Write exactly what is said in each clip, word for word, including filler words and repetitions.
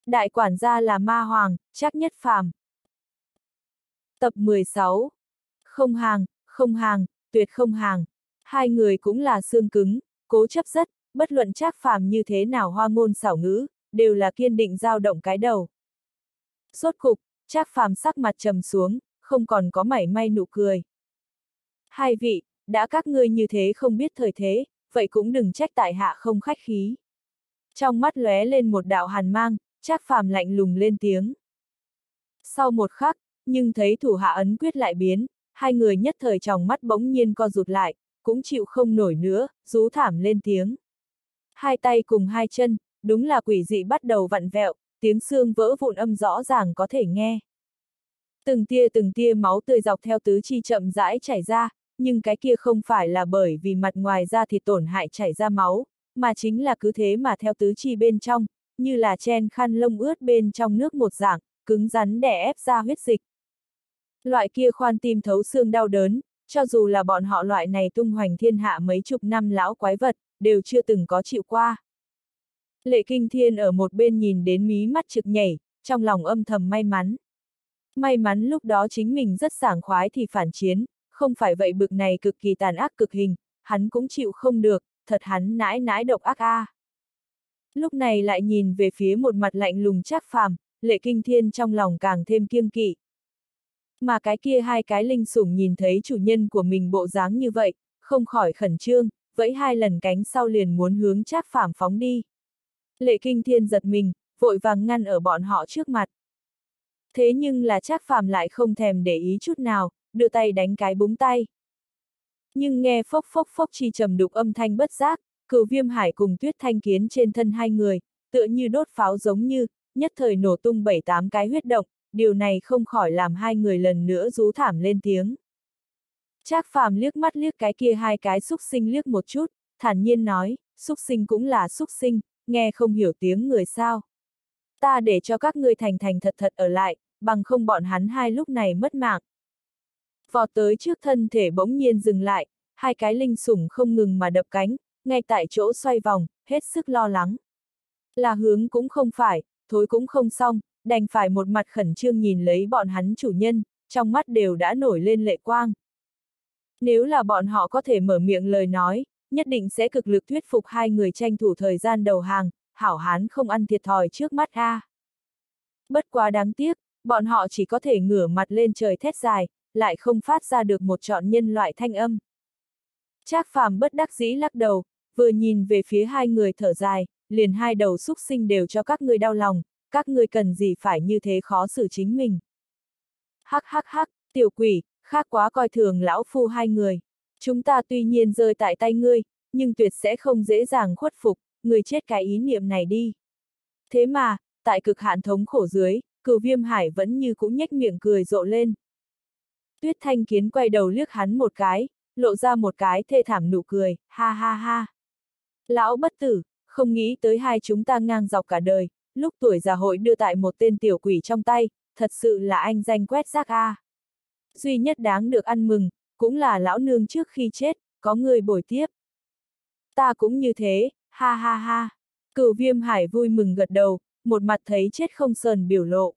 Đại quản gia là ma hoàng, Trác Nhất Phàm. Tập mười sáu. Không hàng, không hàng, tuyệt không hàng. Hai người cũng là xương cứng, cố chấp rất, bất luận Trác Phàm như thế nào hoa ngôn xảo ngữ, đều là kiên định dao động cái đầu. Rốt cục, Trác Phàm sắc mặt trầm xuống, không còn có mảy may nụ cười. Hai vị, đã các ngươi như thế không biết thời thế, vậy cũng đừng trách tại hạ không khách khí. Trong mắt lóe lên một đạo hàn mang, Trác Phàm lạnh lùng lên tiếng. Sau một khắc, nhưng thấy thủ hạ ấn quyết lại biến, hai người nhất thời tròng mắt bỗng nhiên co rụt lại, cũng chịu không nổi nữa, rú thảm lên tiếng. Hai tay cùng hai chân, đúng là quỷ dị bắt đầu vặn vẹo, tiếng xương vỡ vụn âm rõ ràng có thể nghe. Từng tia từng tia máu tươi dọc theo tứ chi chậm rãi chảy ra, nhưng cái kia không phải là bởi vì mặt ngoài da thịt tổn hại chảy ra máu, mà chính là cứ thế mà theo tứ chi bên trong, như là chen khăn lông ướt bên trong nước một dạng, cứng rắn đè ép ra huyết dịch. Loại kia khoan tim thấu xương đau đớn, cho dù là bọn họ loại này tung hoành thiên hạ mấy chục năm lão quái vật, đều chưa từng có chịu qua. Lệ Kinh Thiên ở một bên nhìn đến mí mắt trực nhảy, trong lòng âm thầm may mắn. May mắn lúc đó chính mình rất sảng khoái thì phản chiến, không phải vậy bực này cực kỳ tàn ác cực hình, hắn cũng chịu không được, thật hắn nãi nãi độc ác a. À. Lúc này lại nhìn về phía một mặt lạnh lùng Trác Phàm, Lệ Kinh Thiên trong lòng càng thêm kiêng kỵ. Mà cái kia hai cái linh sủng nhìn thấy chủ nhân của mình bộ dáng như vậy, không khỏi khẩn trương, vẫy hai lần cánh sau liền muốn hướng Trác Phàm phóng đi. Lệ Kinh Thiên giật mình, vội vàng ngăn ở bọn họ trước mặt. Thế nhưng là Trác Phàm lại không thèm để ý chút nào, đưa tay đánh cái búng tay. Nhưng nghe phốc phốc phốc chi trầm đục âm thanh bất giác, Cửu Viêm Hải cùng Tuyết Thanh Kiến trên thân hai người, tựa như đốt pháo giống như, nhất thời nổ tung bảy tám cái huyết động, điều này không khỏi làm hai người lần nữa rú thảm lên tiếng. Trác Phàm liếc mắt liếc cái kia hai cái xúc sinh liếc một chút, thản nhiên nói, xúc sinh cũng là xúc sinh, nghe không hiểu tiếng người sao. Ta để cho các ngươi thành thành thật thật ở lại, bằng không bọn hắn hai lúc này mất mạng. Vọt tới trước thân thể bỗng nhiên dừng lại, hai cái linh sủng không ngừng mà đập cánh, ngay tại chỗ xoay vòng, hết sức lo lắng. Là hướng cũng không phải, thối cũng không xong, đành phải một mặt khẩn trương nhìn lấy bọn hắn chủ nhân, trong mắt đều đã nổi lên lệ quang. Nếu là bọn họ có thể mở miệng lời nói, nhất định sẽ cực lực thuyết phục hai người tranh thủ thời gian đầu hàng, hảo hán không ăn thiệt thòi trước mắt a. À. Bất quá đáng tiếc, bọn họ chỉ có thể ngửa mặt lên trời thét dài, lại không phát ra được một trọn nhân loại thanh âm. Trác Phàm bất đắc dĩ lắc đầu, vừa nhìn về phía hai người thở dài, liền hai đầu xúc sinh đều cho các ngươi đau lòng, các ngươi cần gì phải như thế khó xử chính mình. Hắc hắc hắc, tiểu quỷ, khác quá coi thường lão phu hai người. Chúng ta tuy nhiên rơi tại tay ngươi, nhưng tuyệt sẽ không dễ dàng khuất phục, người chết cái ý niệm này đi. Thế mà, tại cực hạn thống khổ dưới, Cửu Viêm Hải vẫn như cũng nhếch miệng cười rộ lên. Tuyết Thanh Kiến quay đầu liếc hắn một cái, lộ ra một cái thê thảm nụ cười, ha ha ha. Lão bất tử, không nghĩ tới hai chúng ta ngang dọc cả đời, lúc tuổi già hội đưa tại một tên tiểu quỷ trong tay, thật sự là anh danh quét rác a. À. Duy nhất đáng được ăn mừng, cũng là lão nương trước khi chết, có người bồi tiếp. Ta cũng như thế, ha ha ha. Cửu Viêm Hải vui mừng gật đầu, một mặt thấy chết không sờn biểu lộ.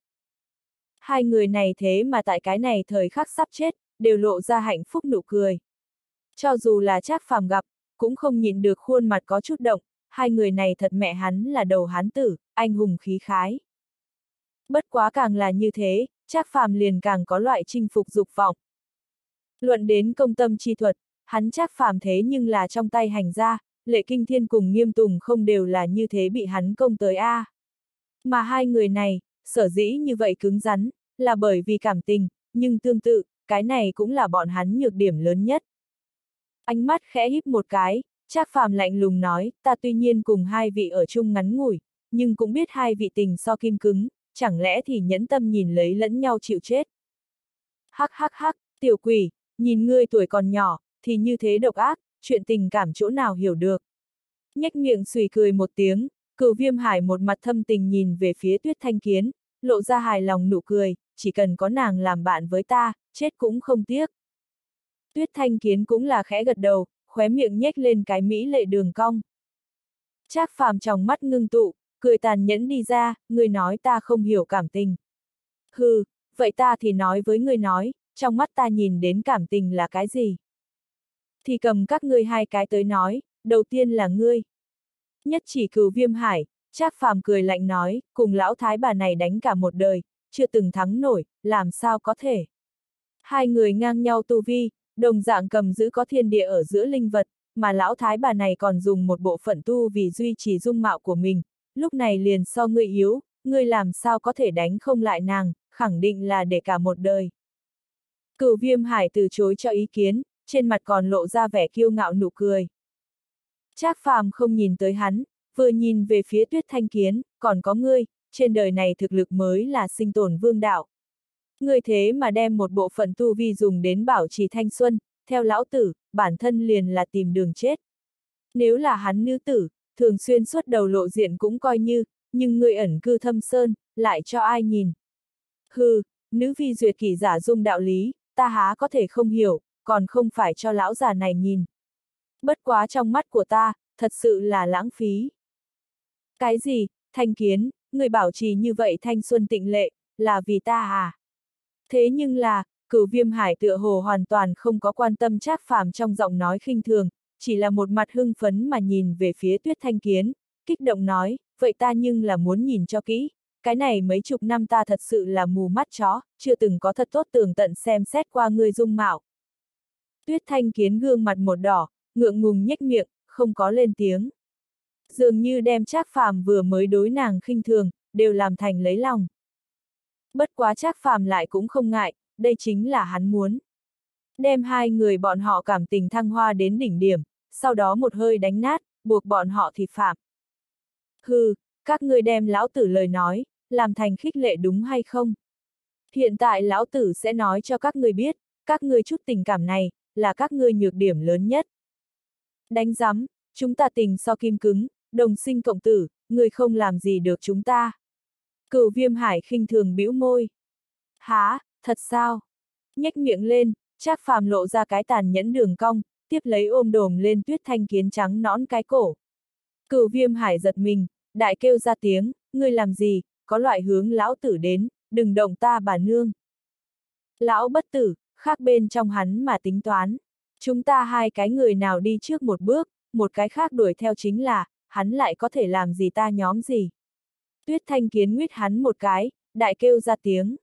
Hai người này thế mà tại cái này thời khắc sắp chết, đều lộ ra hạnh phúc nụ cười. Cho dù là Trác Phàm gặp, cũng không nhịn được khuôn mặt có chút động, hai người này thật mẹ hắn là đầu hán tử, anh hùng khí khái. Bất quá càng là như thế, Trác Phàm liền càng có loại chinh phục dục vọng. Luận đến công tâm chi thuật, hắn Trác Phàm thế nhưng là trong tay hành gia, Lệ Kinh Thiên cùng Nghiêm Tùng không đều là như thế bị hắn công tới a. À. Mà hai người này, sở dĩ như vậy cứng rắn, là bởi vì cảm tình, nhưng tương tự, cái này cũng là bọn hắn nhược điểm lớn nhất. Ánh mắt khẽ híp một cái, Trác Phàm lạnh lùng nói, ta tuy nhiên cùng hai vị ở chung ngắn ngủi, nhưng cũng biết hai vị tình so kim cứng, chẳng lẽ thì nhẫn tâm nhìn lấy lẫn nhau chịu chết. Hắc hắc hắc, tiểu quỷ, nhìn ngươi tuổi còn nhỏ, thì như thế độc ác, chuyện tình cảm chỗ nào hiểu được. Nhếch miệng xùy cười một tiếng, Cửu Viêm Hải một mặt thâm tình nhìn về phía Tuyết Thanh Kiến, lộ ra hài lòng nụ cười, chỉ cần có nàng làm bạn với ta, chết cũng không tiếc. Tuyết Thanh Kiến cũng là khẽ gật đầu, khóe miệng nhếch lên cái mỹ lệ đường cong. Trác Phàm trong mắt ngưng tụ, cười tàn nhẫn đi ra, ngươi nói ta không hiểu cảm tình. Hừ, vậy ta thì nói với ngươi nói, trong mắt ta nhìn đến cảm tình là cái gì? Thì cầm các ngươi hai cái tới nói, đầu tiên là ngươi. Nhất chỉ Cửu Viêm Hải, Trác Phàm cười lạnh nói, cùng lão thái bà này đánh cả một đời, chưa từng thắng nổi, làm sao có thể. Hai người ngang nhau tu vi, đồng dạng cầm giữ có thiên địa ở giữa linh vật, mà lão thái bà này còn dùng một bộ phận tu vì duy trì dung mạo của mình, lúc này liền so ngươi yếu, ngươi làm sao có thể đánh không lại nàng, khẳng định là để cả một đời. Cửu Viêm Hải từ chối cho ý kiến, trên mặt còn lộ ra vẻ kiêu ngạo nụ cười. Trác Phàm không nhìn tới hắn, vừa nhìn về phía Tuyết Thanh Kiến, còn có ngươi, trên đời này thực lực mới là sinh tồn vương đạo. Ngươi thế mà đem một bộ phận tu vi dùng đến bảo trì thanh xuân, theo lão tử, bản thân liền là tìm đường chết. Nếu là hắn nữ tử, thường xuyên xuất đầu lộ diện cũng coi như, nhưng ngươi ẩn cư thâm sơn, lại cho ai nhìn. Hừ, nữ vi duyệt kỷ giả dung đạo lý, ta há có thể không hiểu, còn không phải cho lão già này nhìn. Bất quá trong mắt của ta, thật sự là lãng phí. Cái gì, Thanh Kiến, người bảo trì như vậy thanh xuân tịnh lệ, là vì ta à? Thế nhưng là, Cửu Viêm Hải tựa hồ hoàn toàn không có quan tâm Trác Phàm trong giọng nói khinh thường, chỉ là một mặt hưng phấn mà nhìn về phía Tuyết Thanh Kiến, kích động nói, vậy ta nhưng là muốn nhìn cho kỹ, cái này mấy chục năm ta thật sự là mù mắt chó, chưa từng có thật tốt tường tận xem xét qua ngươi dung mạo. Tuyết Thanh Kiến gương mặt một đỏ, ngượng ngùng nhếch miệng, không có lên tiếng. Dường như đem Trác Phàm vừa mới đối nàng khinh thường, đều làm thành lấy lòng. Bất quá Trác Phàm lại cũng không ngại, đây chính là hắn muốn. Đem hai người bọn họ cảm tình thăng hoa đến đỉnh điểm, sau đó một hơi đánh nát, buộc bọn họ thì phạm. Hừ, các ngươi đem lão tử lời nói, làm thành khích lệ đúng hay không? Hiện tại lão tử sẽ nói cho các ngươi biết, các ngươi chút tình cảm này, là các ngươi nhược điểm lớn nhất. Đánh rắm, chúng ta tình so kim cứng, đồng sinh cộng tử, người không làm gì được chúng ta. Cửu Viêm Hải khinh thường bĩu môi. Há, thật sao? Nhếch miệng lên, Trác Phàm lộ ra cái tàn nhẫn đường cong, tiếp lấy ôm đồm lên Tuyết Thanh Kiến trắng nõn cái cổ. Cửu Viêm Hải giật mình, đại kêu ra tiếng, ngươi làm gì, có loại hướng lão tử đến, đừng động ta bà nương. Lão bất tử, khác bên trong hắn mà tính toán. Chúng ta hai cái người nào đi trước một bước, một cái khác đuổi theo chính là, hắn lại có thể làm gì ta nhóm gì. Tuyết Thanh Kiến nguyết hắn một cái, đại kêu ra tiếng.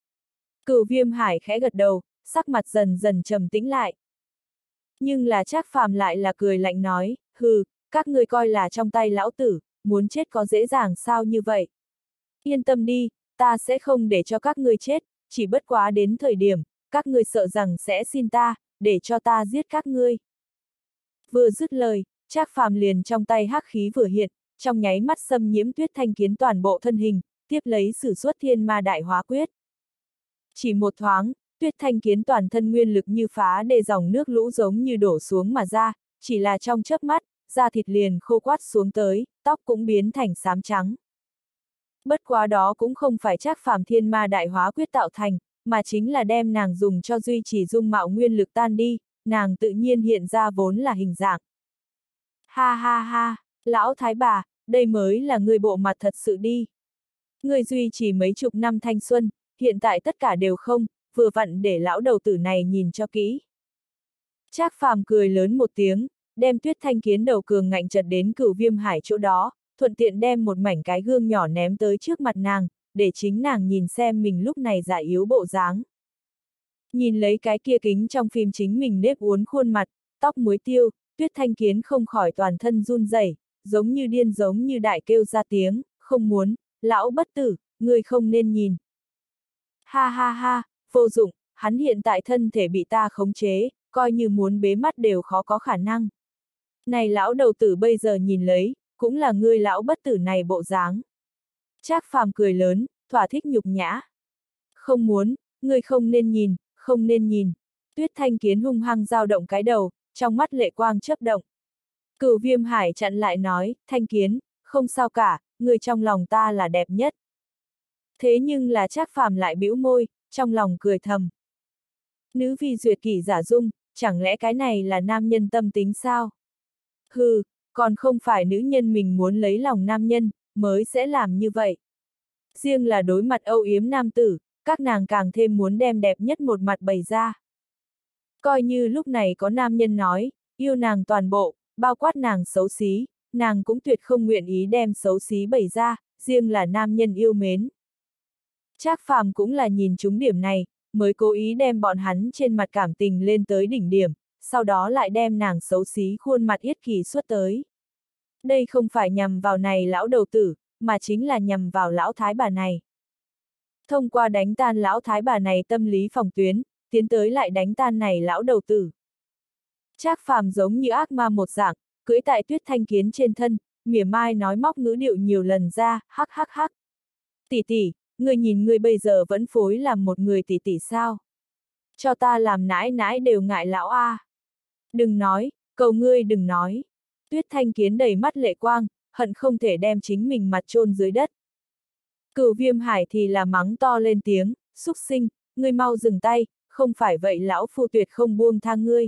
Cửu Viêm Hải khẽ gật đầu, sắc mặt dần dần trầm tĩnh lại. Nhưng là Trác Phàm lại là cười lạnh nói, hừ, các ngươi coi là trong tay lão tử, muốn chết có dễ dàng sao như vậy. Yên tâm đi, ta sẽ không để cho các ngươi chết, chỉ bất quá đến thời điểm, các ngươi sợ rằng sẽ xin ta, để cho ta giết các ngươi. Vừa dứt lời, Trác Phàm liền trong tay hắc khí vừa hiện, trong nháy mắt xâm nhiễm Tuyết Thanh Kiến toàn bộ thân hình, tiếp lấy sử xuất thiên ma đại hóa quyết. Chỉ một thoáng, Tuyết Thanh Kiến toàn thân nguyên lực như phá đê dòng nước lũ giống như đổ xuống mà ra, chỉ là trong chớp mắt, da thịt liền khô quắt xuống tới, tóc cũng biến thành xám trắng. Bất quá đó cũng không phải Trác Phàm thiên ma đại hóa quyết tạo thành, mà chính là đem nàng dùng cho duy trì dung mạo nguyên lực tan đi, nàng tự nhiên hiện ra vốn là hình dạng. Ha ha ha, lão thái bà, đây mới là người bộ mặt thật sự đi. Người duy trì mấy chục năm thanh xuân, hiện tại tất cả đều không, vừa vặn để lão đầu tử này nhìn cho kỹ. Trác Phàm cười lớn một tiếng, đem Tuyết Thanh Kiến đầu cường ngạnh chật đến Cửu Viêm Hải chỗ đó, thuận tiện đem một mảnh cái gương nhỏ ném tới trước mặt nàng, để chính nàng nhìn xem mình lúc này già yếu bộ dáng. Nhìn lấy cái kia kính trong phim chính mình nếp uốn khuôn mặt, tóc muối tiêu, Tuyết Thanh Kiến không khỏi toàn thân run rẩy, giống như điên giống như đại kêu ra tiếng, không muốn, lão bất tử, người không nên nhìn. Ha ha ha, vô dụng, hắn hiện tại thân thể bị ta khống chế, coi như muốn bế mắt đều khó có khả năng. Này lão đầu tử bây giờ nhìn lấy, cũng là ngươi lão bất tử này bộ dáng. Trác Phàm cười lớn, thỏa thích nhục nhã. Không muốn, ngươi không nên nhìn, không nên nhìn. Tuyết Thanh Kiến hung hăng dao động cái đầu, trong mắt lệ quang chớp động. Cửu Viêm Hải chặn lại nói, Thanh Kiến, không sao cả, người trong lòng ta là đẹp nhất. Thế nhưng là Trác Phàm lại bĩu môi, trong lòng cười thầm. Nữ vi duyệt kỷ giả dung, chẳng lẽ cái này là nam nhân tâm tính sao? Hừ, còn không phải nữ nhân mình muốn lấy lòng nam nhân, mới sẽ làm như vậy. Riêng là đối mặt âu yếm nam tử, các nàng càng thêm muốn đem đẹp nhất một mặt bày ra. Coi như lúc này có nam nhân nói, yêu nàng toàn bộ, bao quát nàng xấu xí, nàng cũng tuyệt không nguyện ý đem xấu xí bày ra, riêng là nam nhân yêu mến. Trác Phàm cũng là nhìn trúng điểm này, mới cố ý đem bọn hắn trên mặt cảm tình lên tới đỉnh điểm, sau đó lại đem nàng xấu xí khuôn mặt yết kỳ xuất tới. Đây không phải nhằm vào này lão đầu tử, mà chính là nhằm vào lão thái bà này. Thông qua đánh tan lão thái bà này tâm lý phòng tuyến, tiến tới lại đánh tan này lão đầu tử. Trác Phàm giống như ác ma một dạng, cưỡi tại Tuyết Thanh Kiến trên thân, mỉa mai nói móc ngữ điệu nhiều lần ra, hắc hắc hắc. Tỷ tỷ, người nhìn người bây giờ vẫn phối làm một người tỷ tỷ sao? Cho ta làm nãi nãi đều ngại lão a. À. Đừng nói, cầu ngươi đừng nói. Tuyết Thanh Kiến đầy mắt lệ quang, hận không thể đem chính mình mặt chôn dưới đất. Cửu Viêm Hải thì là mắng to lên tiếng, xúc sinh, ngươi mau dừng tay, không phải vậy lão phu tuyệt không buông tha ngươi.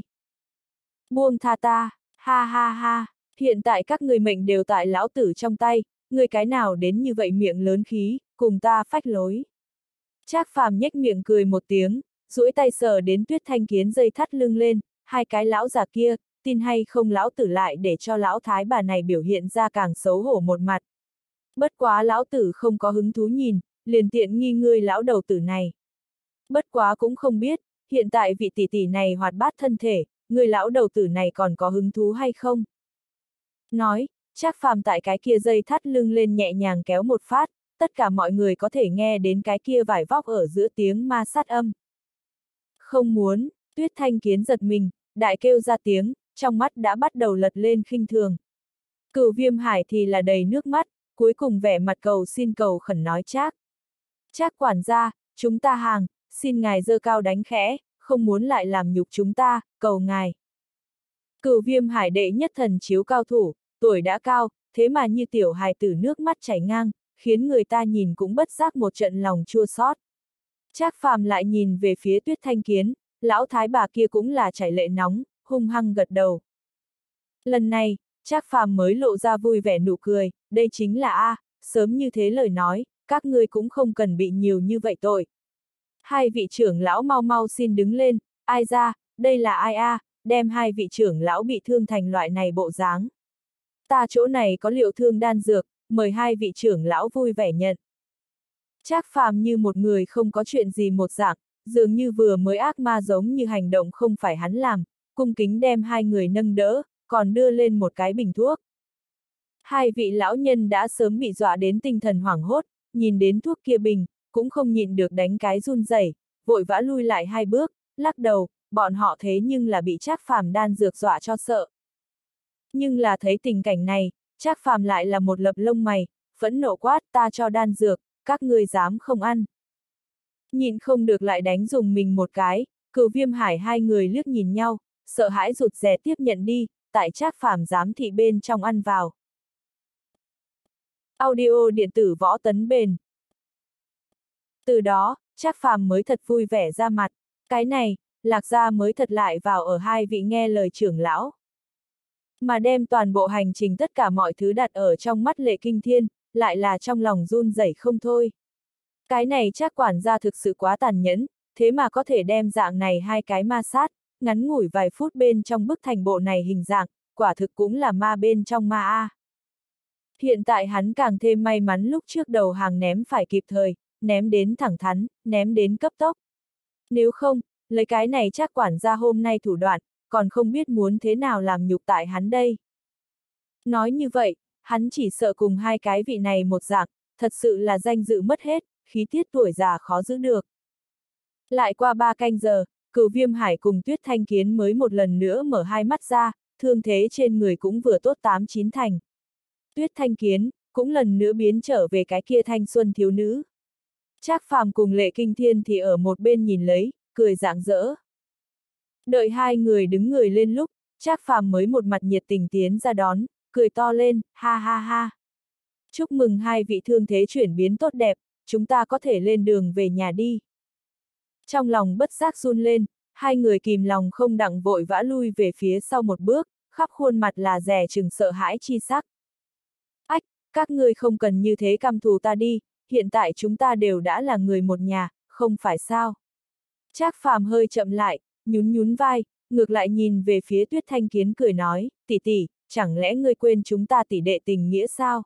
Buông tha ta, ha ha ha, hiện tại các người mệnh đều tại lão tử trong tay, ngươi cái nào đến như vậy miệng lớn khí, cùng ta phách lối. Trác Phàm nhếch miệng cười một tiếng, duỗi tay sờ đến Tuyết Thanh Kiến dây thắt lưng lên, hai cái lão già kia, tin hay không lão tử lại để cho lão thái bà này biểu hiện ra càng xấu hổ một mặt. Bất quá lão tử không có hứng thú nhìn, liền tiện nghi ngươi lão đầu tử này. Bất quá cũng không biết, hiện tại vị tỷ tỷ này hoạt bát thân thể, người lão đầu tử này còn có hứng thú hay không? Nói, Trác Phàm tại cái kia dây thắt lưng lên nhẹ nhàng kéo một phát, tất cả mọi người có thể nghe đến cái kia vải vóc ở giữa tiếng ma sát âm. Không muốn, Tuyết Thanh Kiến giật mình, đại kêu ra tiếng, trong mắt đã bắt đầu lật lên khinh thường. Cửu Viêm Hải thì là đầy nước mắt, cuối cùng vẻ mặt cầu xin cầu khẩn nói Trác. Trác quản gia, chúng ta hàng, xin ngài giơ cao đánh khẽ, không muốn lại làm nhục chúng ta, cầu ngài. Cửu Viêm Hải đệ nhất thần chiếu cao thủ, tuổi đã cao, thế mà như tiểu hài tử nước mắt chảy ngang, khiến người ta nhìn cũng bất giác một trận lòng chua xót. Trác Phàm lại nhìn về phía Tuyết Thanh Kiến, lão thái bà kia cũng là chảy lệ nóng, hung hăng gật đầu. Lần này, Trác Phàm mới lộ ra vui vẻ nụ cười, đây chính là a, sớm như thế lời nói, các ngươi cũng không cần bị nhiều như vậy tội. Hai vị trưởng lão mau mau xin đứng lên, ai ra, đây là ai a, đem hai vị trưởng lão bị thương thành loại này bộ dáng. Ta chỗ này có liệu thương đan dược, mời hai vị trưởng lão vui vẻ nhận. Trác Phàm như một người không có chuyện gì một dạng, dường như vừa mới ác ma giống như hành động không phải hắn làm, cung kính đem hai người nâng đỡ, còn đưa lên một cái bình thuốc. Hai vị lão nhân đã sớm bị dọa đến tinh thần hoảng hốt, nhìn đến thuốc kia bình, cũng không nhịn được đánh cái run rẩy, vội vã lui lại hai bước, lắc đầu, bọn họ thế nhưng là bị Trác Phàm đan dược dọa cho sợ. Nhưng là thấy tình cảnh này, Trác Phàm lại là một lập lông mày, phẫn nộ quát, ta cho đan dược, các ngươi dám không ăn. Nhịn không được lại đánh dùng mình một cái, Cửu Viêm Hải hai người liếc nhìn nhau, sợ hãi rụt rè tiếp nhận đi, tại Trác Phàm giám thị bên trong ăn vào. Audio điện tử võ tấn bền. Từ đó, Trác Phàm mới thật vui vẻ ra mặt, cái này, Lạc Gia mới thật lại vào ở hai vị nghe lời trưởng lão. Mà đem toàn bộ hành trình tất cả mọi thứ đặt ở trong mắt Lệ Kinh Thiên, lại là trong lòng run rẩy không thôi. Cái này Trác quản gia thực sự quá tàn nhẫn, thế mà có thể đem dạng này hai cái ma sát, ngắn ngủi vài phút bên trong bức thành bộ này hình dạng, quả thực cũng là ma bên trong ma a. Hiện tại hắn càng thêm may mắn lúc trước đầu hàng ném phải kịp thời, ném đến thẳng thắn, ném đến cấp tốc. Nếu không, lấy cái này Trác quản gia hôm nay thủ đoạn, còn không biết muốn thế nào làm nhục tại hắn đây. Nói như vậy, hắn chỉ sợ cùng hai cái vị này một dạng, thật sự là danh dự mất hết, khí tiết tuổi già khó giữ được. Lại qua ba canh giờ, Cửu Viêm Hải cùng Tuyết Thanh Kiến mới một lần nữa mở hai mắt ra, thương thế trên người cũng vừa tốt tám chín thành. Tuyết Thanh Kiến, cũng lần nữa biến trở về cái kia thanh xuân thiếu nữ. Trác Phàm cùng Lệ Kinh Thiên thì ở một bên nhìn lấy, cười rạng rỡ. Đợi hai người đứng người lên lúc, Trác Phàm mới một mặt nhiệt tình tiến ra đón, cười to lên, ha ha ha. Chúc mừng hai vị thương thế chuyển biến tốt đẹp, chúng ta có thể lên đường về nhà đi. Trong lòng bất giác run lên, hai người kìm lòng không đặng vội vã lui về phía sau một bước, khắp khuôn mặt là dè chừng sợ hãi chi sắc. Ách, Các ngươi không cần như thế căm thù ta đi, hiện tại chúng ta đều đã là người một nhà, không phải sao? Trác Phàm hơi chậm lại, nhún nhún vai, ngược lại nhìn về phía Tuyết Thanh Kiến cười nói, tỷ tỷ, chẳng lẽ ngươi quên chúng ta tỷ đệ tình nghĩa sao?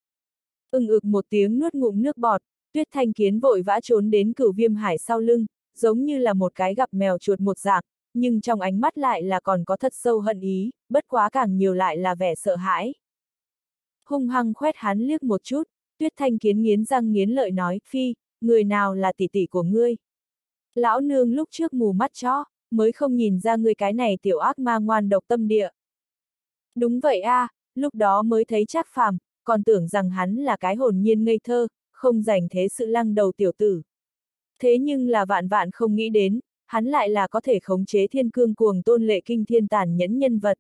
Ưng ực một tiếng nuốt ngụm nước bọt, Tuyết Thanh Kiến vội vã trốn đến Cửu Viêm Hải sau lưng, giống như là một cái gặp mèo chuột một dạng, nhưng trong ánh mắt lại là còn có thật sâu hận ý, bất quá càng nhiều lại là vẻ sợ hãi. Hung hăng khoét hắn liếc một chút, Tuyết Thanh Kiến nghiến răng nghiến lợi nói, phi, người nào là tỷ tỷ của ngươi? Lão nương lúc trước mù mắt chó, mới không nhìn ra ngươi cái này tiểu ác ma ngoan độc tâm địa. Đúng vậy a, à, lúc đó mới thấy Trác Phàm, còn tưởng rằng hắn là cái hồn nhiên ngây thơ, không dành thế sự lăng đầu tiểu tử. Thế nhưng là vạn vạn không nghĩ đến, hắn lại là có thể khống chế thiên cương cuồng tôn lệ kinh thiên tàn nhẫn nhân vật.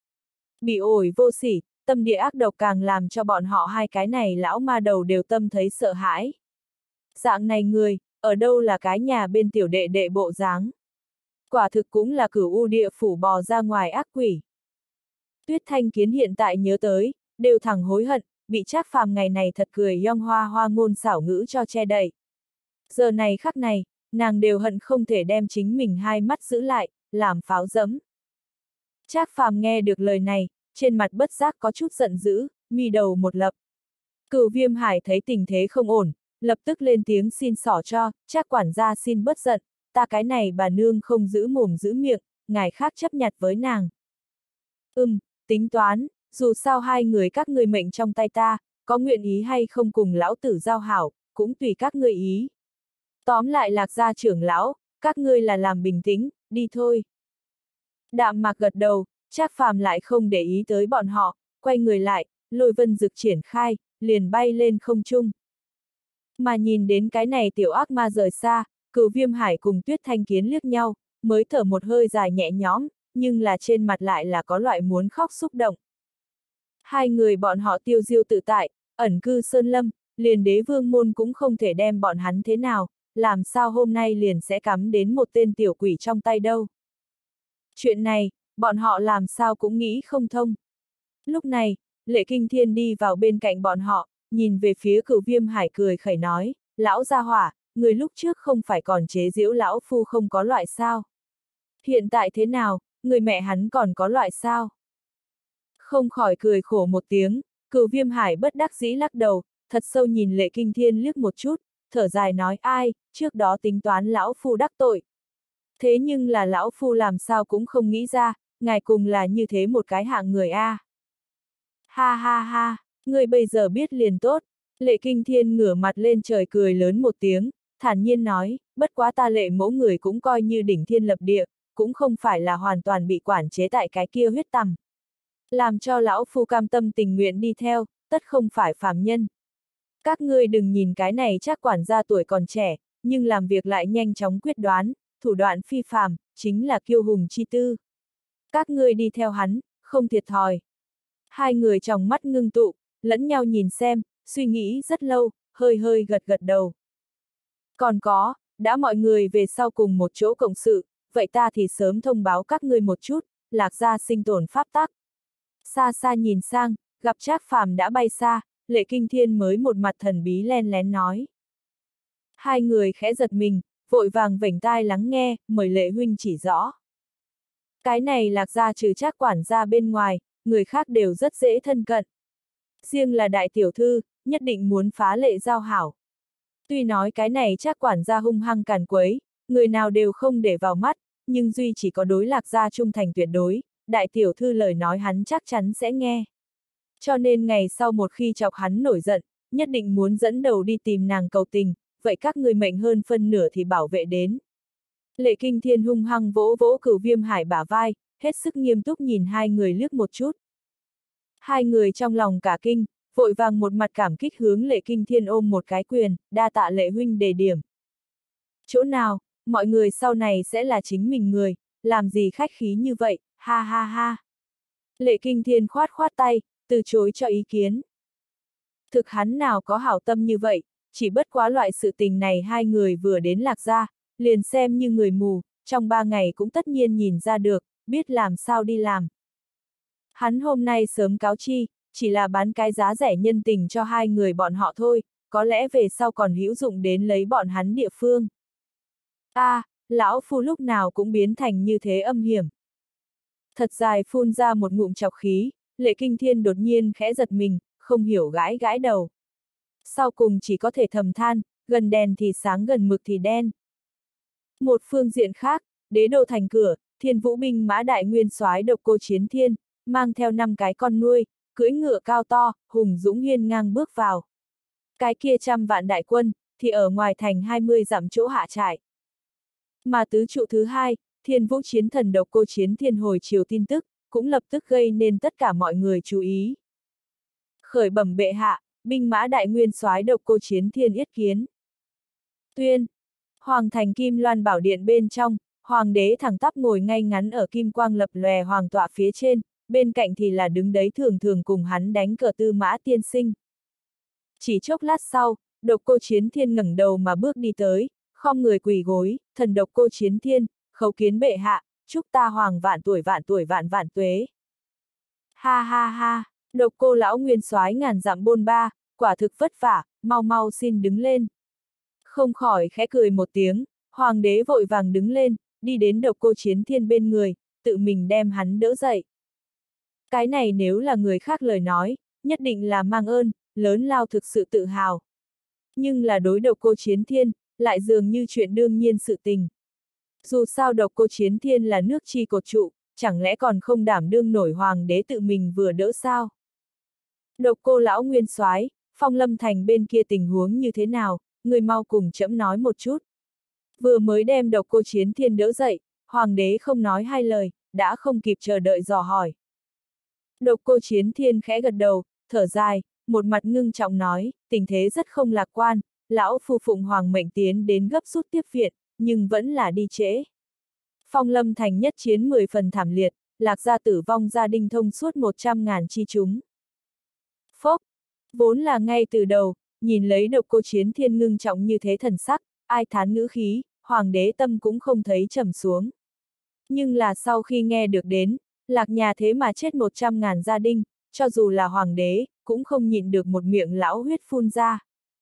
Bị ổi vô sỉ, tâm địa ác độc càng làm cho bọn họ hai cái này lão ma đầu đều tâm thấy sợ hãi. Dạng này người, ở đâu là cái nhà bên tiểu đệ đệ bộ dáng. Quả thực cũng là cửu u địa phủ bò ra ngoài ác quỷ. Tuyết Thanh Kiến hiện tại nhớ tới, đều thẳng hối hận, bị Trác Phàm ngày này thật cười yong hoa hoa ngôn xảo ngữ cho che đậy. Giờ này khắc này, nàng đều hận không thể đem chính mình hai mắt giữ lại, làm pháo dẫm. Trác Phàm nghe được lời này, trên mặt bất giác có chút giận dữ, mi đầu một lập. Cửu Viêm Hải thấy tình thế không ổn, lập tức lên tiếng xin xỏ cho, Trác quản gia xin bớt giận, ta cái này bà nương không giữ mồm giữ miệng, ngài khác chấp nhặt với nàng. Ừm, tính toán, dù sao hai người các ngươi mệnh trong tay ta, có nguyện ý hay không cùng lão tử giao hảo, cũng tùy các ngươi ý. Tóm lại Lạc gia trưởng lão, các ngươi là làm bình tĩnh, đi thôi. Đạm Mạc gật đầu, Trác Phàm lại không để ý tới bọn họ, quay người lại, lôi vân dực triển khai, liền bay lên không trung. Mà nhìn đến cái này tiểu ác ma rời xa, Cửu Viêm Hải cùng Tuyết Thanh Kiến liếc nhau, mới thở một hơi dài nhẹ nhõm, nhưng là trên mặt lại là có loại muốn khóc xúc động. Hai người bọn họ tiêu diêu tự tại, ẩn cư sơn lâm, liền đế vương môn cũng không thể đem bọn hắn thế nào, làm sao hôm nay liền sẽ cắm đến một tên tiểu quỷ trong tay đâu. Chuyện này, bọn họ làm sao cũng nghĩ không thông. Lúc này, Lệ Kinh Thiên đi vào bên cạnh bọn họ, nhìn về phía Cửu Viêm Hải cười khẩy nói, lão gia hỏa, người lúc trước không phải còn chế giễu lão phu không có loại sao. Hiện tại thế nào, người mẹ hắn còn có loại sao? Không khỏi cười khổ một tiếng, Cửu Viêm Hải bất đắc dĩ lắc đầu, thật sâu nhìn Lệ Kinh Thiên liếc một chút, thở dài nói ai, trước đó tính toán lão phu đắc tội. Thế nhưng là lão phu làm sao cũng không nghĩ ra, ngài cùng là như thế một cái hạng người a. À. Ha ha ha, người bây giờ biết liền tốt. Lệ Kinh Thiên ngửa mặt lên trời cười lớn một tiếng, thản nhiên nói, bất quá ta Lệ mẫu người cũng coi như đỉnh thiên lập địa, cũng không phải là hoàn toàn bị quản chế tại cái kia huyết tằm. Làm cho lão phu cam tâm tình nguyện đi theo, tất không phải phàm nhân. Các ngươi đừng nhìn cái này chắc quản gia tuổi còn trẻ, nhưng làm việc lại nhanh chóng quyết đoán, thủ đoạn phi phàm, chính là kiêu hùng chi tư. Các ngươi đi theo hắn, không thiệt thòi. Hai người trong mắt ngưng tụ, lẫn nhau nhìn xem, suy nghĩ rất lâu, hơi hơi gật gật đầu. Còn có, đã mọi người về sau cùng một chỗ cộng sự, vậy ta thì sớm thông báo các ngươi một chút, Lạc gia sinh tồn pháp tắc. Xa xa nhìn sang, gặp Trác Phàm đã bay xa, Lệ Kinh Thiên mới một mặt thần bí len lén nói. Hai người khẽ giật mình, vội vàng vểnh tai lắng nghe, mời Lệ huynh chỉ rõ. Cái này Lạc gia trừ Trác quản gia bên ngoài, người khác đều rất dễ thân cận. Riêng là đại tiểu thư, nhất định muốn phá lệ giao hảo. Tuy nói cái này Trác quản gia hung hăng càn quấy, người nào đều không để vào mắt, nhưng duy chỉ có đối Lạc gia trung thành tuyệt đối, đại tiểu thư lời nói hắn chắc chắn sẽ nghe. Cho nên ngày sau một khi chọc hắn nổi giận, nhất định muốn dẫn đầu đi tìm nàng cầu tình, vậy các người mệnh hơn phân nửa thì bảo vệ đến. Lệ Kinh Thiên hung hăng vỗ vỗ Cửu Viêm Hải bả vai, hết sức nghiêm túc nhìn hai người liếc một chút. Hai người trong lòng cả kinh, vội vàng một mặt cảm kích hướng Lệ Kinh Thiên ôm một cái quyền, đa tạ Lệ huynh đề điểm. Chỗ nào, mọi người sau này sẽ là chính mình người, làm gì khách khí như vậy, ha ha ha. Lệ Kinh Thiên khoát khoát tay, từ chối cho ý kiến. Thực hắn nào có hảo tâm như vậy, chỉ bất quá loại sự tình này hai người vừa đến Lạc gia, liền xem như người mù, trong ba ngày cũng tất nhiên nhìn ra được, biết làm sao đi làm. Hắn hôm nay sớm cáo chi, chỉ là bán cái giá rẻ nhân tình cho hai người bọn họ thôi, có lẽ về sau còn hữu dụng đến lấy bọn hắn địa phương. A, à, lão phu lúc nào cũng biến thành như thế âm hiểm. Thật dài phun ra một ngụm chọc khí, Lệ Kinh Thiên đột nhiên khẽ giật mình, không hiểu gãi gãi đầu. Sau cùng chỉ có thể thầm than, gần đèn thì sáng gần mực thì đen. Một phương diện khác, đế đô thành cửa, Thiên Vũ binh mã đại nguyên soái Độc Cô Chiến Thiên, mang theo năm cái con nuôi, cưỡi ngựa cao to, hùng dũng hiên ngang bước vào. Cái kia trăm vạn đại quân, thì ở ngoài thành hai mươi dặm chỗ hạ trại. Mà tứ trụ thứ hai, Thiên Vũ chiến thần Độc Cô Chiến Thiên hồi chiều tin tức, cũng lập tức gây nên tất cả mọi người chú ý. Khởi bẩm bệ hạ, binh mã đại nguyên soái Độc Cô Chiến Thiên yết kiến. Tuyên, Hoàng thành Kim Loan Bảo Điện bên trong, Hoàng đế thẳng tắp ngồi ngay ngắn ở kim quang lập lòe hoàng tọa phía trên, bên cạnh thì là đứng đấy thường thường cùng hắn đánh cờ Tư Mã tiên sinh. Chỉ chốc lát sau, Độc Cô Chiến Thiên ngẩng đầu mà bước đi tới, khom người quỳ gối, thần Độc Cô Chiến Thiên, khấu kiến bệ hạ, chúc ta hoàng vạn tuổi vạn tuổi vạn vạn tuế. Ha ha ha, Độc Cô lão nguyên soái ngàn dặm bôn ba, quả thực vất vả, mau mau xin đứng lên. Không khỏi khẽ cười một tiếng, hoàng đế vội vàng đứng lên, đi đến Độc Cô Chiến Thiên bên người, tự mình đem hắn đỡ dậy. Cái này nếu là người khác lời nói, nhất định là mang ơn, lớn lao thực sự tự hào. Nhưng là đối Độc Cô Chiến Thiên, lại dường như chuyện đương nhiên sự tình. Dù sao Độc Cô Chiến Thiên là nước chi cột trụ, chẳng lẽ còn không đảm đương nổi hoàng đế tự mình vừa đỡ sao? Độc Cô lão nguyên soái, Phong Lâm thành bên kia tình huống như thế nào, người mau cùng trẫm nói một chút. Vừa mới đem Độc Cô Chiến Thiên đỡ dậy, hoàng đế không nói hai lời, đã không kịp chờ đợi dò hỏi. Độc Cô Chiến Thiên khẽ gật đầu, thở dài, một mặt ngưng trọng nói, tình thế rất không lạc quan, lão phu phụng hoàng mệnh tiến đến gấp rút tiếp viện, nhưng vẫn là đi trễ. Phong Lâm thành nhất chiến mười phần thảm liệt, Lạc gia tử vong gia đình thông suốt một trăm ngàn chi chúng. Phốc, vốn là ngay từ đầu, nhìn lấy Độc Cô Chiến Thiên ngưng trọng như thế thần sắc, ai thán ngữ khí, hoàng đế tâm cũng không thấy trầm xuống. Nhưng là sau khi nghe được đến, Lạc nhà thế mà chết một trăm ngàn gia đình, cho dù là hoàng đế, cũng không nhịn được một miệng lão huyết phun ra.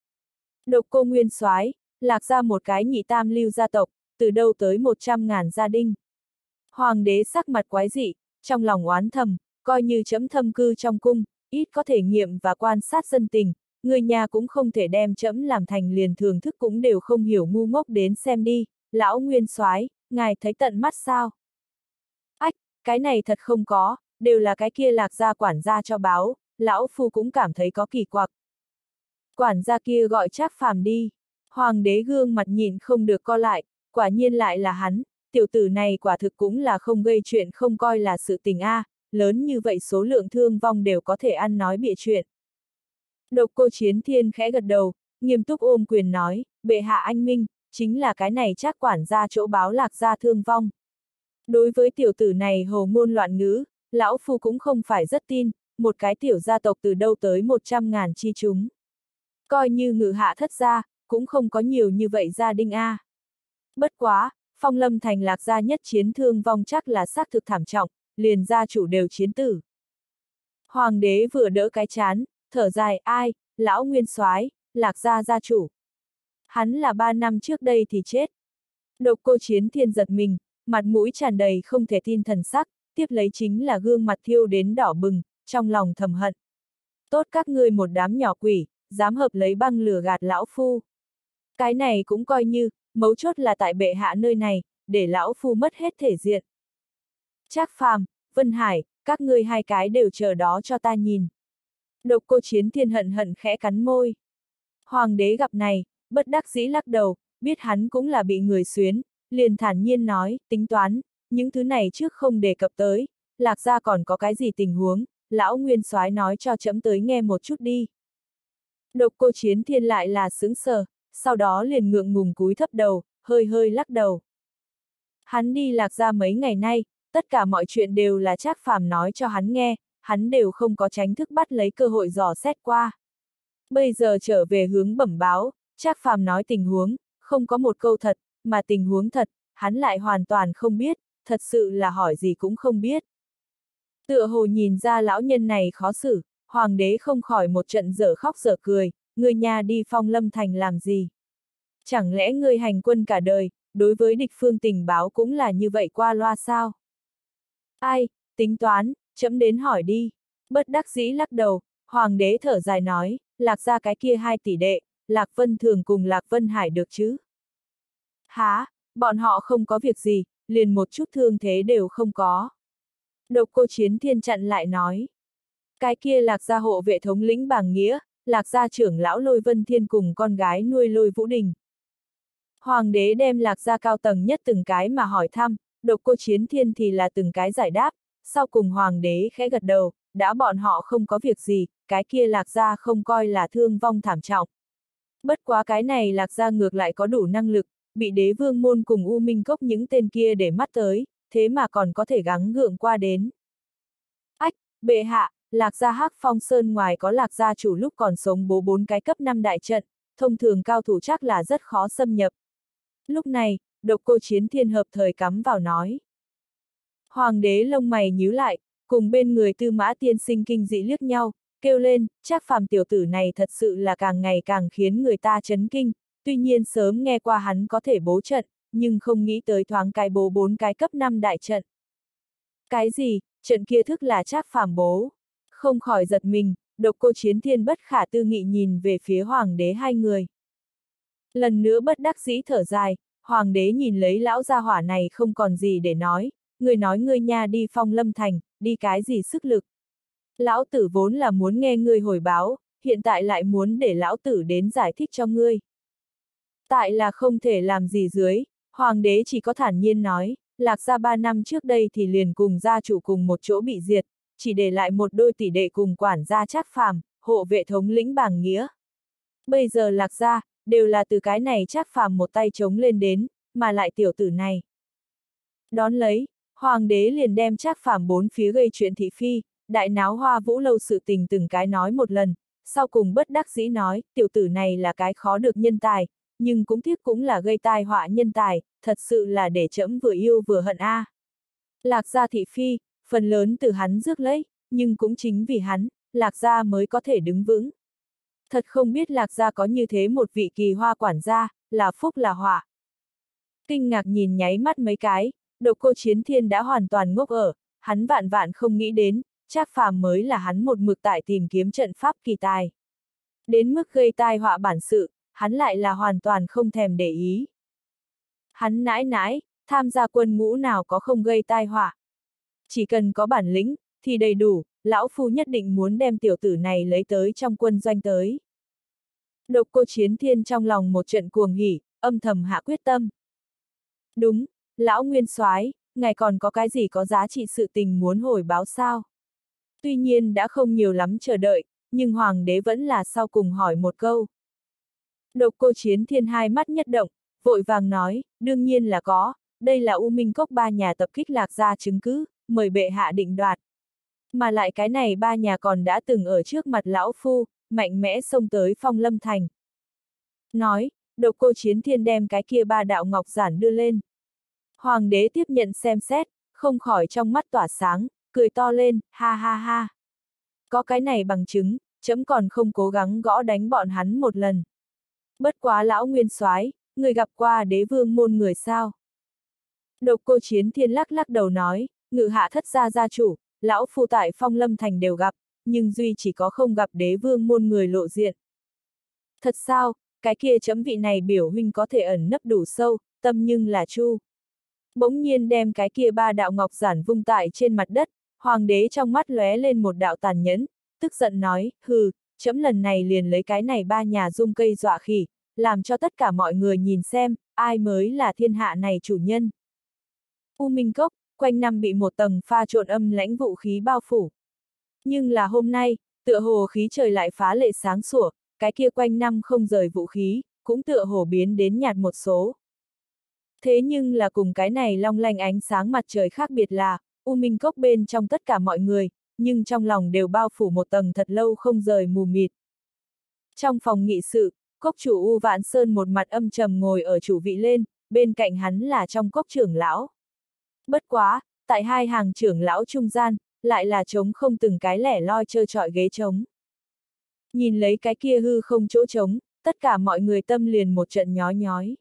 Độc Cô nguyên soái, Lạc ra một cái nhị tam lưu gia tộc, từ đâu tới một trăm ngàn gia đình. Hoàng đế sắc mặt quái dị, trong lòng oán thầm, coi như trẫm thâm cư trong cung, ít có thể nghiệm và quan sát dân tình, người nhà cũng không thể đem trẫm làm thành liền thưởng thức cũng đều không hiểu ngu ngốc đến xem đi, lão nguyên soái, ngài thấy tận mắt sao? Ách, cái này thật không có, đều là cái kia Lạc gia quản gia cho báo, lão phu cũng cảm thấy có kỳ quặc. Quản gia kia gọi Trác Phàm đi. Hoàng đế gương mặt nhìn không được co lại, quả nhiên lại là hắn, tiểu tử này quả thực cũng là không gây chuyện không coi là sự tình a, à, lớn như vậy số lượng thương vong đều có thể ăn nói bịa chuyện. Độc Cô Chiến Thiên khẽ gật đầu, nghiêm túc ôm quyền nói, bệ hạ anh minh, chính là cái này Trác quản gia chỗ báo Lạc gia thương vong. Đối với tiểu tử này hồ ngôn loạn ngữ, lão phu cũng không phải rất tin, một cái tiểu gia tộc từ đâu tới một trăm ngàn chi chúng. Coi như ngự hạ thất gia, cũng không có nhiều như vậy gia đình a. À. Bất quá, Phong Lâm thành Lạc gia nhất chiến thương vong chắc là xác thực thảm trọng, liền gia chủ đều chiến tử. Hoàng đế vừa đỡ cái chán, thở dài, ai, lão nguyên soái, Lạc gia gia chủ. Hắn là ba năm trước đây thì chết. Độc Cô Chiến Thiên giật mình, mặt mũi tràn đầy không thể tin thần sắc, tiếp lấy chính là gương mặt thiêu đến đỏ bừng, trong lòng thầm hận. Tốt các ngươi một đám nhỏ quỷ, dám hợp lấy băng lửa gạt lão phu. Cái này cũng coi như, mấu chốt là tại bệ hạ nơi này, để lão phu mất hết thể diện. Trác Phàm, Vân Hải, các ngươi hai cái đều chờ đó cho ta nhìn. Độc Cô Chiến Thiên hận hận khẽ cắn môi. Hoàng đế gặp này, bất đắc dĩ lắc đầu, biết hắn cũng là bị người xuyến, liền thản nhiên nói, tính toán, những thứ này trước không đề cập tới, Lạc gia còn có cái gì tình huống, lão nguyên soái nói cho trẫm tới nghe một chút đi. Độc Cô Chiến Thiên lại là sững sờ, sau đó liền ngượng ngùng cúi thấp đầu, hơi hơi lắc đầu. Hắn đi Lạc gia mấy ngày nay, tất cả mọi chuyện đều là Trác Phàm nói cho hắn nghe, hắn đều không có tránh thức bắt lấy cơ hội dò xét qua. Bây giờ trở về hướng bẩm báo, Trác Phàm nói tình huống, không có một câu thật, mà tình huống thật, hắn lại hoàn toàn không biết, thật sự là hỏi gì cũng không biết. Tựa hồ nhìn ra lão nhân này khó xử, hoàng đế không khỏi một trận dở khóc dở cười, ngươi nhà đi Phong Lâm Thành làm gì? Chẳng lẽ ngươi hành quân cả đời, đối với địch phương tình báo cũng là như vậy qua loa sao? Ai, tính toán, trẫm đến hỏi đi. Bất đắc dĩ lắc đầu, hoàng đế thở dài nói, Lạc gia cái kia hai tỷ đệ, Lạc Vân Thường cùng Lạc Vân Hải được chứ? Há, bọn họ không có việc gì, liền một chút thương thế đều không có. Độc Cô Chiến Thiên chặn lại nói. Cái kia Lạc gia hộ vệ thống lĩnh Bàng Nghĩa, Lạc gia trưởng lão Lôi Vân Thiên cùng con gái nuôi Lôi Vũ Đình. Hoàng đế đem Lạc gia cao tầng nhất từng cái mà hỏi thăm, Độc Cô Chiến Thiên thì là từng cái giải đáp, sau cùng hoàng đế khẽ gật đầu, đã bọn họ không có việc gì, cái kia Lạc gia không coi là thương vong thảm trọng. Bất quá cái này Lạc gia ngược lại có đủ năng lực, bị Đế Vương Môn cùng U Minh Cốc những tên kia để mắt tới, thế mà còn có thể gắng gượng qua đến. Ách, bệ hạ, Lạc gia Hắc Phong Sơn ngoài có Lạc gia chủ lúc còn sống bố bốn cái cấp năm đại trận, thông thường cao thủ chắc là rất khó xâm nhập. Lúc này, Độc Cô Chiến Thiên hợp thời cắm vào nói. Hoàng đế lông mày nhíu lại, cùng bên người Tư Mã Tiên Sinh kinh dị liếc nhau, kêu lên, Trác Phàm tiểu tử này thật sự là càng ngày càng khiến người ta chấn kinh, tuy nhiên sớm nghe qua hắn có thể bố trận, nhưng không nghĩ tới thoáng cái bố bốn cái cấp năm đại trận. Cái gì, trận kia thức là Trác Phàm bố? Không khỏi giật mình, Độc Cô Chiến Thiên bất khả tư nghị nhìn về phía hoàng đế hai người. Lần nữa bất đắc dĩ thở dài, hoàng đế nhìn lấy lão gia hỏa này không còn gì để nói, người nói ngươi nha đi Phong Lâm Thành, đi cái gì sức lực. Lão tử vốn là muốn nghe ngươi hồi báo, hiện tại lại muốn để lão tử đến giải thích cho ngươi. Tại là không thể làm gì dưới, hoàng đế chỉ có thản nhiên nói, Lạc gia ba năm trước đây thì liền cùng gia chủ cùng một chỗ bị diệt, chỉ để lại một đôi tỷ đệ cùng quản gia Trác Phàm, hộ vệ thống lĩnh Bàng Nghĩa. Bây giờ Lạc gia, đều là từ cái này Trác Phàm một tay chống lên đến, mà lại tiểu tử này. Đón lấy, hoàng đế liền đem Trác Phàm bốn phía gây chuyện thị phi, đại náo Hoa Vũ lâu sự tình từng cái nói một lần, sau cùng bất đắc dĩ nói, tiểu tử này là cái khó được nhân tài, nhưng cũng tiếc cũng là gây tai họa nhân tài, thật sự là để trẫm vừa yêu vừa hận a. À. Lạc gia thị phi, phần lớn từ hắn rước lấy, nhưng cũng chính vì hắn, Lạc gia mới có thể đứng vững. Thật không biết Lạc gia có như thế một vị kỳ hoa quản gia, là phúc là họa. Kinh ngạc nhìn nháy mắt mấy cái, Độc Cô Chiến Thiên đã hoàn toàn ngốc ở, hắn vạn vạn không nghĩ đến, Trác Phàm mới là hắn một mực tại tìm kiếm trận pháp kỳ tài. Đến mức gây tai họa bản sự, hắn lại là hoàn toàn không thèm để ý. Hắn nãi nãi, tham gia quân ngũ nào có không gây tai họa. Chỉ cần có bản lĩnh, thì đầy đủ, lão phu nhất định muốn đem tiểu tử này lấy tới trong quân doanh tới. Độc Cô Chiến Thiên trong lòng một trận cuồng hỉ, âm thầm hạ quyết tâm. Đúng, lão nguyên soái, ngài còn có cái gì có giá trị sự tình muốn hồi báo sao? Tuy nhiên đã không nhiều lắm chờ đợi, nhưng hoàng đế vẫn là sau cùng hỏi một câu. Độc Cô Chiến Thiên hai mắt nhất động, vội vàng nói, đương nhiên là có, đây là U Minh Cốc ba nhà tập kích Lạc gia chứng cứ, mời bệ hạ định đoạt. Mà lại cái này ba nhà còn đã từng ở trước mặt lão phu, mạnh mẽ xông tới Phong Lâm Thành. Nói, Độc Cô Chiến Thiên đem cái kia ba đạo ngọc giản đưa lên. Hoàng đế tiếp nhận xem xét, không khỏi trong mắt tỏa sáng, cười to lên, ha ha ha. Có cái này bằng chứng, trẫm còn không cố gắng gõ đánh bọn hắn một lần. Bất quá lão nguyên soái, người gặp qua Đế Vương Môn người sao? Độc Cô Chiến Thiên lắc lắc đầu nói, ngự hạ thất gia gia chủ, lão phu tại Phong Lâm Thành đều gặp, nhưng duy chỉ có không gặp Đế Vương Môn người lộ diện. Thật sao, cái kia chấm vị này biểu huynh có thể ẩn nấp đủ sâu, tâm nhưng là chu. Bỗng nhiên đem cái kia ba đạo ngọc giản vung tại trên mặt đất, hoàng đế trong mắt lóe lên một đạo tàn nhẫn, tức giận nói, hừ, chấm lần này liền lấy cái này ba nhà dung cây dọa khỉ, làm cho tất cả mọi người nhìn xem, ai mới là thiên hạ này chủ nhân. U Minh Cốc, quanh năm bị một tầng pha trộn âm lãnh vũ khí bao phủ. Nhưng là hôm nay, tựa hồ khí trời lại phá lệ sáng sủa, cái kia quanh năm không rời vũ khí, cũng tựa hồ biến đến nhạt một số. Thế nhưng là cùng cái này long lanh ánh sáng mặt trời khác biệt là, U Minh Cốc bên trong tất cả mọi người, nhưng trong lòng đều bao phủ một tầng thật lâu không rời mù mịt. Trong phòng nghị sự, cốc chủ U Vạn Sơn một mặt âm trầm ngồi ở chủ vị lên, bên cạnh hắn là trong cốc trưởng lão. Bất quá, tại hai hàng trưởng lão trung gian, lại là trống không từng cái lẻ loi trơ trọi ghế trống. Nhìn lấy cái kia hư không chỗ trống, tất cả mọi người tâm liền một trận nhói nhói.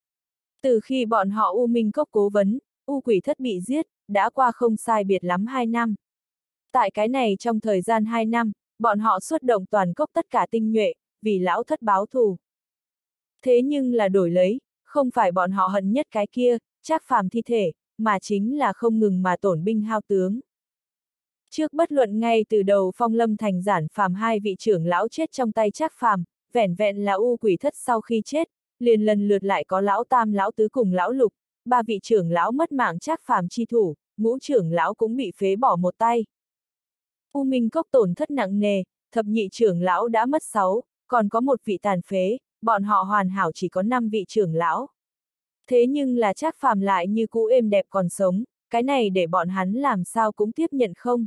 Từ khi bọn họ U Minh Cốc cố vấn, U Quỷ Thất bị giết, đã qua không sai biệt lắm hai năm. Tại cái này trong thời gian hai năm, bọn họ xuất động toàn cốc tất cả tinh nhuệ, vì lão thất báo thù. Thế nhưng là đổi lấy, không phải bọn họ hận nhất cái kia, Trác Phàm thi thể, mà chính là không ngừng mà tổn binh hao tướng. Trước bất luận ngay từ đầu Phong Lâm Thành Giản Phàm hai vị trưởng lão chết trong tay Trác Phàm, vẻn vẹn là U Quỷ Thất sau khi chết, liền lần lượt lại có lão tam lão tứ cùng lão lục, ba vị trưởng lão mất mạng Trác Phàm chi thủ, ngũ trưởng lão cũng bị phế bỏ một tay. U Minh Cốc tổn thất nặng nề, thập nhị trưởng lão đã mất sáu, còn có một vị tàn phế, bọn họ hoàn hảo chỉ có năm vị trưởng lão. Thế nhưng là Trác Phàm lại như cũ êm đẹp còn sống, cái này để bọn hắn làm sao cũng tiếp nhận không?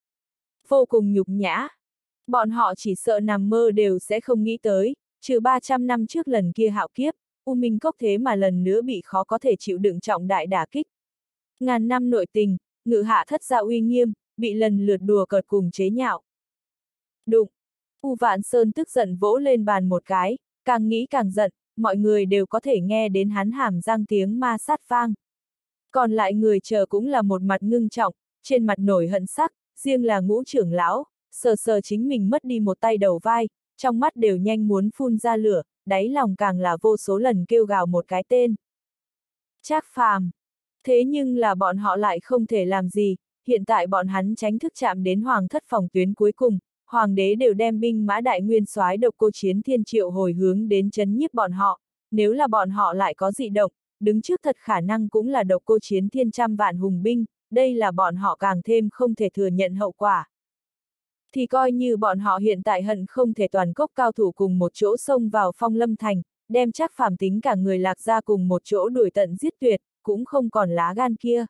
Vô cùng nhục nhã. Bọn họ chỉ sợ nằm mơ đều sẽ không nghĩ tới, trừ ba trăm năm trước lần kia hạo kiếp, U Minh Cốc thế mà lần nữa bị khó có thể chịu đựng trọng đại đả kích. Ngàn năm nội tình, ngự hạ thất gia uy nghiêm, bị lần lượt đùa cợt cùng chế nhạo. Đụng! U Vạn Sơn tức giận vỗ lên bàn một cái, càng nghĩ càng giận, mọi người đều có thể nghe đến hắn hàm răng tiếng ma sát vang. Còn lại người chờ cũng là một mặt ngưng trọng, trên mặt nổi hận sắc, riêng là ngũ trưởng lão, sờ sờ chính mình mất đi một tay đầu vai, trong mắt đều nhanh muốn phun ra lửa, đáy lòng càng là vô số lần kêu gào một cái tên. Trác Phàm. Thế nhưng là bọn họ lại không thể làm gì, hiện tại bọn hắn tránh thức chạm đến hoàng thất phòng tuyến cuối cùng, hoàng đế đều đem binh mã đại nguyên soái Độc Cô Chiến Thiên triệu hồi hướng đến trấn nhiếp bọn họ, nếu là bọn họ lại có dị động, đứng trước thật khả năng cũng là Độc Cô Chiến Thiên trăm vạn hùng binh, đây là bọn họ càng thêm không thể thừa nhận hậu quả. Thì coi như bọn họ hiện tại hận không thể toàn cốc cao thủ cùng một chỗ xông vào Phong Lâm Thành, đem Trác Phàm tính cả người Lạc ra cùng một chỗ đuổi tận giết tuyệt, cũng không còn lá gan kia.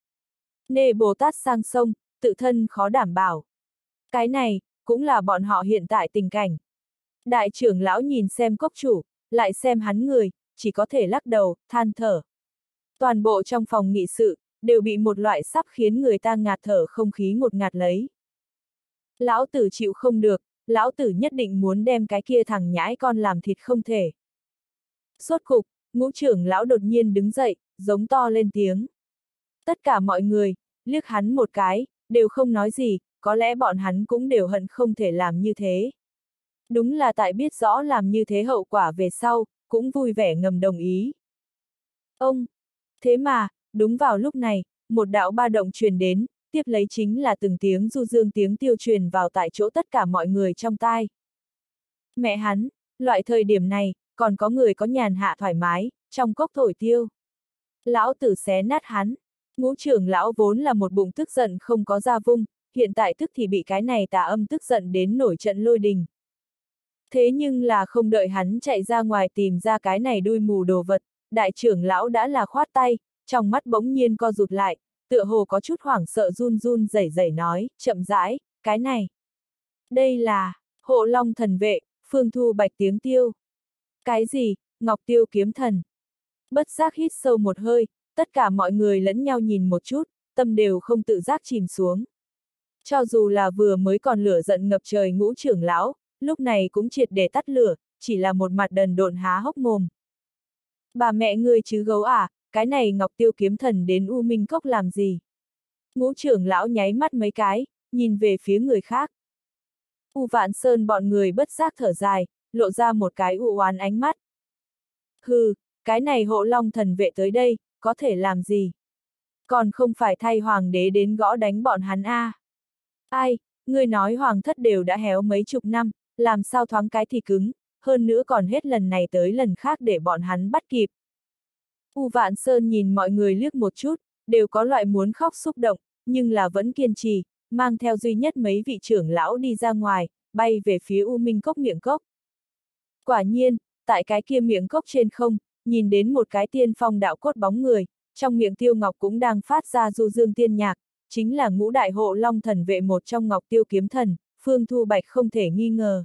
Nê Bồ Tát sang sông, tự thân khó đảm bảo. Cái này, cũng là bọn họ hiện tại tình cảnh. Đại trưởng lão nhìn xem cốc chủ, lại xem hắn người, chỉ có thể lắc đầu, than thở. Toàn bộ trong phòng nghị sự, đều bị một loại sắp khiến người ta ngạt thở không khí ngột ngạt lấy. Lão tử chịu không được, lão tử nhất định muốn đem cái kia thằng nhãi con làm thịt không thể. Sốt cục, ngũ trưởng lão đột nhiên đứng dậy, giống to lên tiếng. Tất cả mọi người, liếc hắn một cái, đều không nói gì, có lẽ bọn hắn cũng đều hận không thể làm như thế. Đúng là tại biết rõ làm như thế hậu quả về sau, cũng vui vẻ ngầm đồng ý. Ông! Thế mà, đúng vào lúc này, một đạo ba động truyền đến, tiếp lấy chính là từng tiếng du dương tiếng tiêu truyền vào tại chỗ tất cả mọi người trong tai. Mẹ hắn, loại thời điểm này, còn có người có nhàn hạ thoải mái, trong cốc thổi tiêu. Lão tử xé nát hắn, ngũ trưởng lão vốn là một bụng tức giận không có ra vung, hiện tại tức thì bị cái này tà âm tức giận đến nổi trận lôi đình. Thế nhưng là không đợi hắn chạy ra ngoài tìm ra cái này đuôi mù đồ vật, đại trưởng lão đã là khoát tay, trong mắt bỗng nhiên co rụt lại, tựa hồ có chút hoảng sợ run run rẩy rẩy nói, chậm rãi, cái này. Đây là, Hộ Long thần vệ, Phương Thu Bạch tiếng tiêu. Cái gì, Ngọc Tiêu kiếm thần. Bất giác hít sâu một hơi, tất cả mọi người lẫn nhau nhìn một chút, tâm đều không tự giác chìm xuống. Cho dù là vừa mới còn lửa giận ngập trời ngũ trưởng lão, lúc này cũng triệt để tắt lửa, chỉ là một mặt đần độn há hốc mồm. Bà mẹ ngươi chứ gấu à, cái này Ngọc Tiêu kiếm thần đến U Minh Cốc làm gì? Ngũ trưởng lão nháy mắt mấy cái, nhìn về phía người khác. U Vạn Sơn bọn người bất giác thở dài, lộ ra một cái u oán ánh mắt. Hừ, cái này Hộ Long thần vệ tới đây, có thể làm gì? Còn không phải thay hoàng đế đến gõ đánh bọn hắn a? À. Ai, ngươi nói hoàng thất đều đã héo mấy chục năm, làm sao thoáng cái thì cứng, hơn nữa còn hết lần này tới lần khác để bọn hắn bắt kịp. U Vạn Sơn nhìn mọi người liếc một chút, đều có loại muốn khóc xúc động, nhưng là vẫn kiên trì, mang theo duy nhất mấy vị trưởng lão đi ra ngoài, bay về phía U Minh Cốc miệng cốc. Quả nhiên, tại cái kia miệng cốc trên không, nhìn đến một cái tiên phong đạo cốt bóng người, trong miệng Tiêu Ngọc cũng đang phát ra du dương tiên nhạc, chính là ngũ đại Hộ Long thần vệ một trong Ngọc Tiêu kiếm thần, Phương Thu Bạch không thể nghi ngờ.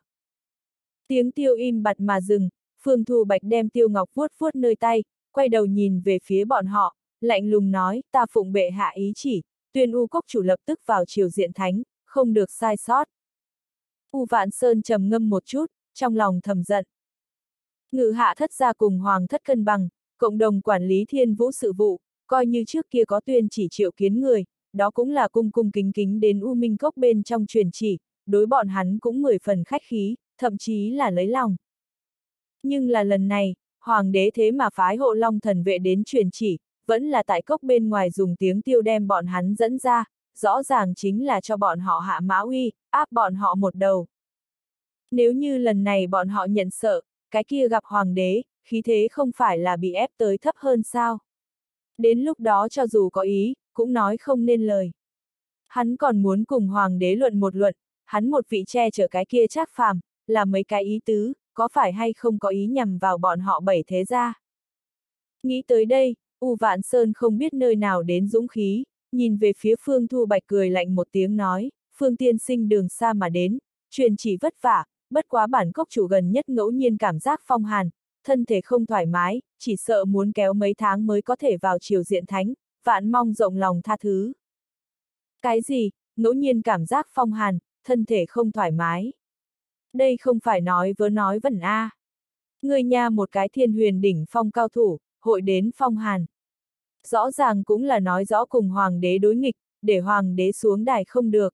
Tiếng tiêu im bặt mà dừng, Phương Thu Bạch đem Tiêu Ngọc vuốt vuốt nơi tay, quay đầu nhìn về phía bọn họ, lạnh lùng nói, ta phụng bệ hạ ý chỉ, tuyên U cốc chủ lập tức vào triều diện thánh, không được sai sót. U Vạn Sơn trầm ngâm một chút, trong lòng thầm giận. Ngự hạ thất gia cùng hoàng thất cân bằng, cộng đồng quản lý thiên vũ sự vụ, coi như trước kia có tuyên chỉ triệu kiến người, đó cũng là cung cung kính kính đến U Minh Cốc bên trong truyền chỉ, đối bọn hắn cũng mười phần khách khí, thậm chí là lấy lòng. Nhưng là lần này, hoàng đế thế mà phái hộ long thần vệ đến truyền chỉ, vẫn là tại cốc bên ngoài dùng tiếng tiêu đem bọn hắn dẫn ra, rõ ràng chính là cho bọn họ hạ mã uy, áp bọn họ một đầu. Nếu như lần này bọn họ nhận sợ, cái kia gặp hoàng đế, khí thế không phải là bị ép tới thấp hơn sao? Đến lúc đó cho dù có ý, cũng nói không nên lời. Hắn còn muốn cùng hoàng đế luận một luận, hắn một vị che chở cái kia Trác Phàm, là mấy cái ý tứ, có phải hay không có ý nhằm vào bọn họ bảy thế gia. Nghĩ tới đây, U Vạn Sơn không biết nơi nào đến dũng khí, nhìn về phía Phương Thu Bạch cười lạnh một tiếng nói, Phương tiên sinh đường xa mà đến, truyền chỉ vất vả, bất quá bản cốc chủ gần nhất ngẫu nhiên cảm giác phong hàn, thân thể không thoải mái, chỉ sợ muốn kéo mấy tháng mới có thể vào triều diện thánh, vạn mong rộng lòng tha thứ. Cái gì, ngẫu nhiên cảm giác phong hàn, thân thể không thoải mái. Đây không phải nói vớ nói vẩn a. À. Người nhà một cái thiên huyền đỉnh phong cao thủ, hội đến phong hàn. Rõ ràng cũng là nói rõ cùng hoàng đế đối nghịch, để hoàng đế xuống đài không được.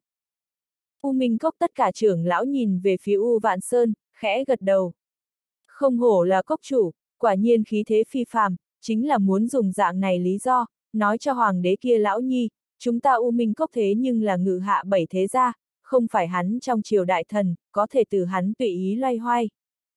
U Minh Cốc tất cả trưởng lão nhìn về phía U Vạn Sơn, khẽ gật đầu. Không hổ là cốc chủ, quả nhiên khí thế phi phàm, chính là muốn dùng dạng này lý do, nói cho hoàng đế kia lão nhi, chúng ta U Minh Cốc thế nhưng là ngự hạ bảy thế gia, không phải hắn trong triều đại thần, có thể từ hắn tùy ý loay hoay.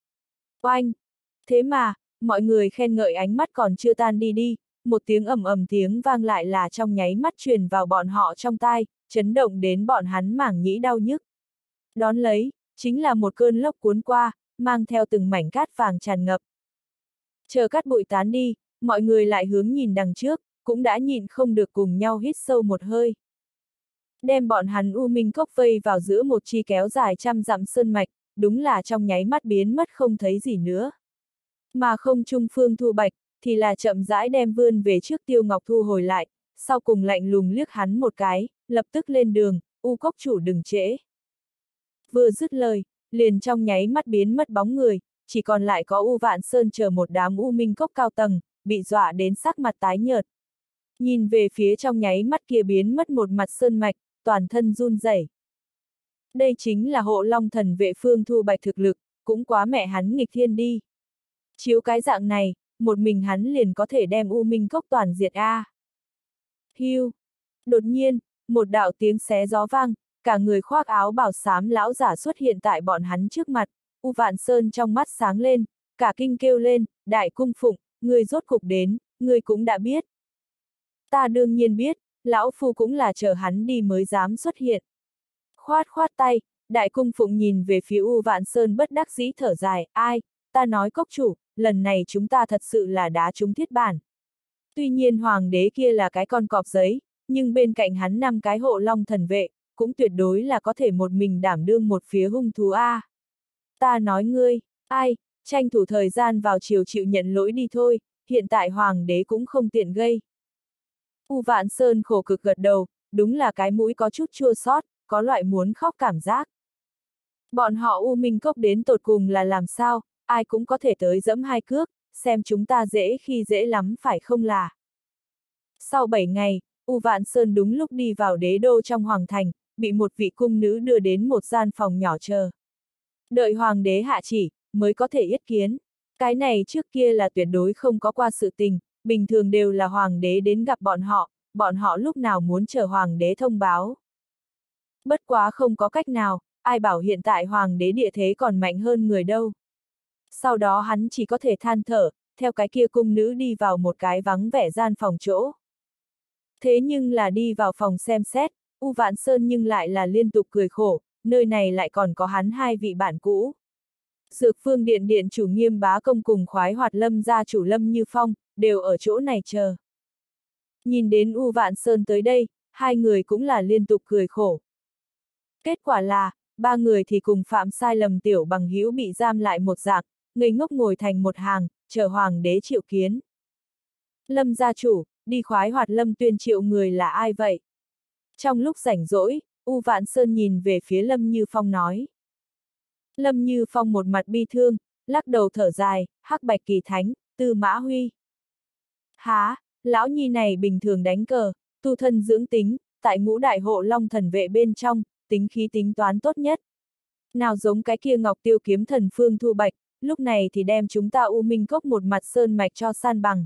Oanh! Thế mà, mọi người khen ngợi ánh mắt còn chưa tan đi đi, một tiếng ầm ầm tiếng vang lại là trong nháy mắt truyền vào bọn họ trong tai, chấn động đến bọn hắn mảng nhĩ đau nhức. Đón lấy, chính là một cơn lốc cuốn qua, mang theo từng mảnh cát vàng tràn ngập. Chờ cát bụi tán đi, mọi người lại hướng nhìn đằng trước, cũng đã nhịn không được cùng nhau hít sâu một hơi. Đem bọn hắn U Minh Cốc vây vào giữa một chi kéo dài trăm dặm sơn mạch, đúng là trong nháy mắt biến mất không thấy gì nữa. Mà không trung Phương Thu Bạch, thì là chậm rãi đem vươn về trước Tiêu Ngọc thu hồi lại, sau cùng lạnh lùng liếc hắn một cái, lập tức lên đường, U Cốc chủ đừng trễ. Vừa dứt lời, liền trong nháy mắt biến mất bóng người, chỉ còn lại có U Vạn Sơn chờ một đám U Minh Cốc cao tầng, bị dọa đến sắc mặt tái nhợt. Nhìn về phía trong nháy mắt kia biến mất một mặt sơn mạch, toàn thân run rẩy. Đây chính là hộ long thần vệ Phương Thu Bạch thực lực, cũng quá mẹ hắn nghịch thiên đi. Chiếu cái dạng này, một mình hắn liền có thể đem U Minh Cốc toàn diệt a. À. Hiu! Đột nhiên, một đạo tiếng xé gió vang, cả người khoác áo bào xám lão giả xuất hiện tại bọn hắn trước mặt, U Vạn Sơn trong mắt sáng lên, cả kinh kêu lên, đại cung phụng, người rốt cục đến, người cũng đã biết. Ta đương nhiên biết, lão phu cũng là chờ hắn đi mới dám xuất hiện. Khoát khoát tay, đại cung phụng nhìn về phía U Vạn Sơn bất đắc dĩ thở dài, ai, ta nói cốc chủ, lần này chúng ta thật sự là đá trúng thiết bản. Tuy nhiên hoàng đế kia là cái con cọp giấy, nhưng bên cạnh hắn năm cái hộ long thần vệ, cũng tuyệt đối là có thể một mình đảm đương một phía hung thú a. À. Ta nói ngươi, ai, tranh thủ thời gian vào chiều chịu nhận lỗi đi thôi, hiện tại hoàng đế cũng không tiện gây. U Vạn Sơn khổ cực gật đầu, đúng là cái mũi có chút chua xót, có loại muốn khóc cảm giác. Bọn họ U Minh Cốc đến tột cùng là làm sao, ai cũng có thể tới dẫm hai cước, xem chúng ta dễ khi dễ lắm phải không là. Sau bảy ngày, U Vạn Sơn đúng lúc đi vào đế đô trong hoàng thành, bị một vị cung nữ đưa đến một gian phòng nhỏ chờ. Đợi hoàng đế hạ chỉ, mới có thể yết kiến. Cái này trước kia là tuyệt đối không có qua sự tình, bình thường đều là hoàng đế đến gặp bọn họ, bọn họ lúc nào muốn chờ hoàng đế thông báo. Bất quá không có cách nào, ai bảo hiện tại hoàng đế địa thế còn mạnh hơn người đâu. Sau đó hắn chỉ có thể than thở, theo cái kia cung nữ đi vào một cái vắng vẻ gian phòng chỗ. Thế nhưng là đi vào phòng xem xét, U Vạn Sơn nhưng lại là liên tục cười khổ, nơi này lại còn có hắn hai vị bạn cũ. Dược Phương Điện Điện chủ Nghiêm Bá Công cùng Khoái Hoạt Lâm gia chủ Lâm Như Phong, đều ở chỗ này chờ. Nhìn đến U Vạn Sơn tới đây, hai người cũng là liên tục cười khổ. Kết quả là, ba người thì cùng phạm sai lầm tiểu bằng hữu bị giam lại một dạng, ngây ngốc ngồi thành một hàng, chờ hoàng đế triệu kiến. Lâm gia chủ, đi Khoái Hoạt Lâm tuyên triệu người là ai vậy? Trong lúc rảnh rỗi, U Vạn Sơn nhìn về phía Lâm Như Phong nói. Lâm Như Phong một mặt bi thương, lắc đầu thở dài, Hắc Bạch Kỳ Thánh, Tư Mã Huy. Há, lão nhi này bình thường đánh cờ, tu thân dưỡng tính, tại ngũ đại hộ long thần vệ bên trong, tính khí tính toán tốt nhất. Nào giống cái kia Ngọc Tiêu kiếm thần Phương Thu Bạch, lúc này thì đem chúng ta U Minh Cốc một mặt sơn mạch cho san bằng.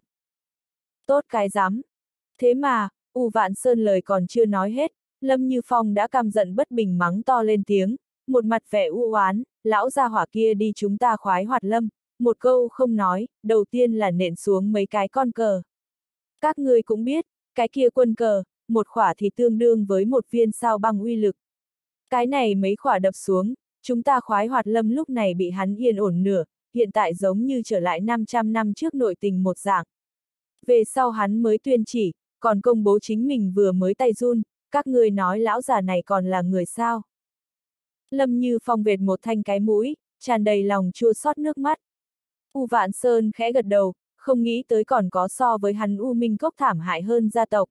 Tốt cái dám. Thế mà, U Vạn Sơn lời còn chưa nói hết, Lâm Như Phong đã căm giận bất bình mắng to lên tiếng, một mặt vẻ u oán, lão gia hỏa kia đi chúng ta khoái hoạt lâm, một câu không nói, đầu tiên là nện xuống mấy cái con cờ. Các ngươi cũng biết, cái kia quân cờ, một khỏa thì tương đương với một viên sao băng uy lực. Cái này mấy khỏa đập xuống, chúng ta khoái hoạt lâm lúc này bị hắn yên ổn nửa, hiện tại giống như trở lại năm trăm năm trước nội tình một dạng. Về sau hắn mới tuyên chỉ, còn công bố chính mình vừa mới tay run, các ngươi nói lão già này còn là người sao. Lâm Như Phong vệt một thanh cái mũi, tràn đầy lòng chua xót nước mắt. U Vạn Sơn khẽ gật đầu, không nghĩ tới còn có so với hắn U Minh Cốc thảm hại hơn gia tộc.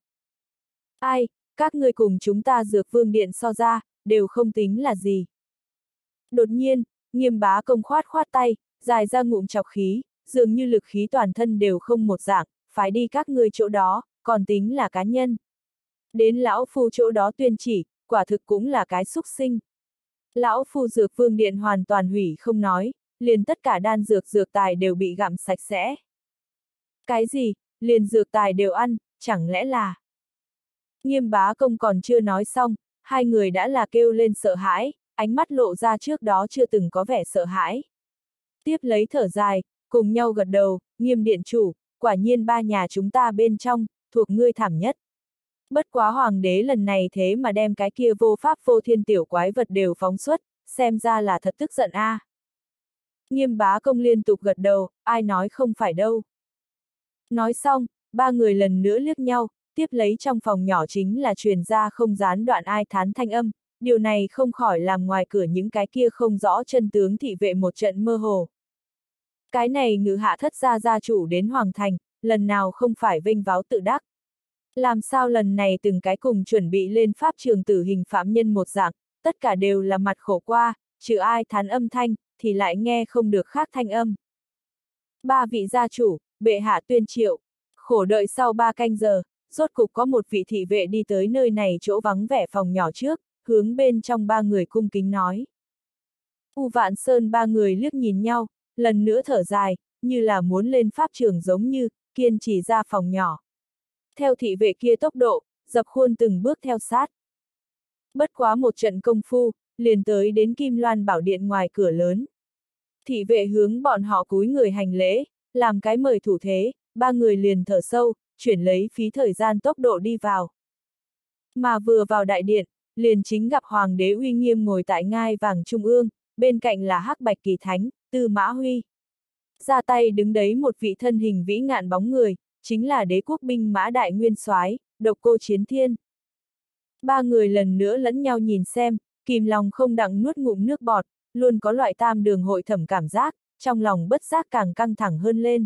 Ai, các ngươi cùng chúng ta Dược Vương Điện so ra, đều không tính là gì. Đột nhiên, Nghiêm Bá Công khoát khoát tay, dài ra ngụm chọc khí, dường như lực khí toàn thân đều không một dạng, phải đi các ngươi chỗ đó, còn tính là cá nhân. Đến lão phu chỗ đó tuyên chỉ, quả thực cũng là cái xúc sinh. Lão phu Dược Vương Điện hoàn toàn hủy không nói, liền tất cả đan dược dược tài đều bị gặm sạch sẽ. Cái gì, liền dược tài đều ăn, chẳng lẽ là... Nghiêm Bá Công còn chưa nói xong, hai người đã là kêu lên sợ hãi, ánh mắt lộ ra trước đó chưa từng có vẻ sợ hãi. Tiếp lấy thở dài, cùng nhau gật đầu, Nghiêm điện chủ, quả nhiên ba nhà chúng ta bên trong, thuộc ngươi thảm nhất. Bất quá hoàng đế lần này thế mà đem cái kia vô pháp vô thiên tiểu quái vật đều phóng xuất, xem ra là thật tức giận a. À. Nghiêm Bá Công liên tục gật đầu, ai nói không phải đâu. Nói xong, ba người lần nữa liếc nhau, tiếp lấy trong phòng nhỏ chính là truyền ra không gián đoạn ai thán thanh âm, điều này không khỏi làm ngoài cửa những cái kia không rõ chân tướng thị vệ một trận mơ hồ. Cái này ngự hạ thất gia gia chủ đến Hoàng Thành, lần nào không phải vênh váo tự đắc. Làm sao lần này từng cái cùng chuẩn bị lên pháp trường tử hình phạm nhân một dạng, tất cả đều là mặt khổ qua, trừ ai thán âm thanh, thì lại nghe không được khác thanh âm. Ba vị gia chủ, bệ hạ tuyên triệu, khổ đợi sau ba canh giờ, rốt cục có một vị thị vệ đi tới nơi này chỗ vắng vẻ phòng nhỏ trước, hướng bên trong ba người cung kính nói. U Vạn Sơn ba người liếc nhìn nhau, lần nữa thở dài, như là muốn lên pháp trường giống như, kiên trì ra phòng nhỏ. Theo thị vệ kia tốc độ, dập khuôn từng bước theo sát. Bất quá một trận công phu, liền tới đến Kim Loan Bảo Điện ngoài cửa lớn. Thị vệ hướng bọn họ cúi người hành lễ, làm cái mời thủ thế, ba người liền thở sâu, chuyển lấy phí thời gian tốc độ đi vào. Mà vừa vào đại điện, liền chính gặp Hoàng đế uy nghiêm ngồi tại ngai vàng trung ương, bên cạnh là Hắc Bạch Kỳ Thánh, Tư Mã Huy. Ra tay đứng đấy một vị thân hình vĩ ngạn bóng người, chính là đế quốc binh mã đại nguyên soái, Độc Cô Chiến Thiên. Ba người lần nữa lẫn nhau nhìn xem, kìm lòng không đặng nuốt ngụm nước bọt, luôn có loại tam đường hội thẩm cảm giác, trong lòng bất giác càng căng thẳng hơn lên.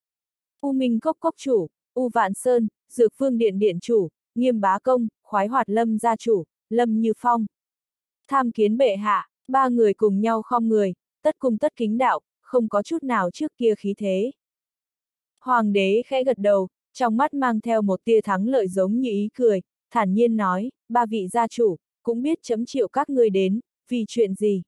U Minh Cốc Cốc chủ, U Vạn Sơn, Dược Vương Điện Điện chủ, Nghiêm Bá Công, Khoái Hoạt Lâm gia chủ, Lâm Như Phong. Tham kiến bệ hạ, ba người cùng nhau khom người, tất cung tất kính đạo, không có chút nào trước kia khí thế. Hoàng đế khẽ gật đầu, trong mắt mang theo một tia thắng lợi giống như ý cười, thản nhiên nói, ba vị gia chủ, cũng biết chấm triệu các ngươi đến, vì chuyện gì.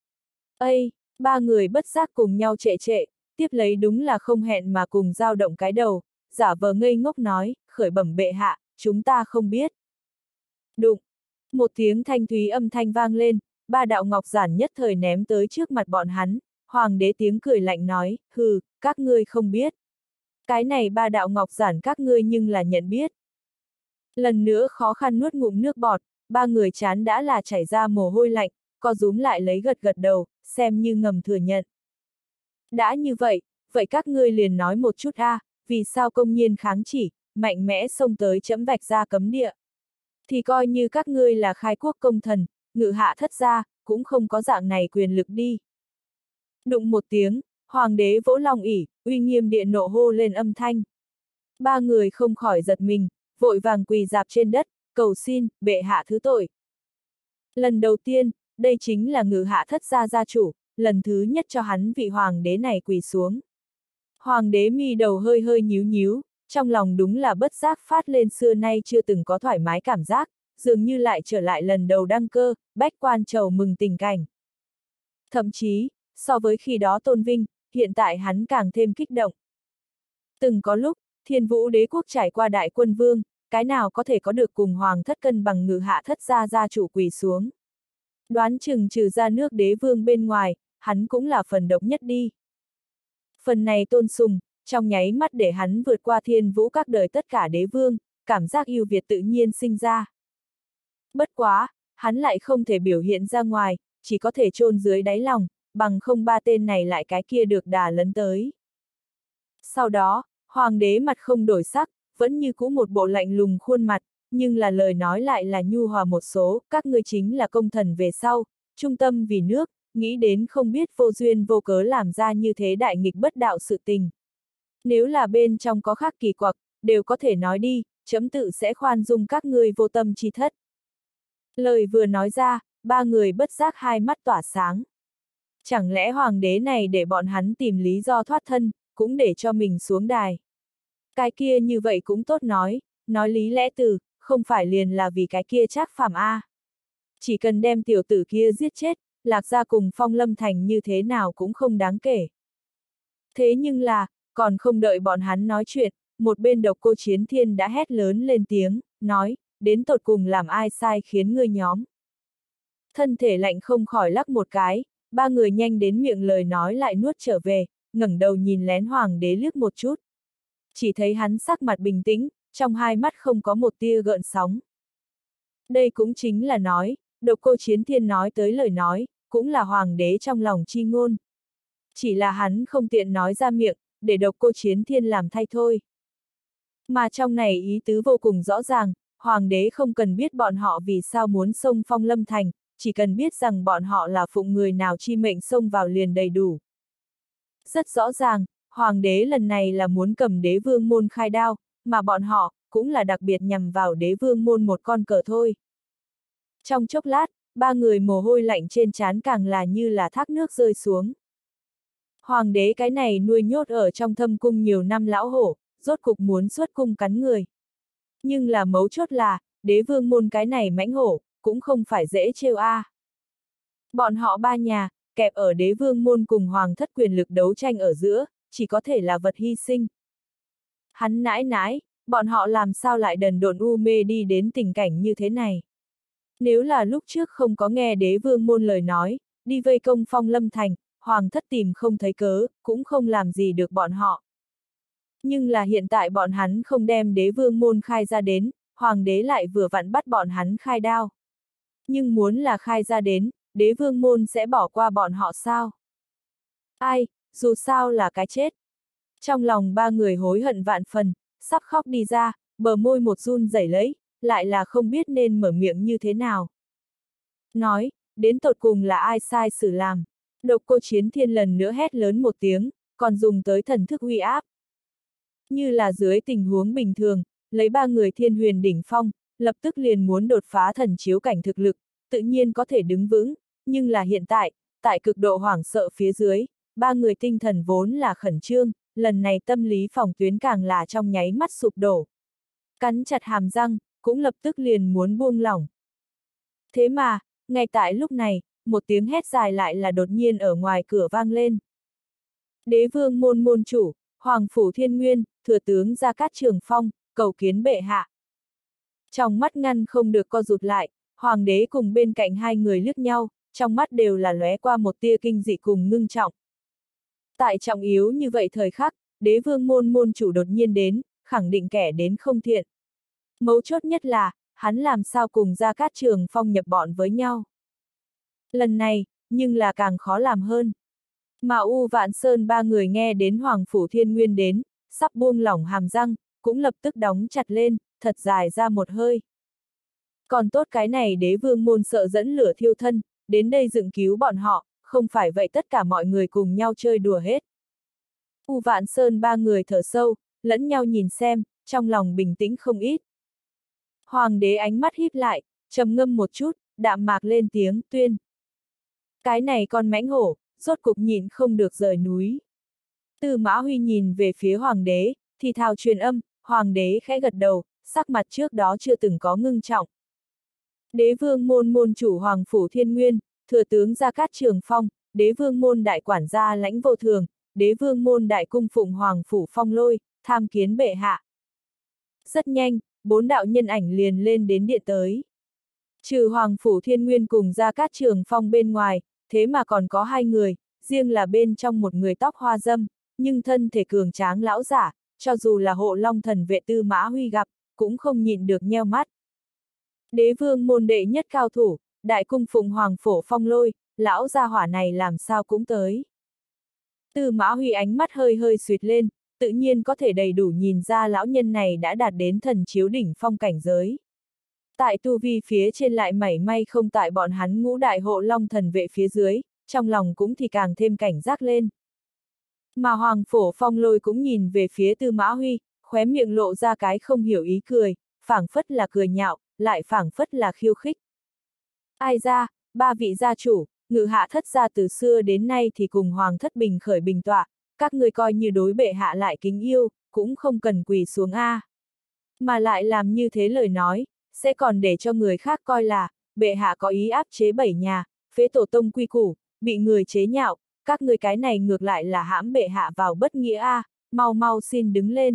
Ây, ba người bất giác cùng nhau trệ trệ, tiếp lấy đúng là không hẹn mà cùng dao động cái đầu, giả vờ ngây ngốc nói, khởi bẩm bệ hạ, chúng ta không biết. Đụng, một tiếng thanh thúy âm thanh vang lên, ba đạo ngọc giản nhất thời ném tới trước mặt bọn hắn, hoàng đế tiếng cười lạnh nói, hừ, các ngươi không biết. Cái này ba đạo ngọc giản các ngươi nhưng là nhận biết. Lần nữa khó khăn nuốt ngụm nước bọt, ba người chán đã là chảy ra mồ hôi lạnh, co rúm lại lấy gật gật đầu, xem như ngầm thừa nhận. Đã như vậy, vậy các ngươi liền nói một chút a, à, vì sao công nhiên kháng chỉ, mạnh mẽ xông tới chấm vạch ra cấm địa. Thì coi như các ngươi là khai quốc công thần, ngự hạ thất gia, cũng không có dạng này quyền lực đi. Đụng một tiếng, hoàng đế vỗ long ỷ, uy nghiêm điện nộ hô lên âm thanh. Ba người không khỏi giật mình, vội vàng quỳ dạp trên đất, cầu xin, bệ hạ thứ tội. Lần đầu tiên, đây chính là Ngự Hạ Thất gia gia chủ, lần thứ nhất cho hắn vị hoàng đế này quỳ xuống. Hoàng đế mi đầu hơi hơi nhíu nhíu, trong lòng đúng là bất giác phát lên xưa nay chưa từng có thoải mái cảm giác, dường như lại trở lại lần đầu đăng cơ, bách quan chầu mừng tình cảnh. Thậm chí, so với khi đó tôn vinh, hiện tại hắn càng thêm kích động. Từng có lúc, Thiên Vũ đế quốc trải qua đại quân vương, cái nào có thể có được cùng hoàng thất cân bằng Ngự Hạ Thất gia gia chủ quỳ xuống. Đoán chừng trừ ra nước đế vương bên ngoài, hắn cũng là phần độc nhất đi. Phần này tôn sùng, trong nháy mắt để hắn vượt qua Thiên Vũ các đời tất cả đế vương, cảm giác ưu việt tự nhiên sinh ra. Bất quá, hắn lại không thể biểu hiện ra ngoài, chỉ có thể chôn dưới đáy lòng, bằng không ba tên này lại cái kia được đà lấn tới. Sau đó, hoàng đế mặt không đổi sắc, vẫn như cũ một bộ lạnh lùng khuôn mặt, nhưng là lời nói lại là nhu hòa một số, các ngươi chính là công thần về sau, trung tâm vì nước, nghĩ đến không biết vô duyên vô cớ làm ra như thế đại nghịch bất đạo sự tình. Nếu là bên trong có khác kỳ quặc, đều có thể nói đi, chấm tự sẽ khoan dung các ngươi vô tâm chi thất. Lời vừa nói ra, ba người bất giác hai mắt tỏa sáng. Chẳng lẽ hoàng đế này để bọn hắn tìm lý do thoát thân, cũng để cho mình xuống đài. Cái kia như vậy cũng tốt nói, nói lý lẽ từ, không phải liền là vì cái kia Trác Phàm a. Chỉ cần đem tiểu tử kia giết chết, Lạc Gia cùng Phong Lâm Thành như thế nào cũng không đáng kể. Thế nhưng là, còn không đợi bọn hắn nói chuyện, một bên Độc Cô Chiến Thiên đã hét lớn lên tiếng, nói, đến tột cùng làm ai sai khiến ngươi nhóm. Thân thể lạnh không khỏi lắc một cái, ba người nhanh đến miệng lời nói lại nuốt trở về, ngẩng đầu nhìn lén hoàng đế liếc một chút. Chỉ thấy hắn sắc mặt bình tĩnh, trong hai mắt không có một tia gợn sóng. Đây cũng chính là nói, Độc Cô Chiến Thiên nói tới lời nói, cũng là hoàng đế trong lòng chi ngôn. Chỉ là hắn không tiện nói ra miệng, để Độc Cô Chiến Thiên làm thay thôi. Mà trong này ý tứ vô cùng rõ ràng, hoàng đế không cần biết bọn họ vì sao muốn xông Phong Lâm Thành, chỉ cần biết rằng bọn họ là phụng người nào chi mệnh xông vào liền đầy đủ. Rất rõ ràng, hoàng đế lần này là muốn cầm đế vương môn khai đao, mà bọn họ, cũng là đặc biệt nhằm vào đế vương môn một con cờ thôi. Trong chốc lát, ba người mồ hôi lạnh trên trán càng là như là thác nước rơi xuống. Hoàng đế cái này nuôi nhốt ở trong thâm cung nhiều năm lão hổ, rốt cục muốn xuất cung cắn người. Nhưng là mấu chốt là, đế vương môn cái này mãnh hổ, cũng không phải dễ trêu a. À. Bọn họ ba nhà, kẹp ở đế vương môn cùng hoàng thất quyền lực đấu tranh ở giữa, chỉ có thể là vật hy sinh. Hắn nãi nãi, bọn họ làm sao lại đần độn u mê đi đến tình cảnh như thế này. Nếu là lúc trước không có nghe đế vương môn lời nói, đi vây công Phong Lâm Thành, hoàng thất tìm không thấy cớ, cũng không làm gì được bọn họ. Nhưng là hiện tại bọn hắn không đem đế vương môn khai ra đến, hoàng đế lại vừa vặn bắt bọn hắn khai đao. Nhưng muốn là khai ra đến, đế vương môn sẽ bỏ qua bọn họ sao? Ai, dù sao là cái chết. Trong lòng ba người hối hận vạn phần, sắp khóc đi ra, bờ môi một run rẩy lấy, lại là không biết nên mở miệng như thế nào. Nói, đến tột cùng là ai sai xử làm. Độc Cô Chiến Thiên lần nữa hét lớn một tiếng, còn dùng tới thần thức uy áp. Như là dưới tình huống bình thường, lấy ba người thiên huyền đỉnh phong, lập tức liền muốn đột phá thần chiếu cảnh thực lực, tự nhiên có thể đứng vững, nhưng là hiện tại, tại cực độ hoảng sợ phía dưới, ba người tinh thần vốn là khẩn trương, lần này tâm lý phòng tuyến càng là trong nháy mắt sụp đổ. Cắn chặt hàm răng, cũng lập tức liền muốn buông lỏng. Thế mà, ngay tại lúc này, một tiếng hét dài lại là đột nhiên ở ngoài cửa vang lên. Đế vương môn môn chủ, Hoàng Phủ Thiên Nguyên, thừa tướng Gia Cát Trường Phong, cầu kiến bệ hạ. Trong mắt ngăn không được co rụt lại, hoàng đế cùng bên cạnh hai người liếc nhau, trong mắt đều là lóe qua một tia kinh dị cùng ngưng trọng. Tại trọng yếu như vậy thời khắc, đế vương môn môn chủ đột nhiên đến, khẳng định kẻ đến không thiện. Mấu chốt nhất là, hắn làm sao cùng Gia Cát Trường Phong nhập bọn với nhau. Lần này, nhưng là càng khó làm hơn. Mà U Vạn Sơn ba người nghe đến Hoàng Phủ Thiên Nguyên đến, sắp buông lỏng hàm răng, cũng lập tức đóng chặt lên, thật dài ra một hơi. Còn tốt cái này đế vương môn sợ dẫn lửa thiêu thân, đến đây dựng cứu bọn họ, không phải vậy tất cả mọi người cùng nhau chơi đùa hết. U Vạn Sơn ba người thở sâu, lẫn nhau nhìn xem, trong lòng bình tĩnh không ít. Hoàng đế ánh mắt híp lại, trầm ngâm một chút, đạm mạc lên tiếng, tuyên. Cái này con mãnh hổ, rốt cục nhịn không được rời núi. Tư Mã Huy nhìn về phía hoàng đế, thì thào truyền âm, hoàng đế khẽ gật đầu, sắc mặt trước đó chưa từng có ngưng trọng. Đế vương môn môn chủ Hoàng Phủ Thiên Nguyên, thừa tướng Gia Cát Trường Phong, đế vương môn đại quản gia Lãnh Vô Thường, đế vương môn đại cung phụng Hoàng Phủ Phong Lôi, tham kiến bệ hạ. Rất nhanh, bốn đạo nhân ảnh liền lên đến điện tới. Trừ Hoàng Phủ Thiên Nguyên cùng Gia Cát Trường Phong bên ngoài, thế mà còn có hai người, riêng là bên trong một người tóc hoa dâm, nhưng thân thể cường tráng lão giả, cho dù là hộ long thần vệ Tư Mã Huy gặp, cũng không nhịn được nheo mắt. Đế vương môn đệ nhất cao thủ, đại cung phụng Hoàng Phủ Phong Lôi, lão gia hỏa này làm sao cũng tới. Tư Mã Huy ánh mắt hơi hơi xuyệt lên, tự nhiên có thể đầy đủ nhìn ra lão nhân này đã đạt đến thần chiếu đỉnh phong cảnh giới. Tại tu vi phía trên lại mảy may không tại bọn hắn ngũ đại hộ long thần vệ phía dưới, trong lòng cũng thì càng thêm cảnh giác lên. Mà Hoàng Phủ Phong Lôi cũng nhìn về phía Tư Mã Huy, khóe miệng lộ ra cái không hiểu ý cười, phảng phất là cười nhạo, lại phảng phất là khiêu khích. Ai ra, ba vị gia chủ, ngự hạ thất gia từ xưa đến nay thì cùng Hoàng thất bình khởi bình tọa, các người coi như đối bệ hạ lại kính yêu, cũng không cần quỳ xuống a. Mà lại làm như thế lời nói, sẽ còn để cho người khác coi là, bệ hạ có ý áp chế bảy nhà, phế tổ tông quy củ, bị người chế nhạo, các người cái này ngược lại là hãm bệ hạ vào bất nghĩa a, mau mau xin đứng lên.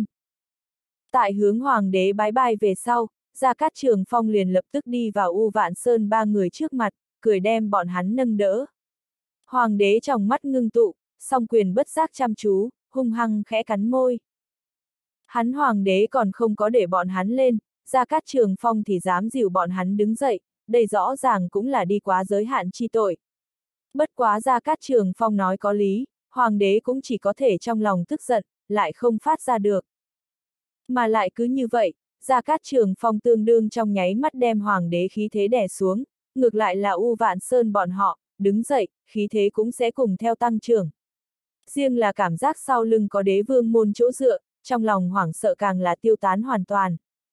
Tại hướng hoàng đế bái bai về sau, Gia Cát Trường Phong liền lập tức đi vào U Vạn Sơn ba người trước mặt, cười đem bọn hắn nâng đỡ. Hoàng đế trong mắt ngưng tụ, song quyền bất giác chăm chú, hung hăng khẽ cắn môi. Hắn hoàng đế còn không có để bọn hắn lên, Gia Cát Trường Phong thì dám dìu bọn hắn đứng dậy, đây rõ ràng cũng là đi quá giới hạn chi tội. Bất quá Gia Cát Trường Phong nói có lý, hoàng đế cũng chỉ có thể trong lòng tức giận, lại không phát ra được. Mà lại cứ như vậy, Gia Cát Trường Phong tương đương trong nháy mắt đem hoàng đế khí thế đè xuống, ngược lại là U Vạn Sơn bọn họ, đứng dậy, khí thế cũng sẽ cùng theo tăng trưởng. Riêng là cảm giác sau lưng có đế vương môn chỗ dựa, trong lòng hoảng sợ càng là tiêu tán hoàn toàn.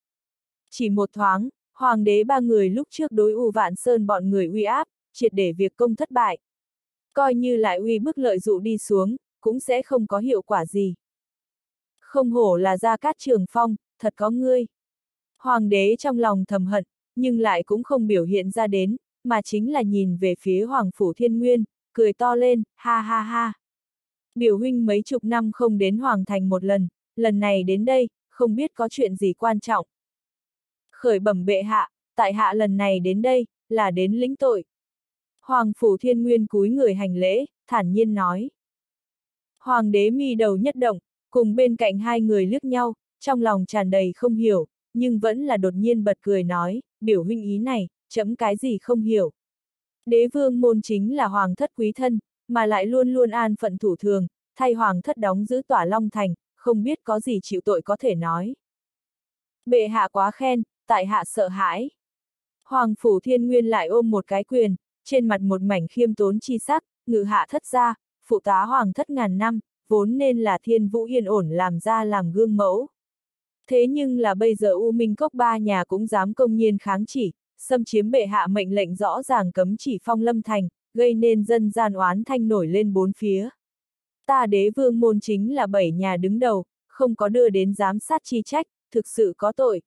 Chỉ một thoáng, hoàng đế ba người lúc trước đối U Vạn Sơn bọn người uy áp, triệt để việc công thất bại. Coi như lại uy bức lợi dụ đi xuống, cũng sẽ không có hiệu quả gì. Không hổ là Gia Cát Trường Phong, thật có ngươi. Hoàng đế trong lòng thầm hận, nhưng lại cũng không biểu hiện ra đến, mà chính là nhìn về phía Hoàng Phủ Thiên Nguyên, cười to lên, ha ha ha. Biểu huynh mấy chục năm không đến Hoàng Thành một lần, lần này đến đây, không biết có chuyện gì quan trọng. Khởi bẩm bệ hạ, tại hạ lần này đến đây, là đến lĩnh tội. Hoàng Phủ Thiên Nguyên cúi người hành lễ, thản nhiên nói. Hoàng đế mi đầu nhất động, cùng bên cạnh hai người liếc nhau, trong lòng tràn đầy không hiểu, nhưng vẫn là đột nhiên bật cười nói, biểu huynh ý này, chấm cái gì không hiểu. Đế vương môn chính là hoàng thất quý thân, mà lại luôn luôn an phận thủ thường, thay hoàng thất đóng giữ tỏa Long Thành, không biết có gì chịu tội có thể nói. Bệ hạ quá khen, tại hạ sợ hãi. Hoàng Phủ Thiên Nguyên lại ôm một cái quyền, trên mặt một mảnh khiêm tốn chi sắc, ngự hạ thất gia, phụ tá hoàng thất ngàn năm, vốn nên là thiên vũ yên ổn làm ra làm gương mẫu. Thế nhưng là bây giờ U Minh Cốc ba nhà cũng dám công nhiên kháng chỉ, xâm chiếm bệ hạ mệnh lệnh rõ ràng cấm chỉ phong lâm thành, gây nên dân gian oán thanh nổi lên bốn phía. Ta đế vương môn chính là bảy nhà đứng đầu, không có đưa đến giám sát chi trách, thực sự có tội.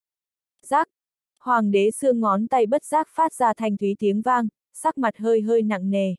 Giác, hoàng đế xương ngón tay bất giác phát ra thanh thúy tiếng vang, sắc mặt hơi hơi nặng nề.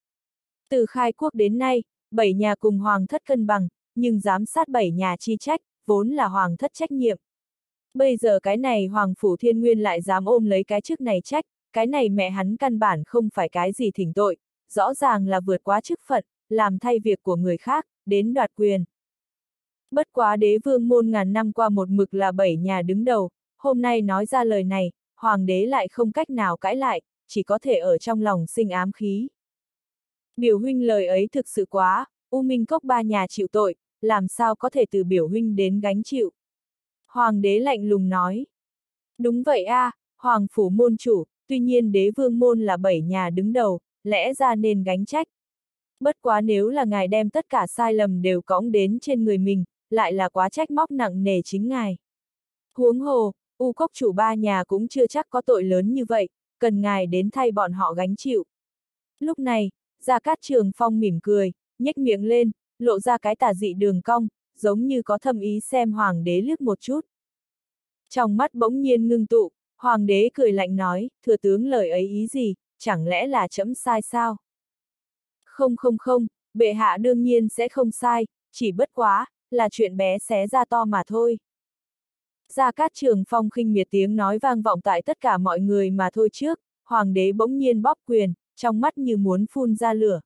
Từ khai quốc đến nay, bảy nhà cùng hoàng thất cân bằng, nhưng giám sát bảy nhà chi trách, vốn là hoàng thất trách nhiệm. Bây giờ cái này Hoàng Phủ Thiên Nguyên lại dám ôm lấy cái chức này trách, cái này mẹ hắn căn bản không phải cái gì thỉnh tội, rõ ràng là vượt quá chức phận, làm thay việc của người khác, đến đoạt quyền. Bất quá đế vương môn ngàn năm qua một mực là bảy nhà đứng đầu, hôm nay nói ra lời này, hoàng đế lại không cách nào cãi lại, chỉ có thể ở trong lòng sinh ám khí. Biểu huynh lời ấy thực sự quá, U Minh Cốc ba nhà chịu tội, làm sao có thể từ biểu huynh đến gánh chịu. Hoàng đế lạnh lùng nói. Đúng vậy a, à, Hoàng Phủ môn chủ, tuy nhiên đế vương môn là bảy nhà đứng đầu, lẽ ra nên gánh trách. Bất quá nếu là ngài đem tất cả sai lầm đều cõng đến trên người mình, lại là quá trách móc nặng nề chính ngài. Huống hồ, U cốc chủ ba nhà cũng chưa chắc có tội lớn như vậy, cần ngài đến thay bọn họ gánh chịu. Lúc này, Gia Cát Trường Phong mỉm cười, nhếch miệng lên, lộ ra cái tà dị đường cong, giống như có thâm ý xem hoàng đế liếc một chút. Trong mắt bỗng nhiên ngưng tụ, hoàng đế cười lạnh nói, thừa tướng lời ấy ý gì, chẳng lẽ là trẫm sai sao? Không không không, bệ hạ đương nhiên sẽ không sai, chỉ bất quá, là chuyện bé xé ra to mà thôi. Gia Cát Trường Phong khinh miệt tiếng nói vang vọng tại tất cả mọi người mà thôi trước, hoàng đế bỗng nhiên bóp quyền, trong mắt như muốn phun ra lửa.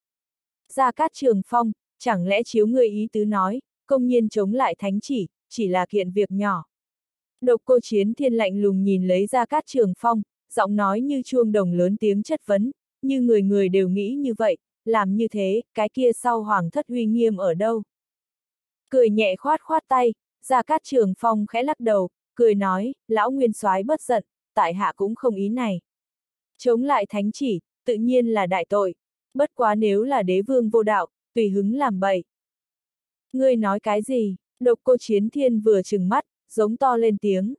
Gia Cát Trường Phong, chẳng lẽ chiếu ngươi ý tứ nói, công nhiên chống lại thánh chỉ, chỉ là kiện việc nhỏ. Độc Cô Chiến Thiên lạnh lùng nhìn lấy Gia Cát Trường Phong, giọng nói như chuông đồng lớn tiếng chất vấn, như người người đều nghĩ như vậy, làm như thế, cái kia sau hoàng thất uy nghiêm ở đâu? Cười nhẹ khoát khoát tay, Gia Cát Trường Phong khẽ lắc đầu, cười nói, lão nguyên soái bất giận, tại hạ cũng không ý này. Chống lại thánh chỉ, tự nhiên là đại tội, bất quá nếu là đế vương vô đạo, tùy hứng làm bậy. Ngươi nói cái gì? Độc Cô Chiến Thiên vừa trừng mắt, giống to lên tiếng.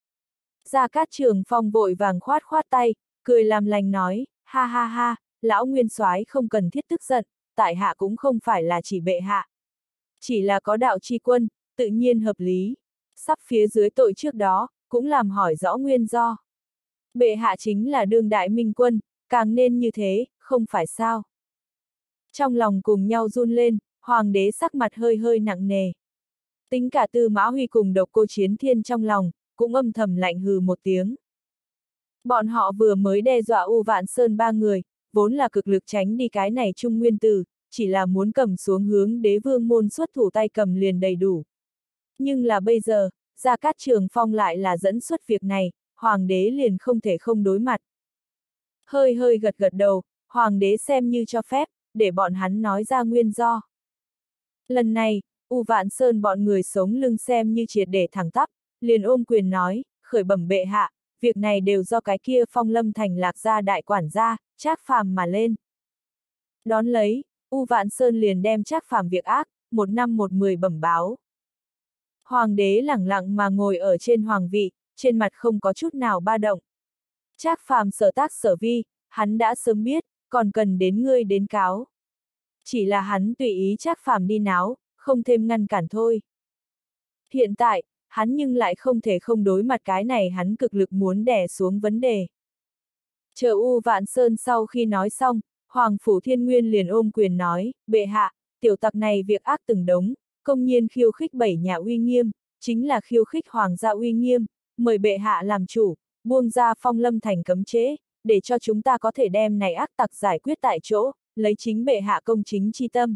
Gia Cát Trường Phong vội vàng khoát khoát tay, cười làm lành nói, ha ha ha, lão nguyên soái không cần thiết tức giận, tại hạ cũng không phải là chỉ bệ hạ. Chỉ là có đạo tri quân, tự nhiên hợp lý. Sắp phía dưới tội trước đó, cũng làm hỏi rõ nguyên do. Bệ hạ chính là đương đại minh quân, càng nên như thế, không phải sao. Trong lòng cùng nhau run lên, hoàng đế sắc mặt hơi hơi nặng nề. Tính cả Tư Mã Huy cùng Độc Cô Chiến Thiên trong lòng, cũng âm thầm lạnh hừ một tiếng. Bọn họ vừa mới đe dọa U Vạn Sơn ba người, vốn là cực lực tránh đi cái này Trung Nguyên Tử, chỉ là muốn cầm xuống hướng đế vương môn xuất thủ tay cầm liền đầy đủ. Nhưng là bây giờ, Gia Cát Trường Phong lại là dẫn xuất việc này, hoàng đế liền không thể không đối mặt. Hơi hơi gật gật đầu, hoàng đế xem như cho phép, để bọn hắn nói ra nguyên do. Lần này, U Vạn Sơn bọn người sống lưng xem như triệt để thẳng tắp, liền ôm quyền nói, khởi bẩm bệ hạ, việc này đều do cái kia Phong Lâm Thành Lạc gia đại quản gia, Trác Phàm mà lên. Đón lấy, U Vạn Sơn liền đem Trác Phàm việc ác, một năm một mười bẩm báo. Hoàng đế lẳng lặng mà ngồi ở trên hoàng vị, trên mặt không có chút nào ba động. Trác Phàm sở tác sở vi, hắn đã sớm biết, còn cần đến ngươi đến cáo. Chỉ là hắn tùy ý Trác Phàm đi náo, không thêm ngăn cản thôi. Hiện tại, hắn nhưng lại không thể không đối mặt cái này hắn cực lực muốn đè xuống vấn đề. Chờ U Vạn Sơn sau khi nói xong, Hoàng Phủ Thiên Nguyên liền ôm quyền nói, bệ hạ, tiểu tặc này việc ác từng đống, công nhiên khiêu khích bảy nhà uy nghiêm, chính là khiêu khích hoàng gia uy nghiêm, mời bệ hạ làm chủ, buông ra Phong Lâm Thành cấm chế, để cho chúng ta có thể đem này ác tặc giải quyết tại chỗ, lấy chính bệ hạ công chính chi tâm.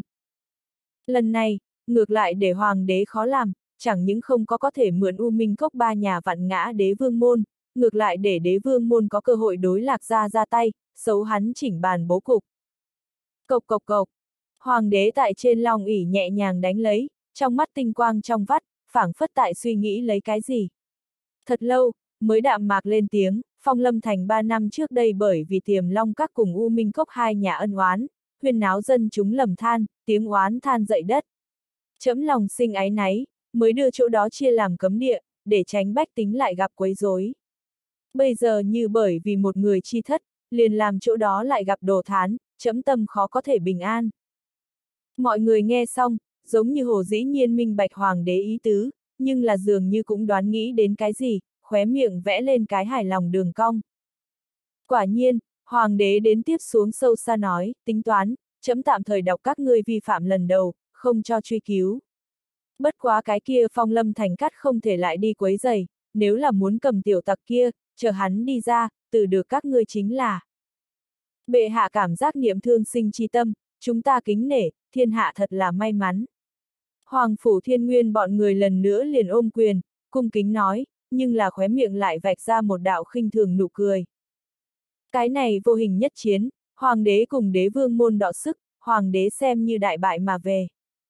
Lần này, ngược lại để hoàng đế khó làm, chẳng những không có có thể mượn U Minh Cốc ba nhà vặn ngã đế vương môn, ngược lại để đế vương môn có cơ hội đối Lạc gia ra tay, xấu hắn chỉnh bàn bố cục. Cộc cộc cộc, hoàng đế tại trên long ỷ nhẹ nhàng đánh lấy, trong mắt tinh quang trong vắt, phảng phất tại suy nghĩ lấy cái gì. Thật lâu, mới đạm mạc lên tiếng, Phong Lâm Thành ba năm trước đây bởi vì Tiềm Long Các cùng U Minh Cốc hai nhà ân oán, huyên náo dân chúng lầm than, tiếng oán than dậy đất. Trẫm lòng sinh áy náy, mới đưa chỗ đó chia làm cấm địa, để tránh bách tính lại gặp quấy rối. Bây giờ như bởi vì một người chi thất, liền làm chỗ đó lại gặp đồ thán, trẫm tâm khó có thể bình an. Mọi người nghe xong, giống như hồ dĩ nhiên minh bạch hoàng đế ý tứ, nhưng là dường như cũng đoán nghĩ đến cái gì, khóe miệng vẽ lên cái hài lòng đường cong. Quả nhiên, hoàng đế đến tiếp xuống sâu xa nói, tính toán, trẫm tạm thời đọc các ngươi vi phạm lần đầu, không cho truy cứu. Bất quá cái kia Phong Lâm Thành cắt không thể lại đi quấy giày, nếu là muốn cầm tiểu tặc kia, chờ hắn đi ra, từ được các ngươi chính là. Bệ hạ cảm giác niệm thương sinh chi tâm, chúng ta kính nể, thiên hạ thật là may mắn. Hoàng Phủ Thiên Nguyên bọn người lần nữa liền ôm quyền, cung kính nói, nhưng là khóe miệng lại vạch ra một đạo khinh thường nụ cười. Cái này vô hình nhất chiến, hoàng đế cùng đế vương môn đọ sức, hoàng đế xem như đại bại mà về.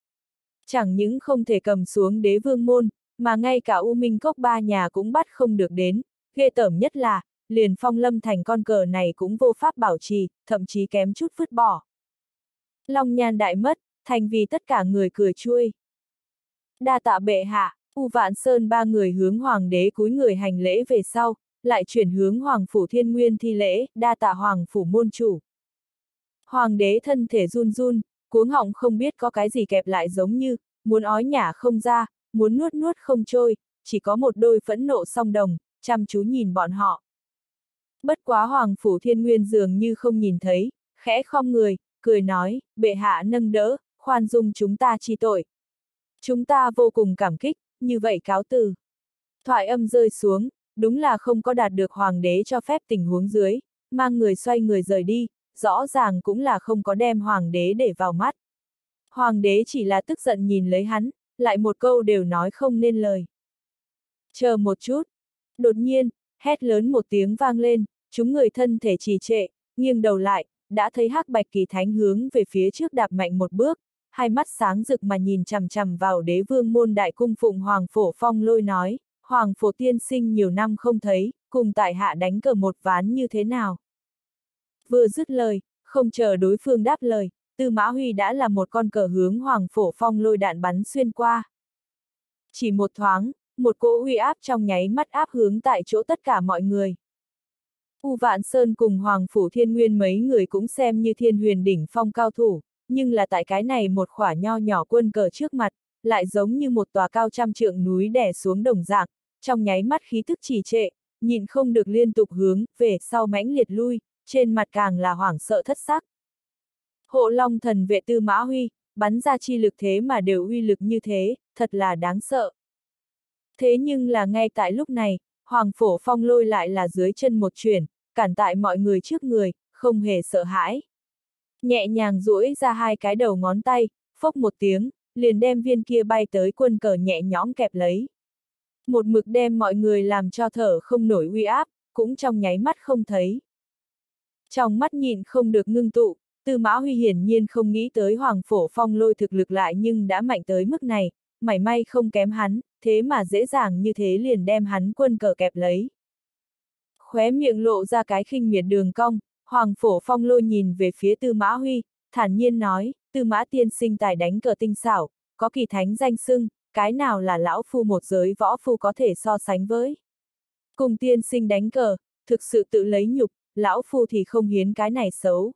Chẳng những không thể cầm xuống đế vương môn, mà ngay cả U Minh Cốc ba nhà cũng bắt không được đến, ghê tởm nhất là, liền Phong Lâm Thành con cờ này cũng vô pháp bảo trì, thậm chí kém chút vứt bỏ. Long nhan đại mất, thành vì tất cả người cười chuôi. Đa tạ bệ hạ. U Vạn Sơn ba người hướng hoàng đế cúi người hành lễ về sau, lại chuyển hướng Hoàng Phủ Thiên Nguyên thi lễ, đa tạ Hoàng Phủ môn chủ. Hoàng đế thân thể run run, cuống họng không biết có cái gì kẹp lại giống như, muốn ói nhả không ra, muốn nuốt nuốt không trôi, chỉ có một đôi phẫn nộ song đồng, chăm chú nhìn bọn họ. Bất quá Hoàng Phủ Thiên Nguyên dường như không nhìn thấy, khẽ khom người, cười nói, bệ hạ nâng đỡ, khoan dung chúng ta chi tội. Chúng ta vô cùng cảm kích, như vậy cáo từ. Thoại âm rơi xuống, đúng là không có đạt được hoàng đế cho phép tình huống dưới, mang người xoay người rời đi, rõ ràng cũng là không có đem hoàng đế để vào mắt. Hoàng đế chỉ là tức giận nhìn lấy hắn, lại một câu đều nói không nên lời. Chờ một chút. Đột nhiên, hét lớn một tiếng vang lên, chúng người thân thể trì trệ, nghiêng đầu lại, đã thấy Hắc Bạch Kỳ Thánh hướng về phía trước đạp mạnh một bước, hai mắt sáng rực mà nhìn chằm chằm vào đế vương môn đại cung phụng Hoàng Phổ Phong Lôi nói, Hoàng Phổ tiên sinh nhiều năm không thấy, cùng tại hạ đánh cờ một ván như thế nào. Vừa dứt lời, không chờ đối phương đáp lời, Tư Mã Huy đã là một con cờ hướng Hoàng Phổ Phong Lôi đạn bắn xuyên qua. Chỉ một thoáng, một cỗ uy áp trong nháy mắt áp hướng tại chỗ tất cả mọi người. U Vạn Sơn cùng Hoàng Phủ Thiên Nguyên mấy người cũng xem như thiên huyền đỉnh phong cao thủ, nhưng là tại cái này một khỏa nho nhỏ quân cờ trước mặt, lại giống như một tòa cao trăm trượng núi đè xuống đồng dạng, trong nháy mắt khí tức trì trệ, nhìn không được liên tục hướng về sau mãnh liệt lui, trên mặt càng là hoảng sợ thất sắc. Hộ Long thần vệ Tư Mã Huy, bắn ra chi lực thế mà đều uy lực như thế, thật là đáng sợ. Thế nhưng là ngay tại lúc này, Hoàng Phổ Phong Lôi lại là dưới chân một chuyển, cản tại mọi người trước người, không hề sợ hãi. Nhẹ nhàng duỗi ra hai cái đầu ngón tay, phốc một tiếng, liền đem viên kia bay tới quân cờ nhẹ nhõm kẹp lấy. Một mực đem mọi người làm cho thở không nổi uy áp, cũng trong nháy mắt không thấy. Trong mắt nhìn không được ngưng tụ, Tư Mã Huy hiển nhiên không nghĩ tới Hoàng Phổ Phong Lôi thực lực lại nhưng đã mạnh tới mức này, mảy may không kém hắn, thế mà dễ dàng như thế liền đem hắn quân cờ kẹp lấy. Khóe miệng lộ ra cái khinh miệt đường cong, Hoàng Phổ Phong Lôi nhìn về phía Tư Mã Huy, thản nhiên nói, Tư Mã tiên sinh tài đánh cờ tinh xảo, có kỳ thánh danh xưng, cái nào là lão phu một giới võ phu có thể so sánh với. Cùng tiên sinh đánh cờ, thực sự tự lấy nhục, lão phu thì không hiến cái này xấu.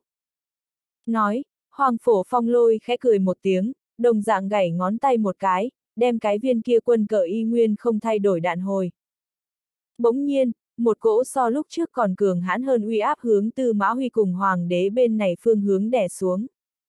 Nói, Hoàng Phổ Phong Lôi khẽ cười một tiếng, đồng dạng gảy ngón tay một cái, đem cái viên kia quân cờ y nguyên không thay đổi đạn hồi. Bỗng nhiên, một cỗ so lúc trước còn cường hãn hơn uy áp hướng Tư Mã Huy cùng hoàng đế bên này phương hướng đè xuống.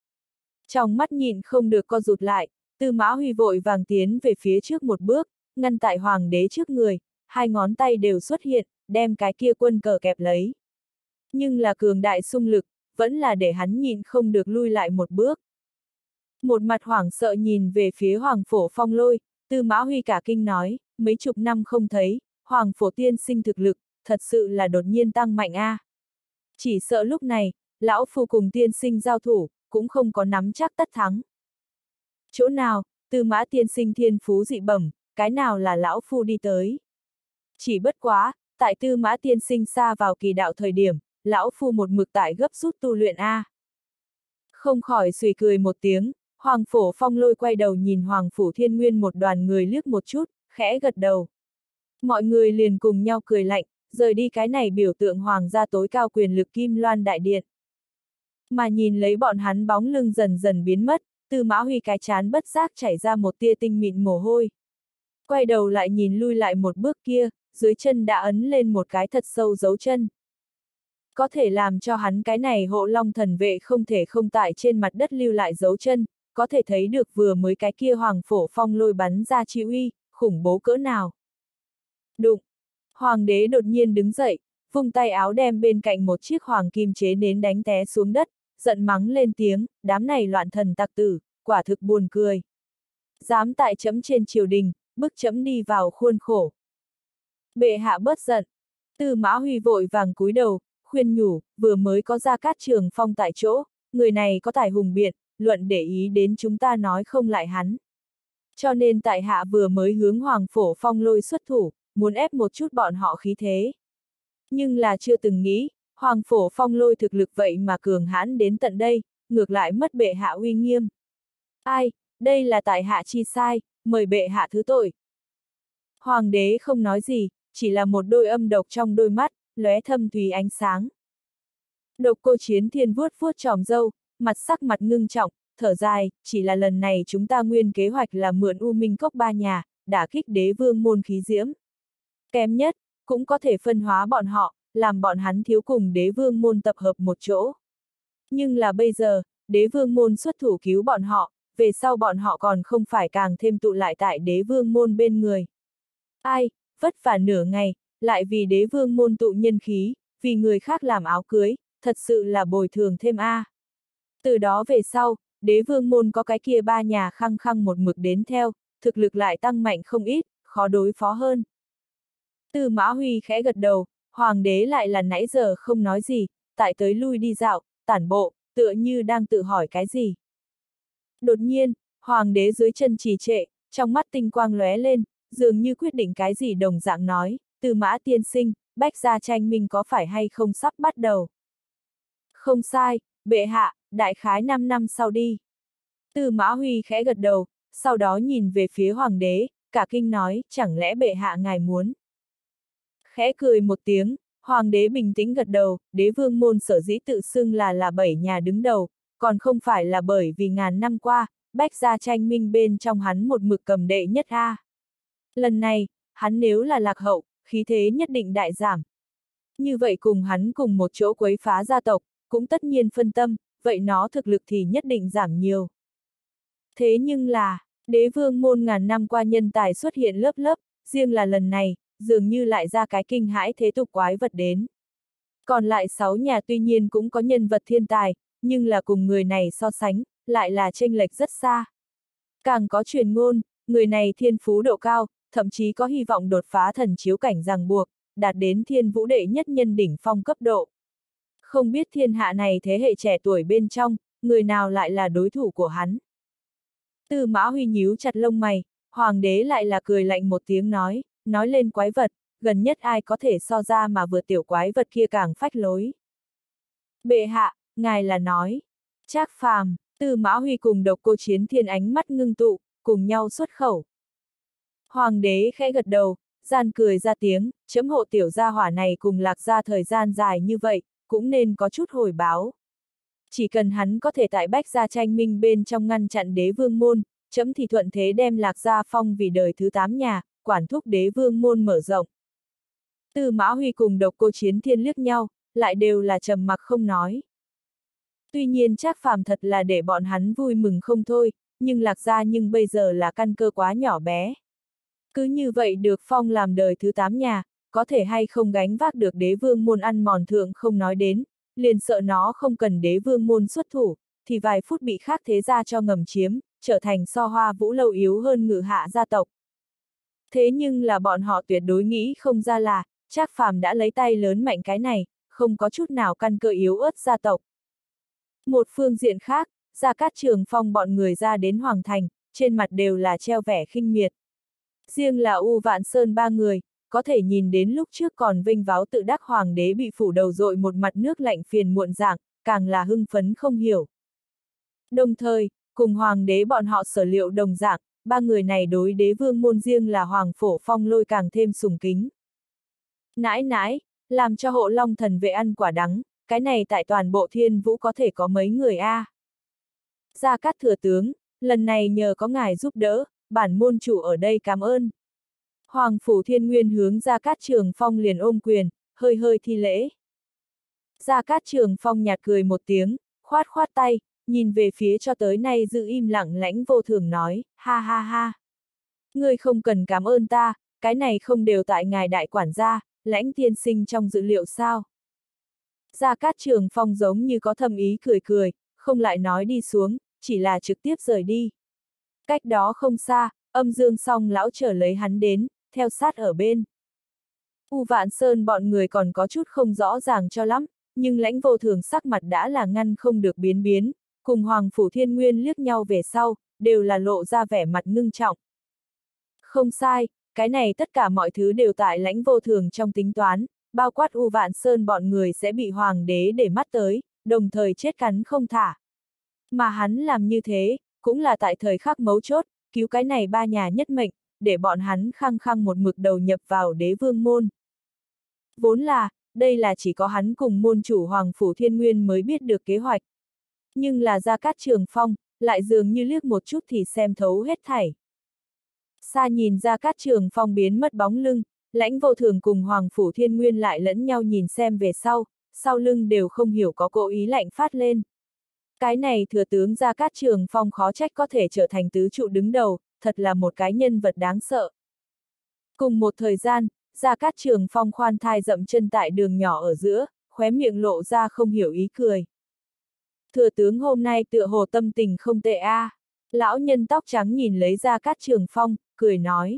Trong mắt nhìn không được co rụt lại, Tư Mã Huy vội vàng tiến về phía trước một bước, ngăn tại hoàng đế trước người, hai ngón tay đều xuất hiện, đem cái kia quân cờ kẹp lấy. Nhưng là cường đại xung lực, vẫn là để hắn nhìn không được lui lại một bước. Một mặt hoảng sợ nhìn về phía Hoàng Phổ Phong Lôi, Tư Mã Huy cả kinh nói, mấy chục năm không thấy, Hoàng Phổ tiên sinh thực lực, thật sự là đột nhiên tăng mạnh a. À. Chỉ sợ lúc này, lão phu cùng tiên sinh giao thủ, cũng không có nắm chắc tất thắng. Chỗ nào, Tư Mã tiên sinh thiên phú dị bẩm, cái nào là lão phu đi tới. Chỉ bất quá, tại Tư Mã tiên sinh xa vào kỳ đạo thời điểm, lão phu một mực tại gấp rút tu luyện a. À. Không khỏi suy cười một tiếng, Hoàng Phổ Phong Lôi quay đầu nhìn Hoàng Phủ Thiên Nguyên một đoàn người liếc một chút, khẽ gật đầu. Mọi người liền cùng nhau cười lạnh, rời đi cái này biểu tượng hoàng gia tối cao quyền lực Kim Loan Đại Điện. Mà nhìn lấy bọn hắn bóng lưng dần dần biến mất, Tư Mã Huy cái chán bất giác chảy ra một tia tinh mịn mồ hôi. Quay đầu lại nhìn lui lại một bước kia, dưới chân đã ấn lên một cái thật sâu dấu chân. Có thể làm cho hắn cái này Hộ Long thần vệ không thể không tại trên mặt đất lưu lại dấu chân, có thể thấy được vừa mới cái kia Hoàng Phổ Phong Lôi bắn ra chi uy, khủng bố cỡ nào. Đụng! Hoàng đế đột nhiên đứng dậy, vung tay áo đem bên cạnh một chiếc hoàng kim chế nến đánh té xuống đất, giận mắng lên tiếng, đám này loạn thần tặc tử, quả thực buồn cười. Dám tại chấm trên triều đình, bức chấm đi vào khuôn khổ. Bệ hạ bớt giận. Tư Mã Huy vội vàng cúi đầu, khuyên nhủ, vừa mới có Gia Cát Trường Phong tại chỗ, người này có tài hùng biện, luận để ý đến chúng ta nói không lại hắn. Cho nên tại hạ vừa mới hướng Hoàng Phổ Phong Lôi xuất thủ, muốn ép một chút bọn họ khí thế. Nhưng là chưa từng nghĩ, Hoàng Phổ Phong Lôi thực lực vậy mà cường hãn đến tận đây, ngược lại mất bệ hạ uy nghiêm. Ai, đây là tại hạ chi sai, mời bệ hạ thứ tội. Hoàng đế không nói gì, chỉ là một đôi âm độc trong đôi mắt, lóe thâm thúy ánh sáng. Độc Cô Chiến Thiên vuốt vuốt tròm râu, mặt sắc mặt ngưng trọng, thở dài, chỉ là lần này chúng ta nguyên kế hoạch là mượn U Minh Cốc ba nhà, đả kích đế vương môn khí diễm. Kém nhất, cũng có thể phân hóa bọn họ, làm bọn hắn thiếu cùng đế vương môn tập hợp một chỗ. Nhưng là bây giờ, đế vương môn xuất thủ cứu bọn họ, về sau bọn họ còn không phải càng thêm tụ lại tại đế vương môn bên người. Ai, vất vả nửa ngày, lại vì đế vương môn tụ nhân khí, vì người khác làm áo cưới, thật sự là bồi thường thêm a. À. Từ đó về sau, đế vương môn có cái kia ba nhà khăng khăng một mực đến theo, thực lực lại tăng mạnh không ít, khó đối phó hơn. Tư Mã Huy khẽ gật đầu, hoàng đế lại là nãy giờ không nói gì, tại tới lui đi dạo, tản bộ, tựa như đang tự hỏi cái gì. Đột nhiên, hoàng đế dưới chân trì trệ, trong mắt tinh quang lóe lên, dường như quyết định cái gì đồng dạng nói, Tư Mã tiên sinh, Bách gia tranh minh có phải hay không sắp bắt đầu. Không sai, bệ hạ, đại khái năm năm sau đi. Tư Mã Huy khẽ gật đầu, sau đó nhìn về phía hoàng đế, cả kinh nói, chẳng lẽ bệ hạ ngài muốn. Khẽ cười một tiếng, hoàng đế bình tĩnh gật đầu, đế vương môn sở dĩ tự xưng là là bảy nhà đứng đầu, còn không phải là bởi vì ngàn năm qua, Bách gia tranh minh bên trong hắn một mực cầm đệ nhất a. Lần này, hắn nếu là lạc hậu, khí thế nhất định đại giảm. Như vậy cùng hắn cùng một chỗ quấy phá gia tộc, cũng tất nhiên phân tâm, vậy nó thực lực thì nhất định giảm nhiều. Thế nhưng là, đế vương môn ngàn năm qua nhân tài xuất hiện lớp lớp, riêng là lần này, dường như lại ra cái kinh hãi thế tục quái vật đến. Còn lại sáu nhà tuy nhiên cũng có nhân vật thiên tài, nhưng là cùng người này so sánh, lại là chênh lệch rất xa. Càng có truyền ngôn, người này thiên phú độ cao, thậm chí có hy vọng đột phá thần chiếu cảnh ràng buộc, đạt đến thiên vũ đệ nhất nhân đỉnh phong cấp độ. Không biết thiên hạ này thế hệ trẻ tuổi bên trong, người nào lại là đối thủ của hắn. Tư Mã Huy nhíu chặt lông mày, hoàng đế lại là cười lạnh một tiếng nói, nói lên quái vật, gần nhất ai có thể so ra mà vừa tiểu quái vật kia càng phách lối. Bệ hạ, ngài là nói, Trác Phàm, Tư Mã Huy cùng Độc Cô Chiến Thiên ánh mắt ngưng tụ, cùng nhau xuất khẩu. Hoàng đế khẽ gật đầu, gian cười ra tiếng, chấm hộ tiểu gia hỏa này cùng Lạc gia thời gian dài như vậy, cũng nên có chút hồi báo. Chỉ cần hắn có thể tại Bách gia tranh minh bên trong ngăn chặn đế vương môn, chấm thì thuận thế đem Lạc gia phong vì đời thứ tám nhà, quản thúc đế vương môn mở rộng. Tư Mã Huy cùng Độc Cô Chiến Thiên liếc nhau, lại đều là trầm mặc không nói. Tuy nhiên Trác Phàm thật là để bọn hắn vui mừng không thôi, nhưng Lạc gia nhưng bây giờ là căn cơ quá nhỏ bé. Cứ như vậy được phong làm đời thứ tám nhà, có thể hay không gánh vác được đế vương môn ăn mòn thượng không nói đến, liền sợ nó không cần đế vương môn xuất thủ, thì vài phút bị khác thế gia cho ngầm chiếm, trở thành so Hoa Vũ lâu yếu hơn Ngự Hạ gia tộc. Thế nhưng là bọn họ tuyệt đối nghĩ không ra là, Trác Phàm đã lấy tay lớn mạnh cái này, không có chút nào căn cơ yếu ớt gia tộc. Một phương diện khác, Gia Cát Trường Phong bọn người ra đến Hoàng Thành, trên mặt đều là treo vẻ khinh miệt. Riêng là U Vạn Sơn ba người, có thể nhìn đến lúc trước còn vinh váo tự đắc hoàng đế bị phủ đầu dội một mặt nước lạnh phiền muộn dạng, càng là hưng phấn không hiểu. Đồng thời, cùng hoàng đế bọn họ sở liệu đồng dạng, ba người này đối đế vương môn riêng là Hoàng Phổ Phong Lôi càng thêm sùng kính. Nãi nãi, làm cho Hộ Long thần vệ ăn quả đắng, cái này tại toàn bộ Thiên Vũ có thể có mấy người a? À. Gia Cát thừa tướng, lần này nhờ có ngài giúp đỡ, bản môn chủ ở đây cảm ơn. Hoàng Phủ Thiên Nguyên hướng Gia Cát Trường Phong liền ôm quyền, hơi hơi thi lễ. Gia Cát Trường Phong nhạt cười một tiếng, khoát khoát tay, nhìn về phía cho tới nay giữ im lặng Lãnh Vô Thường nói, ha ha ha. Ngươi không cần cảm ơn ta, cái này không đều tại ngài đại quản gia, Lãnh tiên sinh trong dự liệu sao. Gia Cát Trường Phong giống như có thâm ý cười cười, không lại nói đi xuống, chỉ là trực tiếp rời đi. Cách đó không xa, Âm Dương Song lão trở lấy hắn đến, theo sát ở bên. U Vạn Sơn bọn người còn có chút không rõ ràng cho lắm, nhưng Lãnh Vô Thường sắc mặt đã là ngăn không được biến biến, cùng Hoàng Phủ Thiên Nguyên liếc nhau về sau, đều là lộ ra vẻ mặt ngưng trọng. Không sai, cái này tất cả mọi thứ đều tại Lãnh Vô Thường trong tính toán, bao quát U Vạn Sơn bọn người sẽ bị Hoàng đế để mắt tới, đồng thời chết cắn không thả. Mà hắn làm như thế, cũng là tại thời khắc mấu chốt, cứu cái này ba nhà nhất mệnh, để bọn hắn khăng khăng một mực đầu nhập vào đế vương môn. Vốn là, đây là chỉ có hắn cùng môn chủ Hoàng Phủ Thiên Nguyên mới biết được kế hoạch. Nhưng là Gia Cát Trường Phong, lại dường như liếc một chút thì xem thấu hết thảy. Xa nhìn Gia Cát Trường Phong biến mất bóng lưng, Lãnh Vô Thường cùng Hoàng Phủ Thiên Nguyên lại lẫn nhau nhìn xem về sau, sau lưng đều không hiểu có cố ý lạnh phát lên. Cái này thừa tướng Gia Cát Trường Phong khó trách có thể trở thành tứ trụ đứng đầu, thật là một cái nhân vật đáng sợ. Cùng một thời gian, Gia Cát Trường Phong khoan thai dậm chân tại đường nhỏ ở giữa, khóe miệng lộ ra không hiểu ý cười. Thừa tướng hôm nay tựa hồ tâm tình không tệ a. À. Lão nhân tóc trắng nhìn lấy Gia Cát Trường Phong, cười nói.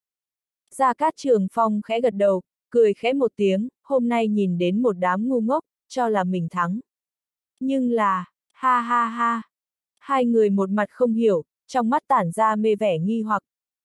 Gia Cát Trường Phong khẽ gật đầu, cười khẽ một tiếng, hôm nay nhìn đến một đám ngu ngốc, cho là mình thắng. Nhưng là, ha ha ha. Hai người một mặt không hiểu, trong mắt tản ra mê vẻ nghi hoặc.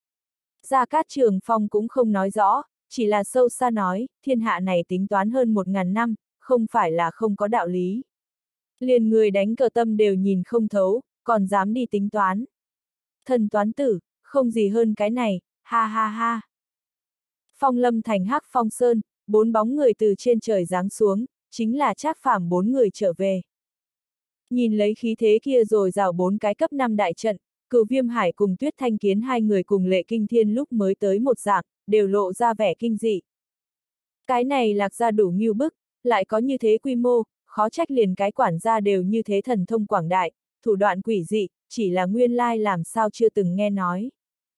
Gia Cát Trường Phong cũng không nói rõ, chỉ là sâu xa nói, thiên hạ này tính toán hơn một ngàn năm, không phải là không có đạo lý. Liền người đánh cờ tâm đều nhìn không thấu, còn dám đi tính toán. Thần toán tử, không gì hơn cái này, ha ha ha. Phong Lâm thành Hắc Phong Sơn, bốn bóng người từ trên trời giáng xuống, chính là Trác Phàm bốn người trở về. Nhìn lấy khí thế kia rồi rào bốn cái cấp năm đại trận, Cửu Viêm Hải cùng Tuyết Thanh Kiến hai người cùng Lệ Kinh Thiên lúc mới tới một dạng, đều lộ ra vẻ kinh dị. Cái này Lạc gia đủ ngưu bức, lại có như thế quy mô, khó trách liền cái quản gia đều như thế thần thông quảng đại, thủ đoạn quỷ dị, chỉ là nguyên lai làm sao chưa từng nghe nói.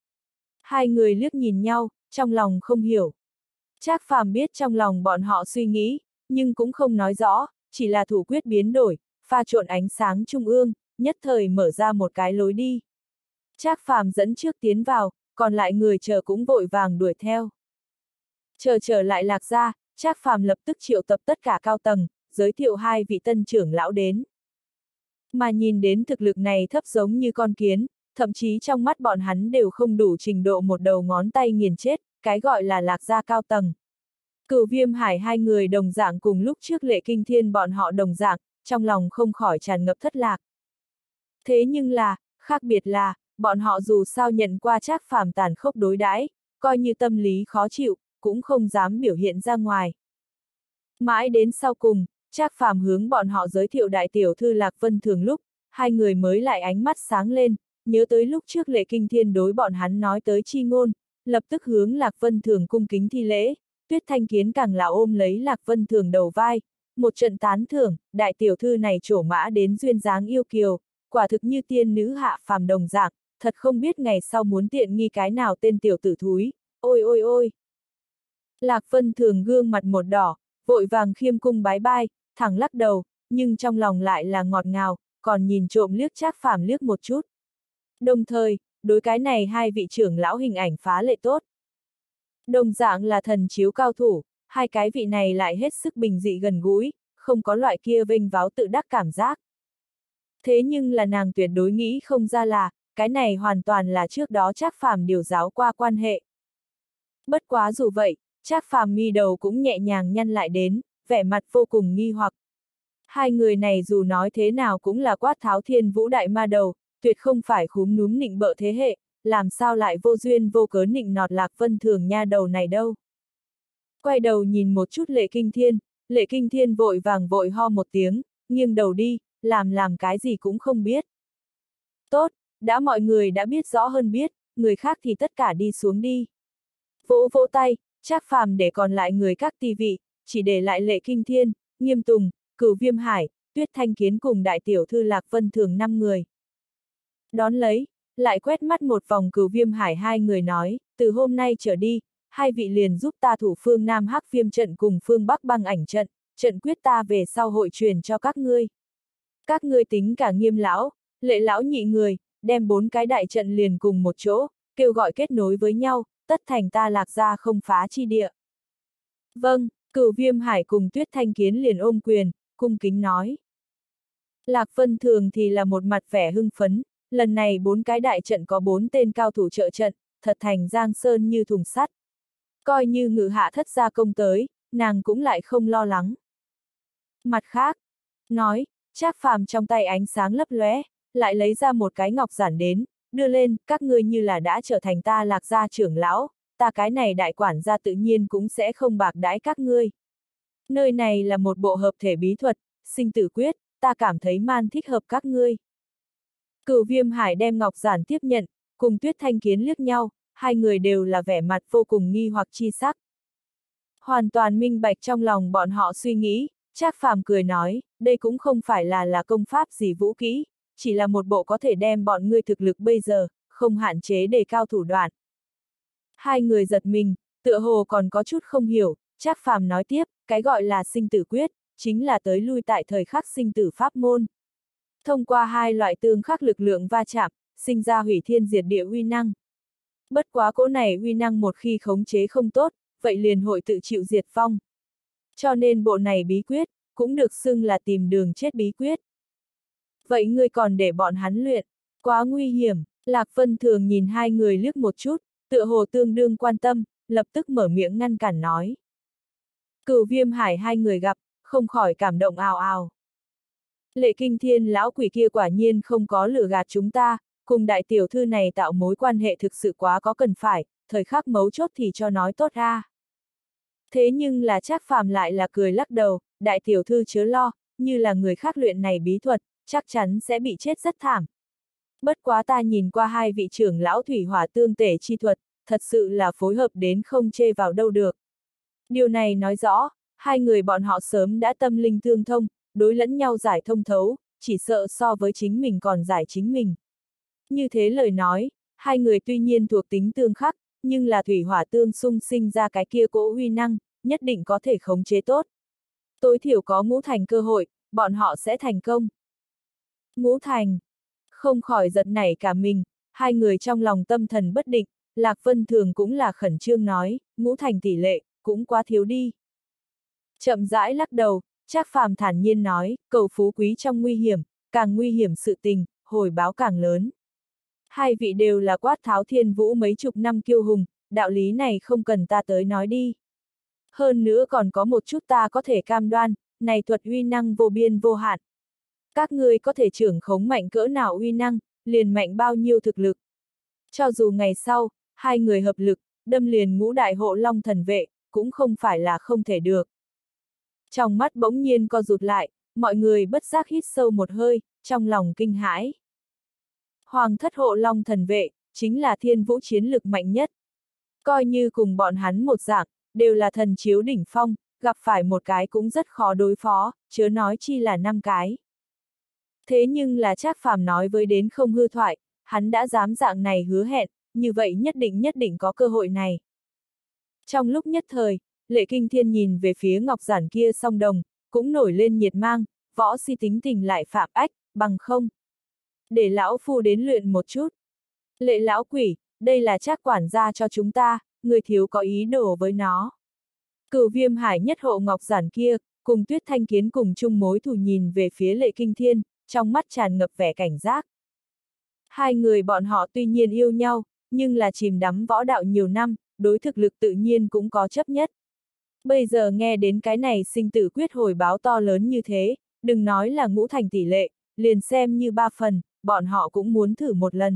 Hai người liếc nhìn nhau, trong lòng không hiểu. Trác Phàm biết trong lòng bọn họ suy nghĩ, nhưng cũng không nói rõ, chỉ là thủ quyết biến đổi, pha trộn ánh sáng trung ương, nhất thời mở ra một cái lối đi. Trác Phàm dẫn trước tiến vào, còn lại người chờ cũng vội vàng đuổi theo. Chờ trở lại Lạc gia, Trác Phàm lập tức triệu tập tất cả cao tầng, giới thiệu hai vị tân trưởng lão đến. Mà nhìn đến thực lực này thấp giống như con kiến, thậm chí trong mắt bọn hắn đều không đủ trình độ một đầu ngón tay nghiền chết, cái gọi là Lạc gia cao tầng. Cửu Viêm Hải hai người đồng dạng cùng lúc trước Lệ Kinh Thiên bọn họ đồng dạng, trong lòng không khỏi tràn ngập thất lạc. Thế nhưng là, khác biệt là, bọn họ dù sao nhận qua Trác Phàm tàn khốc đối đãi, coi như tâm lý khó chịu, cũng không dám biểu hiện ra ngoài. Mãi đến sau cùng, Trác Phàm hướng bọn họ giới thiệu đại tiểu thư Lạc Vân Thường lúc, hai người mới lại ánh mắt sáng lên, nhớ tới lúc trước Lệ Kinh Thiên đối bọn hắn nói tới chi ngôn, lập tức hướng Lạc Vân Thường cung kính thi lễ, Tuyết Thanh Kiến càng là ôm lấy Lạc Vân Thường đầu vai, một trận tán thưởng, đại tiểu thư này trổ mã đến duyên dáng yêu kiều, quả thực như tiên nữ hạ phàm đồng dạng, thật không biết ngày sau muốn tiện nghi cái nào tên tiểu tử thúi, ôi ôi ôi. Lạc Vân Thường gương mặt một đỏ, vội vàng khiêm cung bái bai, thẳng lắc đầu, nhưng trong lòng lại là ngọt ngào, còn nhìn trộm liếc Trác Phàm liếc một chút. Đồng thời, đối cái này hai vị trưởng lão hình ảnh phá lệ tốt. Đồng dạng là thần chiếu cao thủ, hai cái vị này lại hết sức bình dị gần gũi, không có loại kia vênh váo tự đắc cảm giác. Thế nhưng là nàng tuyệt đối nghĩ không ra là, cái này hoàn toàn là trước đó Trác Phàm điều giáo qua quan hệ. Bất quá dù vậy, Trác Phàm mi đầu cũng nhẹ nhàng nhăn lại đến, vẻ mặt vô cùng nghi hoặc. Hai người này dù nói thế nào cũng là Quát Tháo Thiên Vũ đại ma đầu, tuyệt không phải khúm núm nịnh bợ thế hệ, làm sao lại vô duyên vô cớ nịnh nọt Lạc Vân Thường nha đầu này đâu. Quay đầu nhìn một chút Lệ Kinh Thiên, Lệ Kinh Thiên vội vàng vội ho một tiếng, nghiêng đầu đi, làm làm cái gì cũng không biết. Tốt, đã mọi người đã biết rõ hơn biết, người khác thì tất cả đi xuống đi. Vỗ vỗ tay, Trác Phàm để còn lại người các ti vị, chỉ để lại Lệ Kinh Thiên, Nghiêm Tùng, Cửu Viêm Hải, Tuyết Thanh Kiến cùng đại tiểu thư Lạc Vân Thường năm người. Đón lấy, lại quét mắt một vòng Cửu Viêm Hải hai người nói, từ hôm nay trở đi, hai vị liền giúp ta thủ phương Nam Hắc Viêm trận cùng phương Bắc Băng Ảnh trận, trận quyết ta về sau hội truyền cho các ngươi. Các ngươi tính cả Nghiêm lão, Lệ lão nhị người, đem bốn cái đại trận liền cùng một chỗ, kêu gọi kết nối với nhau, tất thành ta Lạc gia không phá chi địa. Vâng, Cửu Viêm Hải cùng Tuyết Thanh Kiến liền ôm quyền, cung kính nói. Lạc Vân Thường thì là một mặt vẻ hưng phấn, lần này bốn cái đại trận có bốn tên cao thủ trợ trận, thật thành giang sơn như thùng sắt. Coi như ngự hạ thất gia công tới, nàng cũng lại không lo lắng. Mặt khác, nói, Trác Phàm trong tay ánh sáng lấp lóe, lại lấy ra một cái ngọc giản đến, đưa lên, các ngươi như là đã trở thành ta Lạc gia trưởng lão, ta cái này đại quản gia tự nhiên cũng sẽ không bạc đãi các ngươi. Nơi này là một bộ hợp thể bí thuật, sinh tử quyết, ta cảm thấy man thích hợp các ngươi. Cửu Viêm Hải đem ngọc giản tiếp nhận, cùng Tuyết Thanh Kiến liếc nhau, hai người đều là vẻ mặt vô cùng nghi hoặc chi sắc. Hoàn toàn minh bạch trong lòng bọn họ suy nghĩ, Trác Phàm cười nói, đây cũng không phải là là công pháp gì vũ kỹ, chỉ là một bộ có thể đem bọn ngươi thực lực bây giờ, không hạn chế đề cao thủ đoạn. Hai người giật mình, tựa hồ còn có chút không hiểu, Trác Phàm nói tiếp, cái gọi là sinh tử quyết, chính là tới lui tại thời khắc sinh tử pháp môn. Thông qua hai loại tương khắc lực lượng va chạm, sinh ra hủy thiên diệt địa uy năng. Bất quá cỗ này uy năng một khi khống chế không tốt, vậy liền hội tự chịu diệt vong. Cho nên bộ này bí quyết, cũng được xưng là tìm đường chết bí quyết. Vậy ngươi còn để bọn hắn luyện, quá nguy hiểm, Lạc Vân Thường nhìn hai người liếc một chút, tựa hồ tương đương quan tâm, lập tức mở miệng ngăn cản nói. Cửu Viêm Hải hai người gặp, không khỏi cảm động ào ào. Lệ Kinh Thiên lão quỷ kia quả nhiên không có lừa gạt chúng ta, cùng đại tiểu thư này tạo mối quan hệ thực sự quá có cần phải, thời khắc mấu chốt thì cho nói tốt ra. Thế nhưng là Trác Phàm lại là cười lắc đầu, đại tiểu thư chớ lo, như là người khác luyện này bí thuật, chắc chắn sẽ bị chết rất thảm. Bất quá ta nhìn qua hai vị trưởng lão thủy hỏa tương tể chi thuật, thật sự là phối hợp đến không chê vào đâu được. Điều này nói rõ, hai người bọn họ sớm đã tâm linh tương thông, đối lẫn nhau giải thông thấu, chỉ sợ so với chính mình còn giải chính mình. Như thế lời nói, hai người tuy nhiên thuộc tính tương khắc, nhưng là thủy hỏa tương xung sinh ra cái kia cỗ uy năng, nhất định có thể khống chế tốt. Tối thiểu có ngũ thành cơ hội, bọn họ sẽ thành công. Ngũ thành, không khỏi giật nảy cả mình, hai người trong lòng tâm thần bất định, Lạc Vân Thường cũng là khẩn trương nói, ngũ thành tỷ lệ, cũng quá thiếu đi. Chậm rãi lắc đầu, Trác Phàm thản nhiên nói, cầu phú quý trong nguy hiểm, càng nguy hiểm sự tình, hồi báo càng lớn. Hai vị đều là quát tháo thiên vũ mấy chục năm kiêu hùng, đạo lý này không cần ta tới nói đi. Hơn nữa còn có một chút ta có thể cam đoan, này thuật uy năng vô biên vô hạn. Các ngươi có thể trưởng khống mạnh cỡ nào uy năng, liền mạnh bao nhiêu thực lực. Cho dù ngày sau, hai người hợp lực, đâm liền ngũ đại hộ long thần vệ, cũng không phải là không thể được. Trong mắt bỗng nhiên co rụt lại, mọi người bất giác hít sâu một hơi, trong lòng kinh hãi. Hoàng thất hộ long thần vệ, chính là thiên vũ chiến lực mạnh nhất. Coi như cùng bọn hắn một dạng, đều là thần chiếu đỉnh phong, gặp phải một cái cũng rất khó đối phó, chớ nói chi là năm cái. Thế nhưng là Trác Phàm nói với đến không hư thoại, hắn đã dám dạng này hứa hẹn, như vậy nhất định nhất định có cơ hội này. Trong lúc nhất thời, Lệ Kinh Thiên nhìn về phía ngọc giản kia song đồng, cũng nổi lên nhiệt mang, võ si tính tình lại phạm ách, bằng không. Để lão phu đến luyện một chút. Lệ lão quỷ, đây là Trác quản gia cho chúng ta, người thiếu có ý đồ với nó. Cửu Viêm Hải nhất hộ ngọc giản kia, cùng Tuyết Thanh Kiến cùng chung mối thù nhìn về phía Lệ Kinh Thiên, trong mắt tràn ngập vẻ cảnh giác. Hai người bọn họ tuy nhiên yêu nhau, nhưng là chìm đắm võ đạo nhiều năm, đối thực lực tự nhiên cũng có chấp nhất. Bây giờ nghe đến cái này sinh tử quyết hồi báo to lớn như thế, đừng nói là ngũ thành tỷ lệ, liền xem như ba phần, bọn họ cũng muốn thử một lần.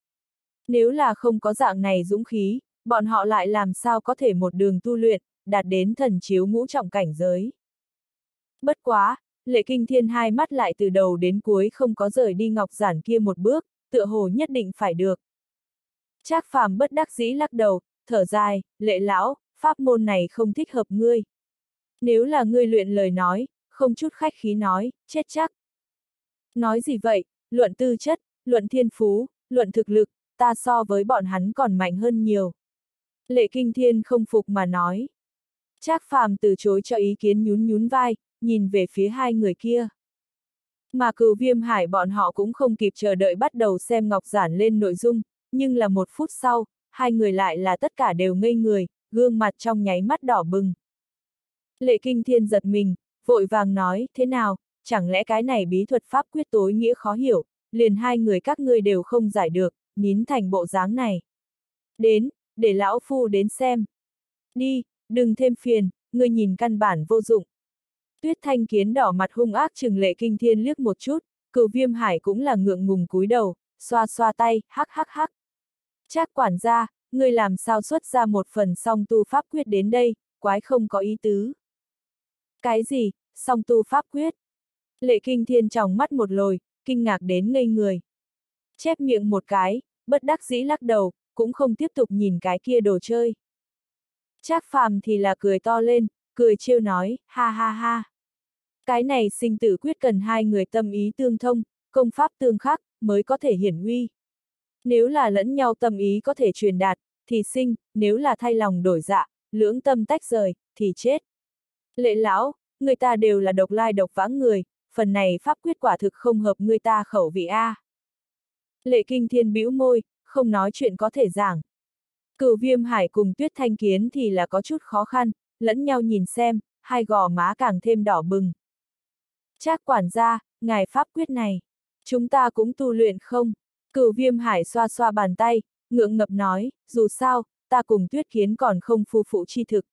Nếu là không có dạng này dũng khí, bọn họ lại làm sao có thể một đường tu luyện, đạt đến thần chiếu ngũ trọng cảnh giới. Bất quá, Lệ Kinh Thiên hai mắt lại từ đầu đến cuối không có rời đi ngọc giản kia một bước, tựa hồ nhất định phải được. Trác Phàm bất đắc dĩ lắc đầu, thở dài, Lệ lão, pháp môn này không thích hợp ngươi. Nếu là ngươi luyện lời nói, không chút khách khí nói, chết chắc. Nói gì vậy, luận tư chất, luận thiên phú, luận thực lực, ta so với bọn hắn còn mạnh hơn nhiều. Lệ Kinh Thiên không phục mà nói. Trác Phàm từ chối cho ý kiến nhún nhún vai, nhìn về phía hai người kia. Mà Cửu Viêm Hải bọn họ cũng không kịp chờ đợi bắt đầu xem ngọc giản lên nội dung, nhưng là một phút sau, hai người lại là tất cả đều ngây người, gương mặt trong nháy mắt đỏ bừng. Lệ Kinh Thiên giật mình, vội vàng nói, thế nào, chẳng lẽ cái này bí thuật pháp quyết tối nghĩa khó hiểu, liền hai người các ngươi đều không giải được, nín thành bộ dáng này. Đến, để lão phu đến xem. Đi, đừng thêm phiền, ngươi nhìn căn bản vô dụng. Tuyết Thanh Kiến đỏ mặt hung ác chừng Lệ Kinh Thiên liếc một chút, Cửu Viêm Hải cũng là ngượng ngùng cúi đầu, xoa xoa tay, hắc hắc hắc. Trác quản gia, ngươi làm sao xuất ra một phần song tu pháp quyết đến đây, quái không có ý tứ. Cái gì, song tu pháp quyết? Lệ Kinh Thiên tròng mắt một lồi, kinh ngạc đến ngây người. Chép miệng một cái, bất đắc dĩ lắc đầu, cũng không tiếp tục nhìn cái kia đồ chơi. Trác Phàm thì là cười to lên, cười trêu nói, ha ha ha. Cái này sinh tử quyết cần hai người tâm ý tương thông, công pháp tương khắc, mới có thể hiển uy. Nếu là lẫn nhau tâm ý có thể truyền đạt, thì sinh, nếu là thay lòng đổi dạ, lưỡng tâm tách rời, thì chết. Lệ lão, người ta đều là độc lai độc vãng người, phần này pháp quyết quả thực không hợp người ta khẩu vị a. Lệ Kinh Thiên bĩu môi, không nói chuyện có thể giảng. Cửu Viêm Hải cùng Tuyết Thanh Kiến thì là có chút khó khăn, lẫn nhau nhìn xem, hai gò má càng thêm đỏ bừng. Trác quản gia, ngài pháp quyết này, chúng ta cũng tu luyện không? Cửu Viêm Hải xoa xoa bàn tay, ngượng ngập nói, dù sao, ta cùng Tuyết Kiến còn không phu phụ chi thực.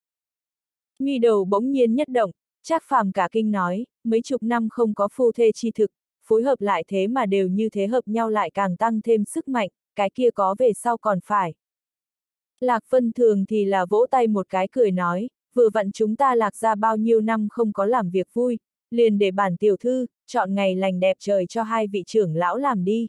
Mi đầu bỗng nhiên nhất động, Trác Phàm cả kinh nói, mấy chục năm không có phu thê chi thực, phối hợp lại thế mà đều như thế hợp nhau lại càng tăng thêm sức mạnh, cái kia có về sau còn phải. Lạc Vân Thường thì là vỗ tay một cái cười nói, vừa vặn chúng ta Lạc ra bao nhiêu năm không có làm việc vui, liền để bản tiểu thư, chọn ngày lành đẹp trời cho hai vị trưởng lão làm đi.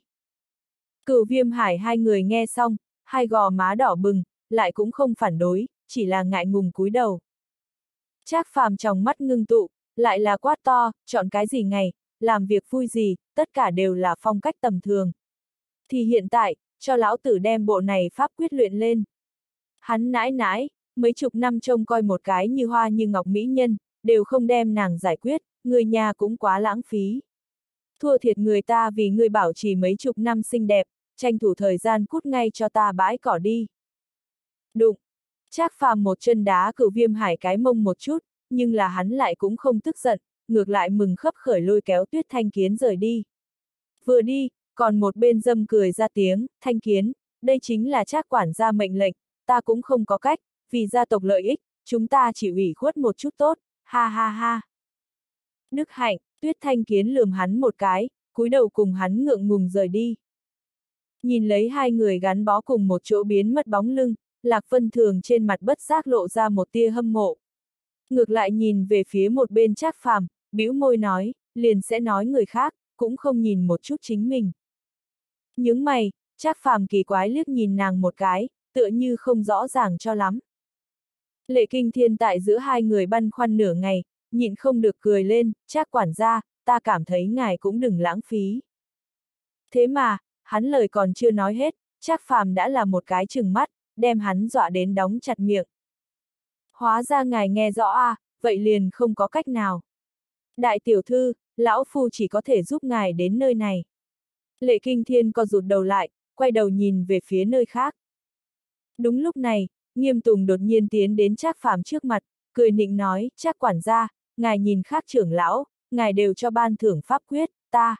Cửu Viêm Hải hai người nghe xong, hai gò má đỏ bừng, lại cũng không phản đối, chỉ là ngại ngùng cúi đầu. Trác Phàm trong mắt ngưng tụ, lại là quát to, chọn cái gì ngày, làm việc vui gì, tất cả đều là phong cách tầm thường. Thì hiện tại, cho lão tử đem bộ này pháp quyết luyện lên. Hắn nãi nãi, mấy chục năm trông coi một cái như hoa như ngọc mỹ nhân, đều không đem nàng giải quyết, người nhà cũng quá lãng phí. Thua thiệt người ta vì người bảo trì mấy chục năm xinh đẹp, tranh thủ thời gian cút ngay cho ta bãi cỏ đi. Đụng! Trác Phàm một chân đá Cửu Viêm Hải cái mông một chút, nhưng là hắn lại cũng không tức giận, ngược lại mừng khấp khởi lôi kéo Tuyết Thanh Kiến rời đi. Vừa đi, còn một bên dâm cười ra tiếng, Thanh Kiến, đây chính là Trác quản gia mệnh lệnh, ta cũng không có cách, vì gia tộc lợi ích, chúng ta chỉ ủy khuất một chút tốt, ha ha ha. Đức hạnh, Tuyết Thanh Kiến lườm hắn một cái, cúi đầu cùng hắn ngượng ngùng rời đi. Nhìn lấy hai người gắn bó cùng một chỗ biến mất bóng lưng, Lạc Vân Thường trên mặt bất giác lộ ra một tia hâm mộ. Ngược lại nhìn về phía một bên Trác Phàm, bĩu môi nói, liền sẽ nói người khác, cũng không nhìn một chút chính mình. Nhướng mày, Trác Phàm kỳ quái liếc nhìn nàng một cái, tựa như không rõ ràng cho lắm. Lệ Kinh Thiên tại giữa hai người băn khoăn nửa ngày, nhịn không được cười lên, Trác quản gia, ta cảm thấy ngài cũng đừng lãng phí. Thế mà, hắn lời còn chưa nói hết, Trác Phàm đã là một cái trừng mắt, đem hắn dọa đến đóng chặt miệng. Hóa ra ngài nghe rõ à, vậy liền không có cách nào. Đại tiểu thư, lão phu chỉ có thể giúp ngài đến nơi này. Lệ Kinh Thiên co rụt đầu lại, quay đầu nhìn về phía nơi khác. Đúng lúc này, Nghiêm Tùng đột nhiên tiến đến Trác Phàm trước mặt, cười nịnh nói, Trác quản gia, ngài nhìn khác trưởng lão, ngài đều cho ban thưởng pháp quyết, ta.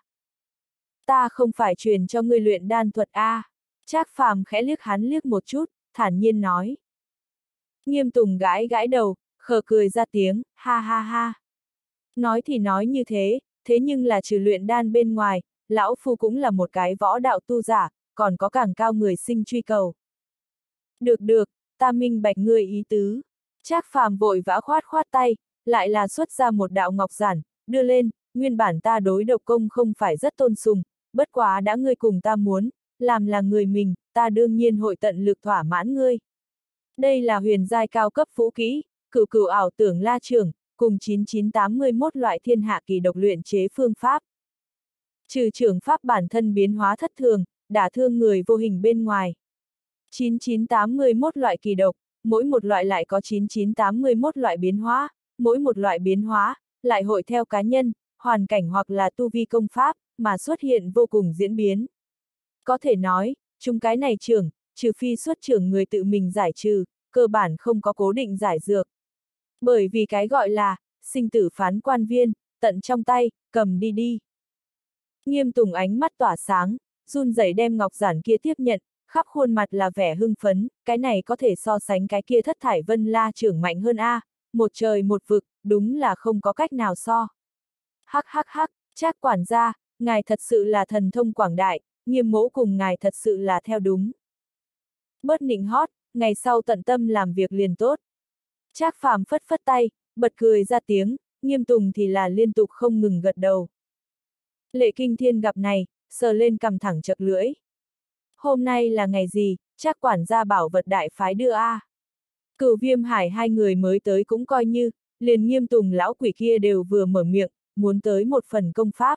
Ta không phải truyền cho ngươi luyện đan thuật a. À. Trác Phàm khẽ liếc hắn liếc một chút, thản nhiên nói. Nghiêm Tùng gãi gãi đầu, khờ cười ra tiếng, ha ha ha. Nói thì nói như thế, thế nhưng là trừ luyện đan bên ngoài, lão phu cũng là một cái võ đạo tu giả, còn có càng cao người sinh truy cầu. Được được, ta minh bạch ngươi ý tứ. Trác Phàm vội vã khoát khoát tay, lại là xuất ra một đạo ngọc giản, đưa lên, nguyên bản ta đối độc công không phải rất tôn sùng, bất quá đã ngươi cùng ta muốn, làm là người mình, ta đương nhiên hội tận lực thỏa mãn ngươi. Đây là huyền giai cao cấp vũ kỹ, cửu cửu ảo tưởng la trưởng, cùng chín chín tám mươi mốt loại thiên hạ kỳ độc luyện chế phương pháp. Trừ trưởng pháp bản thân biến hóa thất thường, đả thương người vô hình bên ngoài. chín chín tám mươi mốt loại kỳ độc, mỗi một loại lại có chín chín tám mươi mốt loại biến hóa, mỗi một loại biến hóa, lại hội theo cá nhân, hoàn cảnh hoặc là tu vi công pháp, mà xuất hiện vô cùng diễn biến. Có thể nói, chúng cái này trưởng, trừ phi xuất trưởng người tự mình giải trừ, cơ bản không có cố định giải dược. Bởi vì cái gọi là, sinh tử phán quan viên, tận trong tay, cầm đi đi. Nghiêm Tùng ánh mắt tỏa sáng, run rẩy đem ngọc giản kia tiếp nhận, khắp khuôn mặt là vẻ hưng phấn, cái này có thể so sánh cái kia thất thải vân la trưởng mạnh hơn a, một trời một vực, đúng là không có cách nào so. Hắc hắc hắc, Trác quản gia, ngài thật sự là thần thông quảng đại, Nghiêm mỗ cùng ngài thật sự là theo đúng. Bớt nịnh hót, ngày sau tận tâm làm việc liền tốt. Trác Phàm phất phất tay, bật cười ra tiếng, Nghiêm Tùng thì là liên tục không ngừng gật đầu. Lệ Kinh Thiên gặp này, sờ lên cằm thẳng chật lưỡi. Hôm nay là ngày gì, Trác quản gia bảo vật đại phái đưa a. À. Cửu Viêm Hải hai người mới tới cũng coi như, liền Nghiêm Tùng lão quỷ kia đều vừa mở miệng, muốn tới một phần công pháp.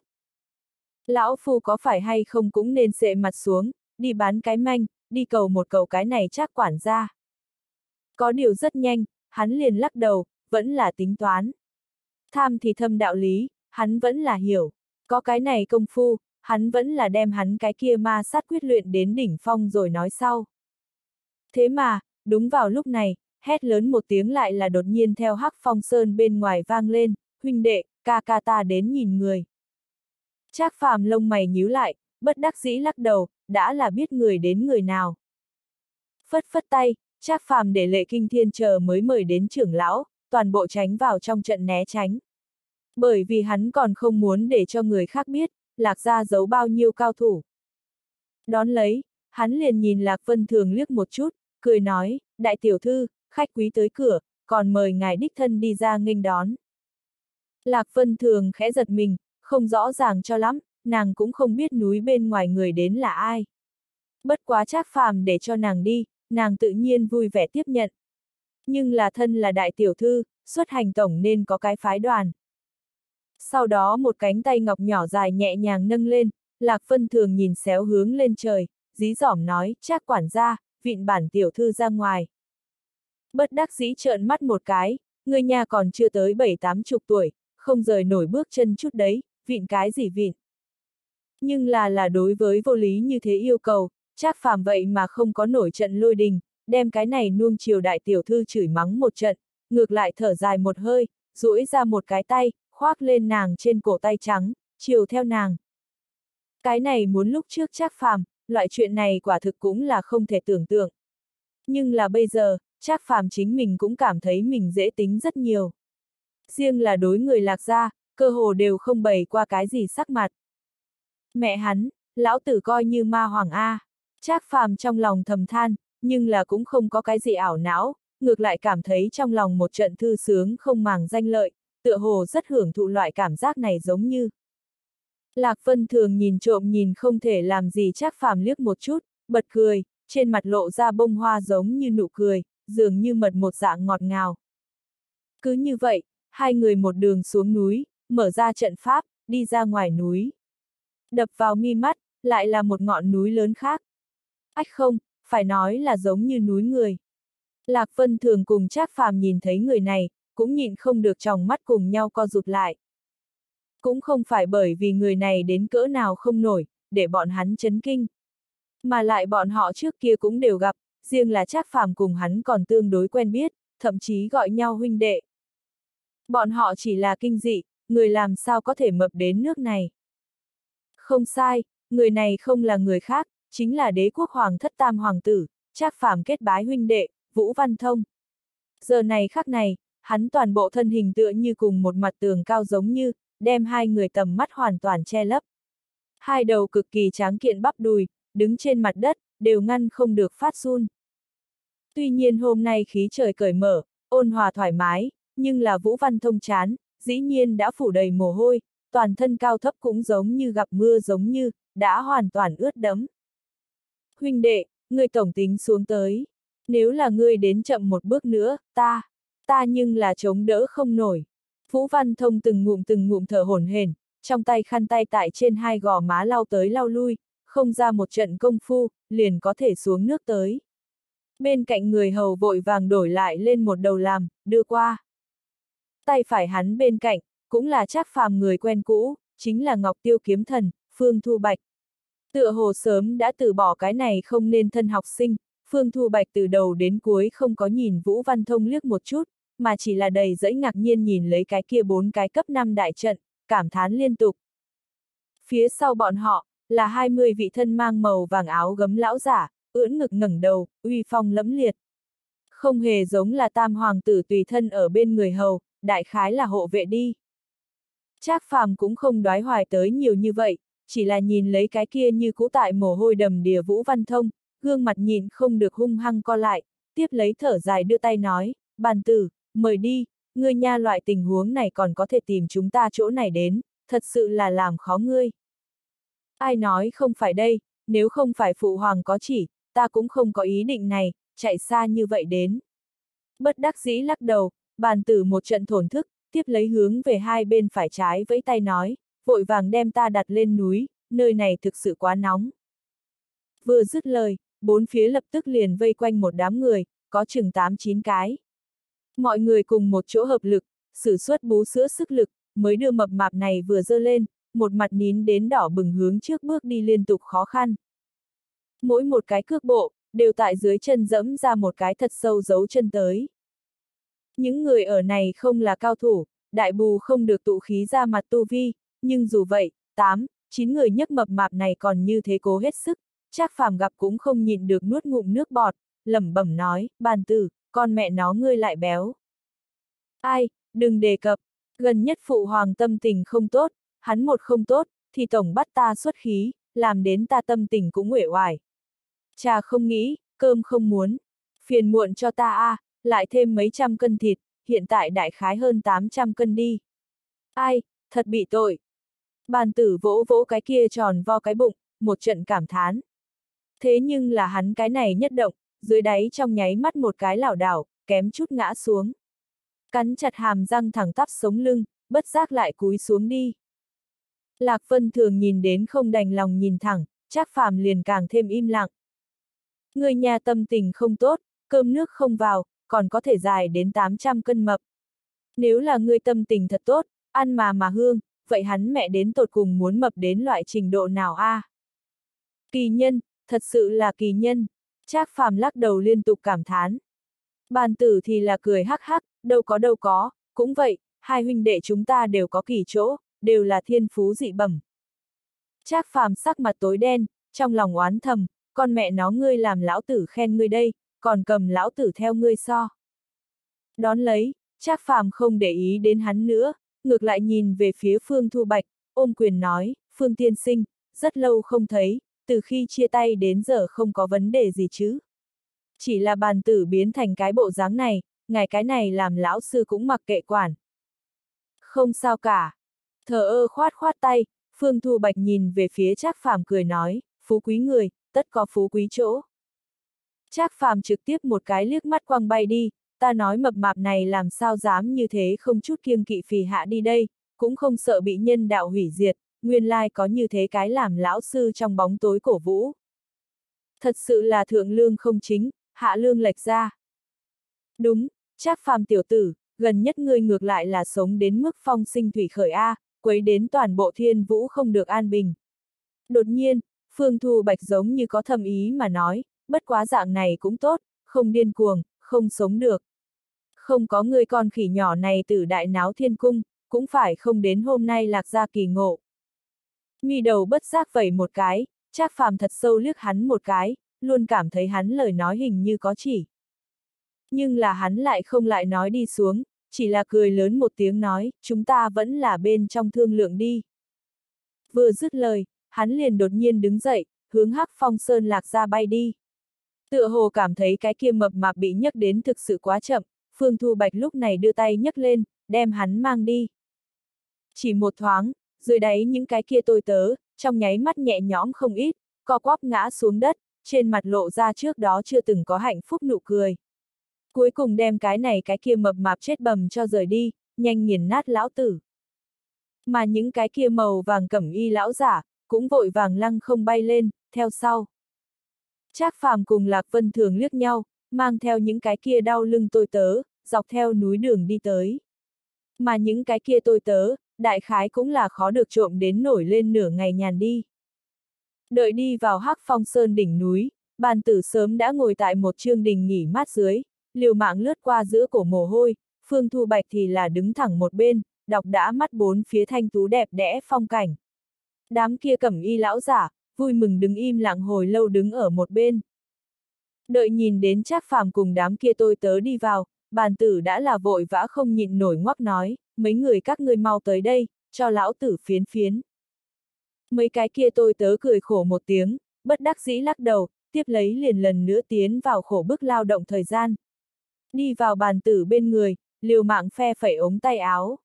Lão phu có phải hay không cũng nên xệ mặt xuống, đi bán cái manh, đi cầu một cầu cái này Trác quản gia. Có điều rất nhanh, hắn liền lắc đầu, vẫn là tính toán. Tham thì thâm đạo lý, hắn vẫn là hiểu. Có cái này công phu, hắn vẫn là đem hắn cái kia ma sát quyết luyện đến đỉnh phong rồi nói sau. Thế mà, đúng vào lúc này, hét lớn một tiếng lại là đột nhiên theo Hắc Phong Sơn bên ngoài vang lên, huynh đệ, ca ca ta đến nhìn người. Trác Phàm lông mày nhíu lại, bất đắc dĩ lắc đầu, đã là biết người đến người nào. Phất phất tay, Trác Phàm để Lệ Kinh Thiên chờ mới mời đến trưởng lão, toàn bộ tránh vào trong trận né tránh. Bởi vì hắn còn không muốn để cho người khác biết, Lạc gia giấu bao nhiêu cao thủ. Đón lấy, hắn liền nhìn Lạc Vân Thường liếc một chút, cười nói, đại tiểu thư, khách quý tới cửa, còn mời ngài đích thân đi ra nghênh đón. Lạc Vân Thường khẽ giật mình, không rõ ràng cho lắm, nàng cũng không biết núi bên ngoài người đến là ai. Bất quá Trác Phàm để cho nàng đi, nàng tự nhiên vui vẻ tiếp nhận. Nhưng là thân là đại tiểu thư, xuất hành tổng nên có cái phái đoàn. Sau đó một cánh tay ngọc nhỏ dài nhẹ nhàng nâng lên, Lạc Vân Thường nhìn xéo hướng lên trời, dí dỏm nói, Trác quản gia, vịn bản tiểu thư ra ngoài. Bất đắc dĩ trợn mắt một cái, người nhà còn chưa tới bảy tám chục tuổi, không rời nổi bước chân chút đấy, vịn cái gì vịn. Nhưng là là đối với vô lý như thế yêu cầu, Trác Phàm vậy mà không có nổi trận lôi đình, đem cái này nuông chiều đại tiểu thư chửi mắng một trận, ngược lại thở dài một hơi, duỗi ra một cái tay, khoác lên nàng trên cổ tay trắng, chiều theo nàng. Cái này muốn lúc trước Trác Phàm, loại chuyện này quả thực cũng là không thể tưởng tượng. Nhưng là bây giờ, Trác Phàm chính mình cũng cảm thấy mình dễ tính rất nhiều. Riêng là đối người Lạc gia, cơ hồ đều không bày qua cái gì sắc mặt. Mẹ hắn, lão tử coi như ma hoàng A. Trác Phàm trong lòng thầm than, nhưng là cũng không có cái gì ảo não, ngược lại cảm thấy trong lòng một trận thư sướng không màng danh lợi, tựa hồ rất hưởng thụ loại cảm giác này giống như. Lạc Vân Thường nhìn trộm nhìn không thể làm gì Trác Phàm liếc một chút, bật cười, trên mặt lộ ra bông hoa giống như nụ cười, dường như mật một dạng ngọt ngào. Cứ như vậy, hai người một đường xuống núi, mở ra trận pháp, đi ra ngoài núi. Đập vào mi mắt, lại là một ngọn núi lớn khác. Ách không, phải nói là giống như núi người. Lạc Vân Thường cùng Trác Phàm nhìn thấy người này, cũng nhịn không được tròng mắt cùng nhau co rụt lại. Cũng không phải bởi vì người này đến cỡ nào không nổi, để bọn hắn chấn kinh. Mà lại bọn họ trước kia cũng đều gặp, riêng là Trác Phàm cùng hắn còn tương đối quen biết, thậm chí gọi nhau huynh đệ. Bọn họ chỉ là kinh dị, người làm sao có thể mập đến nước này. Không sai, người này không là người khác, chính là đế quốc hoàng thất tam hoàng tử, Trác Phàm kết bái huynh đệ, Vũ Văn Thông. Giờ này khắc này, hắn toàn bộ thân hình tựa như cùng một mặt tường cao giống như, đem hai người tầm mắt hoàn toàn che lấp. Hai đầu cực kỳ tráng kiện bắp đùi, đứng trên mặt đất, đều ngăn không được phát run. Tuy nhiên hôm nay khí trời cởi mở, ôn hòa thoải mái, nhưng là Vũ Văn Thông chán, dĩ nhiên đã phủ đầy mồ hôi, toàn thân cao thấp cũng giống như gặp mưa giống như, đã hoàn toàn ướt đẫm. Huynh đệ, ngươi tổng tính xuống tới. Nếu là ngươi đến chậm một bước nữa, ta, ta nhưng là chống đỡ không nổi. Vũ Văn Thông từng ngụm từng ngụm thở hổn hển, trong tay khăn tay tại trên hai gò má lau tới lau lui, không ra một trận công phu, liền có thể xuống nước tới. Bên cạnh người hầu vội vàng đổi lại lên một đầu làm, đưa qua. Tay phải hắn bên cạnh, cũng là Trác Phàm người quen cũ, chính là Ngọc Tiêu kiếm thần, Phương Thu Bạch. Tựa hồ sớm đã từ bỏ cái này không nên thân học sinh, Phương Thu Bạch từ đầu đến cuối không có nhìn Vũ Văn Thông liếc một chút, mà chỉ là đầy dẫy ngạc nhiên nhìn lấy cái kia bốn cái cấp năm đại trận, cảm thán liên tục. Phía sau bọn họ, là hai mươi vị thân mang màu vàng áo gấm lão giả, ưỡn ngực ngẩng đầu, uy phong lẫm liệt. Không hề giống là tam hoàng tử tùy thân ở bên người hầu, đại khái là hộ vệ đi. Trác Phàm cũng không đoái hoài tới nhiều như vậy, chỉ là nhìn lấy cái kia như cũ tại mồ hôi đầm đìa Vũ Văn Thông, gương mặt nhìn không được hung hăng co lại, tiếp lấy thở dài đưa tay nói, bàn tử, mời đi, ngươi nha loại tình huống này còn có thể tìm chúng ta chỗ này đến, thật sự là làm khó ngươi. Ai nói không phải đây, nếu không phải phụ hoàng có chỉ, ta cũng không có ý định này, chạy xa như vậy đến. Bất đắc dĩ lắc đầu, bàn tử một trận thổn thức, tiếp lấy hướng về hai bên phải trái vẫy tay nói, vội vàng đem ta đặt lên núi, nơi này thực sự quá nóng. Vừa dứt lời, bốn phía lập tức liền vây quanh một đám người, có chừng tám chín cái. Mọi người cùng một chỗ hợp lực, sử xuất bú sữa sức lực, mới đưa mập mạp này vừa dơ lên, một mặt nín đến đỏ bừng hướng trước bước đi liên tục khó khăn. Mỗi một cái cước bộ, đều tại dưới chân dẫm ra một cái thật sâu dấu chân tới. Những người ở này không là cao thủ, đại bù không được tụ khí ra mặt tu vi, nhưng dù vậy, tám, chín người nhấc mập mạp này còn như thế cố hết sức, Trác Phàm gặp cũng không nhịn được nuốt ngụm nước bọt, lẩm bẩm nói, bàn tử, con mẹ nó ngươi lại béo. Ai, đừng đề cập, gần nhất phụ hoàng tâm tình không tốt, hắn một không tốt, thì tổng bắt ta xuất khí, làm đến ta tâm tình cũng uể oải. Trà không nghĩ, cơm không muốn, phiền muộn cho ta a, à, lại thêm mấy trăm cân thịt, hiện tại đại khái hơn tám trăm cân đi. Ai, thật bị tội. Bàn tử vỗ vỗ cái kia tròn vo cái bụng, một trận cảm thán. Thế nhưng là hắn cái này nhất động, dưới đáy trong nháy mắt một cái lảo đảo, kém chút ngã xuống. Cắn chặt hàm răng thẳng tắp sống lưng, bất giác lại cúi xuống đi. Lạc Vân Thường nhìn đến không đành lòng nhìn thẳng, Trác Phàm liền càng thêm im lặng. Người nhà tâm tình không tốt, cơm nước không vào, còn có thể dài đến tám trăm cân mập. Nếu là người tâm tình thật tốt, ăn mà mà hương, vậy hắn mẹ đến tột cùng muốn mập đến loại trình độ nào a? À? Kỳ nhân, thật sự là kỳ nhân. Trác Phàm lắc đầu liên tục cảm thán. Bàn tử thì là cười hắc hắc, đâu có đâu có, cũng vậy, hai huynh đệ chúng ta đều có kỳ chỗ, đều là thiên phú dị bẩm. Trác Phàm sắc mặt tối đen, trong lòng oán thầm, con mẹ nó ngươi làm lão tử khen ngươi đây, còn cầm lão tử theo ngươi so. Đón lấy, Trác Phàm không để ý đến hắn nữa, ngược lại nhìn về phía Phương Thu Bạch, ôm quyền nói, Phương tiên sinh, rất lâu không thấy, từ khi chia tay đến giờ không có vấn đề gì chứ. Chỉ là bàn tử biến thành cái bộ dáng này, ngài cái này làm lão sư cũng mặc kệ quản. Không sao cả. Thờ ơ khoát khoát tay, Phương Thu Bạch nhìn về phía Trác Phàm cười nói, phú quý người, tất có phú quý chỗ. Trác Phàm trực tiếp một cái liếc mắt quăng bay đi, ta nói mập mạp này làm sao dám như thế không chút kiêng kỵ phì hạ đi đây, cũng không sợ bị nhân đạo hủy diệt, nguyên lai có như thế cái làm lão sư trong bóng tối cổ vũ. Thật sự là thượng lương không chính, hạ lương lệch ra. Đúng, Trác Phàm tiểu tử, gần nhất ngươi ngược lại là sống đến mức phong sinh thủy khởi A, quấy đến toàn bộ thiên vũ không được an bình. Đột nhiên, Phương Thu Bạch giống như có thâm ý mà nói, bất quá dạng này cũng tốt, không điên cuồng, không sống được. Không có người con khỉ nhỏ này từ đại náo thiên cung, cũng phải không đến hôm nay lạc ra kỳ ngộ. Mi đầu bất giác vẩy một cái, Trác Phàm thật sâu liếc hắn một cái, luôn cảm thấy hắn lời nói hình như có chỉ. Nhưng là hắn lại không lại nói đi xuống, chỉ là cười lớn một tiếng nói, chúng ta vẫn là bên trong thương lượng đi. Vừa dứt lời, hắn liền đột nhiên đứng dậy, hướng Hắc Phong Sơn lạc ra bay đi. Tựa hồ cảm thấy cái kia mập mạp bị nhấc đến thực sự quá chậm, Phương Thu Bạch lúc này đưa tay nhấc lên, đem hắn mang đi. Chỉ một thoáng, dưới đáy những cái kia tôi tớ, trong nháy mắt nhẹ nhõm không ít, co quắp ngã xuống đất, trên mặt lộ ra trước đó chưa từng có hạnh phúc nụ cười. Cuối cùng đem cái này cái kia mập mạp chết bầm cho rời đi, nhanh nghiền nát lão tử. Mà những cái kia màu vàng cẩm y lão giả, cũng vội vàng lăng không bay lên, theo sau. Trác Phàm cùng Lạc Vân Thường liếc nhau, mang theo những cái kia đau lưng tôi tớ, dọc theo núi đường đi tới. Mà những cái kia tôi tớ, đại khái cũng là khó được trộm đến nổi lên nửa ngày nhàn đi. Đợi đi vào Hắc Phong Sơn đỉnh núi, bàn tử sớm đã ngồi tại một chương đình nghỉ mát dưới, liều mạng lướt qua giữa cổ mồ hôi, Phương Thu Bạch thì là đứng thẳng một bên, đọc đã mắt bốn phía thanh tú đẹp đẽ phong cảnh. Đám kia cẩm y lão giả, vui mừng đứng im lặng hồi lâu đứng ở một bên. Đợi nhìn đến Trác Phàm cùng đám kia tôi tớ đi vào, bàn tử đã là vội vã không nhịn nổi ngoắc nói, mấy người các ngươi mau tới đây, cho lão tử phiến phiến. Mấy cái kia tôi tớ cười khổ một tiếng, bất đắc dĩ lắc đầu, tiếp lấy liền lần nữa tiến vào khổ bức lao động thời gian. Đi vào bàn tử bên người, liều mạng phe phẩy ống tay áo.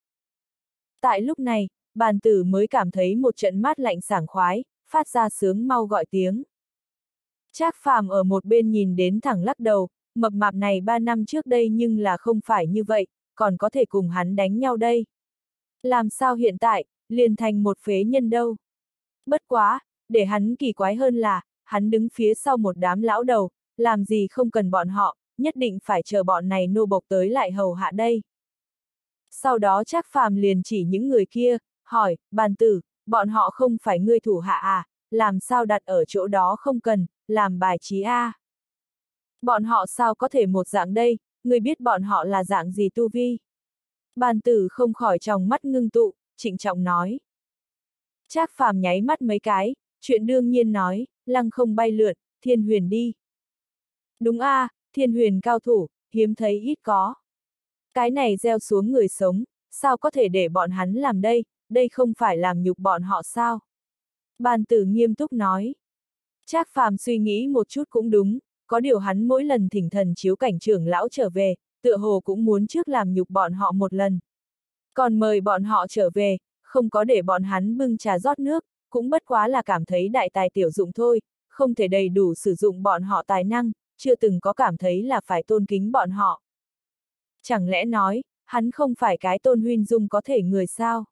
Tại lúc này, bàn tử mới cảm thấy một trận mát lạnh sảng khoái, phát ra sướng mau gọi tiếng. Trác Phàm ở một bên nhìn đến thẳng lắc đầu, mập mạp này ba năm trước đây nhưng là không phải như vậy, còn có thể cùng hắn đánh nhau đây. Làm sao hiện tại, liền thành một phế nhân đâu. Bất quá, để hắn kỳ quái hơn là, hắn đứng phía sau một đám lão đầu, làm gì không cần bọn họ, nhất định phải chờ bọn này nô bộc tới lại hầu hạ đây. Sau đó Trác Phàm liền chỉ những người kia, hỏi, bàn tử, bọn họ không phải ngươi thủ hạ à, làm sao đặt ở chỗ đó không cần, làm bài trí a? À? Bọn họ sao có thể một dạng đây, ngươi biết bọn họ là dạng gì tu vi? Bàn tử không khỏi tròng mắt ngưng tụ, trịnh trọng nói. Trác Phàm nháy mắt mấy cái, chuyện đương nhiên nói, lăng không bay lượn, thiên huyền đi. Đúng a, à, thiên huyền cao thủ, hiếm thấy ít có. Cái này gieo xuống người sống, sao có thể để bọn hắn làm đây, đây không phải làm nhục bọn họ sao? Bàn tử nghiêm túc nói. Trác Phàm suy nghĩ một chút cũng đúng, có điều hắn mỗi lần thỉnh thần chiếu cảnh trưởng lão trở về, tựa hồ cũng muốn trước làm nhục bọn họ một lần. Còn mời bọn họ trở về, không có để bọn hắn bưng trà rót nước, cũng bất quá là cảm thấy đại tài tiểu dụng thôi, không thể đầy đủ sử dụng bọn họ tài năng, chưa từng có cảm thấy là phải tôn kính bọn họ. Chẳng lẽ nói, hắn không phải cái Tôn Huynh Dung có thể người sao?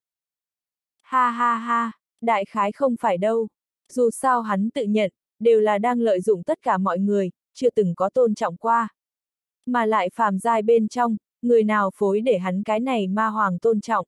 Ha ha ha, đại khái không phải đâu. Dù sao hắn tự nhận, đều là đang lợi dụng tất cả mọi người, chưa từng có tôn trọng qua. Mà lại phàm giai bên trong, người nào phối để hắn cái này ma hoàng tôn trọng.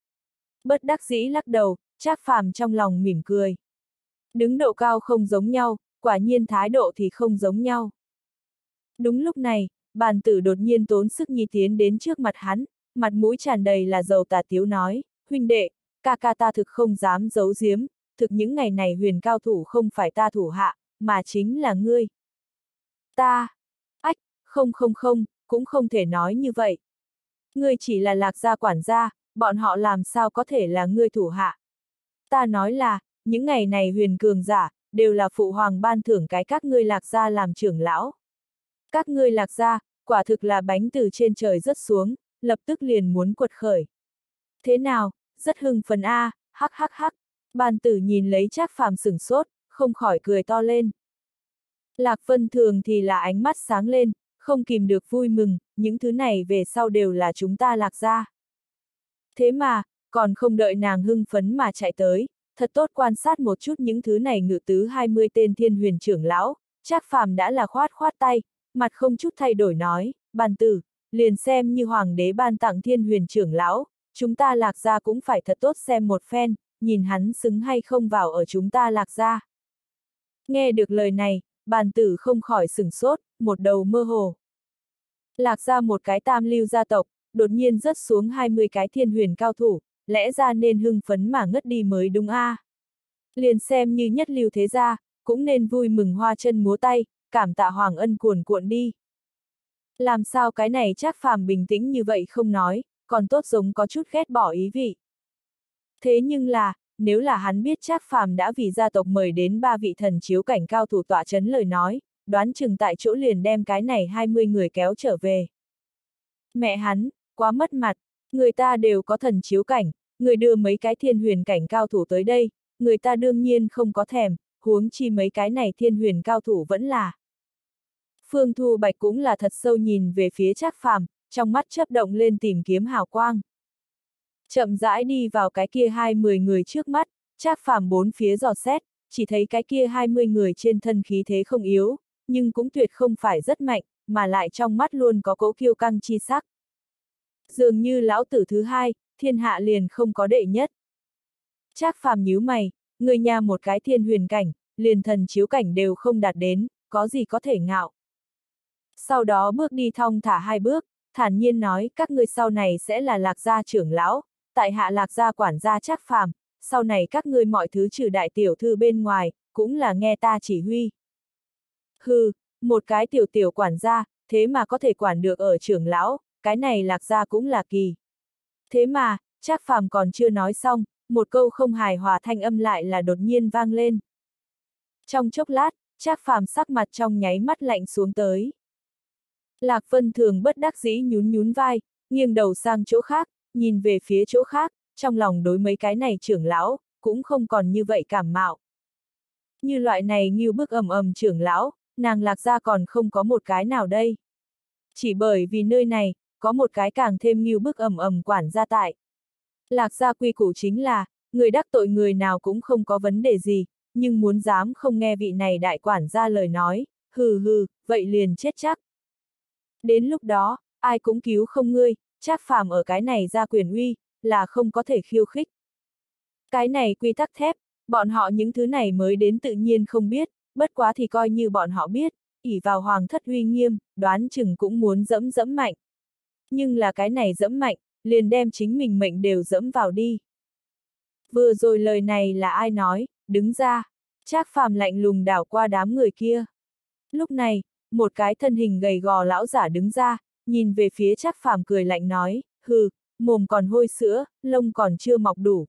Bất đắc dĩ lắc đầu, Trác Phàm trong lòng mỉm cười. Đứng độ cao không giống nhau, quả nhiên thái độ thì không giống nhau. Đúng lúc này, bàn tử đột nhiên tốn sức nhi tiến đến trước mặt hắn, mặt mũi tràn đầy là dầu tà tiếu nói, huynh đệ, ca ca ta thực không dám giấu giếm, thực những ngày này huyền cao thủ không phải ta thủ hạ, mà chính là ngươi. Ta, ách, không không không, cũng không thể nói như vậy. Ngươi chỉ là Lạc gia quản gia, bọn họ làm sao có thể là ngươi thủ hạ. Ta nói là, những ngày này huyền cường giả, đều là phụ hoàng ban thưởng cái các ngươi Lạc gia làm trưởng lão. Các ngươi Lạc gia, quả thực là bánh từ trên trời rớt xuống, lập tức liền muốn quật khởi. Thế nào, rất hưng phấn a, hắc hắc hắc. Bàn tử nhìn lấy Trác Phàm sửng sốt, không khỏi cười to lên. Lạc Vân Thường thì là ánh mắt sáng lên, không kìm được vui mừng, những thứ này về sau đều là chúng ta Lạc gia. Thế mà, còn không đợi nàng hưng phấn mà chạy tới, thật tốt quan sát một chút những thứ này ngự tứ hai mươi tên thiên huyền trưởng lão, Trác Phàm đã là khoát khoát tay, mặt không chút thay đổi nói, bàn tử, liền xem như hoàng đế ban tặng thiên huyền trưởng lão, chúng ta Lạc gia cũng phải thật tốt xem một phen, nhìn hắn xứng hay không vào ở chúng ta Lạc gia. Nghe được lời này, bàn tử không khỏi sửng sốt, một đầu mơ hồ. Lạc gia một cái tam lưu gia tộc, đột nhiên rớt xuống hai mươi cái thiên huyền cao thủ, lẽ ra nên hưng phấn mà ngất đi mới đúng a. À. Liền xem như nhất lưu thế gia, cũng nên vui mừng hoa chân múa tay, cảm tạ hoàng ân cuồn cuộn đi. Làm sao cái này Trác Phàm bình tĩnh như vậy không nói, còn tốt giống có chút ghét bỏ ý vị. Thế nhưng là, nếu là hắn biết Trác Phàm đã vì gia tộc mời đến ba vị thần chiếu cảnh cao thủ tọa chấn lời nói, đoán chừng tại chỗ liền đem cái này hai mươi người kéo trở về. Mẹ hắn, quá mất mặt, người ta đều có thần chiếu cảnh, người đưa mấy cái thiên huyền cảnh cao thủ tới đây, người ta đương nhiên không có thèm, huống chi mấy cái này thiên huyền cao thủ vẫn là. Phương Thu Bạch cũng là thật sâu nhìn về phía Trác Phàm, trong mắt chớp động lên tìm kiếm hào quang. Chậm rãi đi vào cái kia hai mươi người trước mắt, Trác Phàm bốn phía dò xét, chỉ thấy cái kia hai mươi người trên thân khí thế không yếu, nhưng cũng tuyệt không phải rất mạnh, mà lại trong mắt luôn có cỗ kiêu căng chi sắc. Dường như lão tử thứ hai, thiên hạ liền không có đệ nhất. Trác Phàm nhíu mày, người nhà một cái thiên huyền cảnh, liền thần chiếu cảnh đều không đạt đến, có gì có thể ngạo. Sau đó bước đi thong thả hai bước, thản nhiên nói các ngươi sau này sẽ là Lạc gia trưởng lão, tại hạ Lạc gia quản gia Trác Phàm, sau này các ngươi mọi thứ trừ đại tiểu thư bên ngoài, cũng là nghe ta chỉ huy. Hừ, một cái tiểu tiểu quản gia, thế mà có thể quản được ở trưởng lão, cái này Lạc gia cũng là kỳ. Thế mà, Trác Phàm còn chưa nói xong, một câu không hài hòa thanh âm lại là đột nhiên vang lên. Trong chốc lát, Trác Phàm sắc mặt trong nháy mắt lạnh xuống tới. Lạc Vân Thường bất đắc dĩ nhún nhún vai, nghiêng đầu sang chỗ khác, nhìn về phía chỗ khác, trong lòng đối mấy cái này trưởng lão, cũng không còn như vậy cảm mạo. Như loại này ngưu bức ầm ầm trưởng lão, nàng Lạc gia còn không có một cái nào đây. Chỉ bởi vì nơi này, có một cái càng thêm ngưu bức ầm ầm quản gia tại. Lạc gia quy củ chính là, người đắc tội người nào cũng không có vấn đề gì, nhưng muốn dám không nghe vị này đại quản gia lời nói, hừ hừ, vậy liền chết chắc. Đến lúc đó, ai cũng cứu không ngươi, Trác Phàm ở cái này ra quyền uy, là không có thể khiêu khích. Cái này quy tắc thép, bọn họ những thứ này mới đến tự nhiên không biết, bất quá thì coi như bọn họ biết, ỷ vào hoàng thất uy nghiêm, đoán chừng cũng muốn dẫm dẫm mạnh. Nhưng là cái này dẫm mạnh, liền đem chính mình mệnh đều dẫm vào đi. Vừa rồi lời này là ai nói, đứng ra. Trác Phàm lạnh lùng đảo qua đám người kia. Lúc này, một cái thân hình gầy gò lão giả đứng ra, nhìn về phía Trác Phàm cười lạnh nói, hừ, mồm còn hôi sữa, lông còn chưa mọc đủ.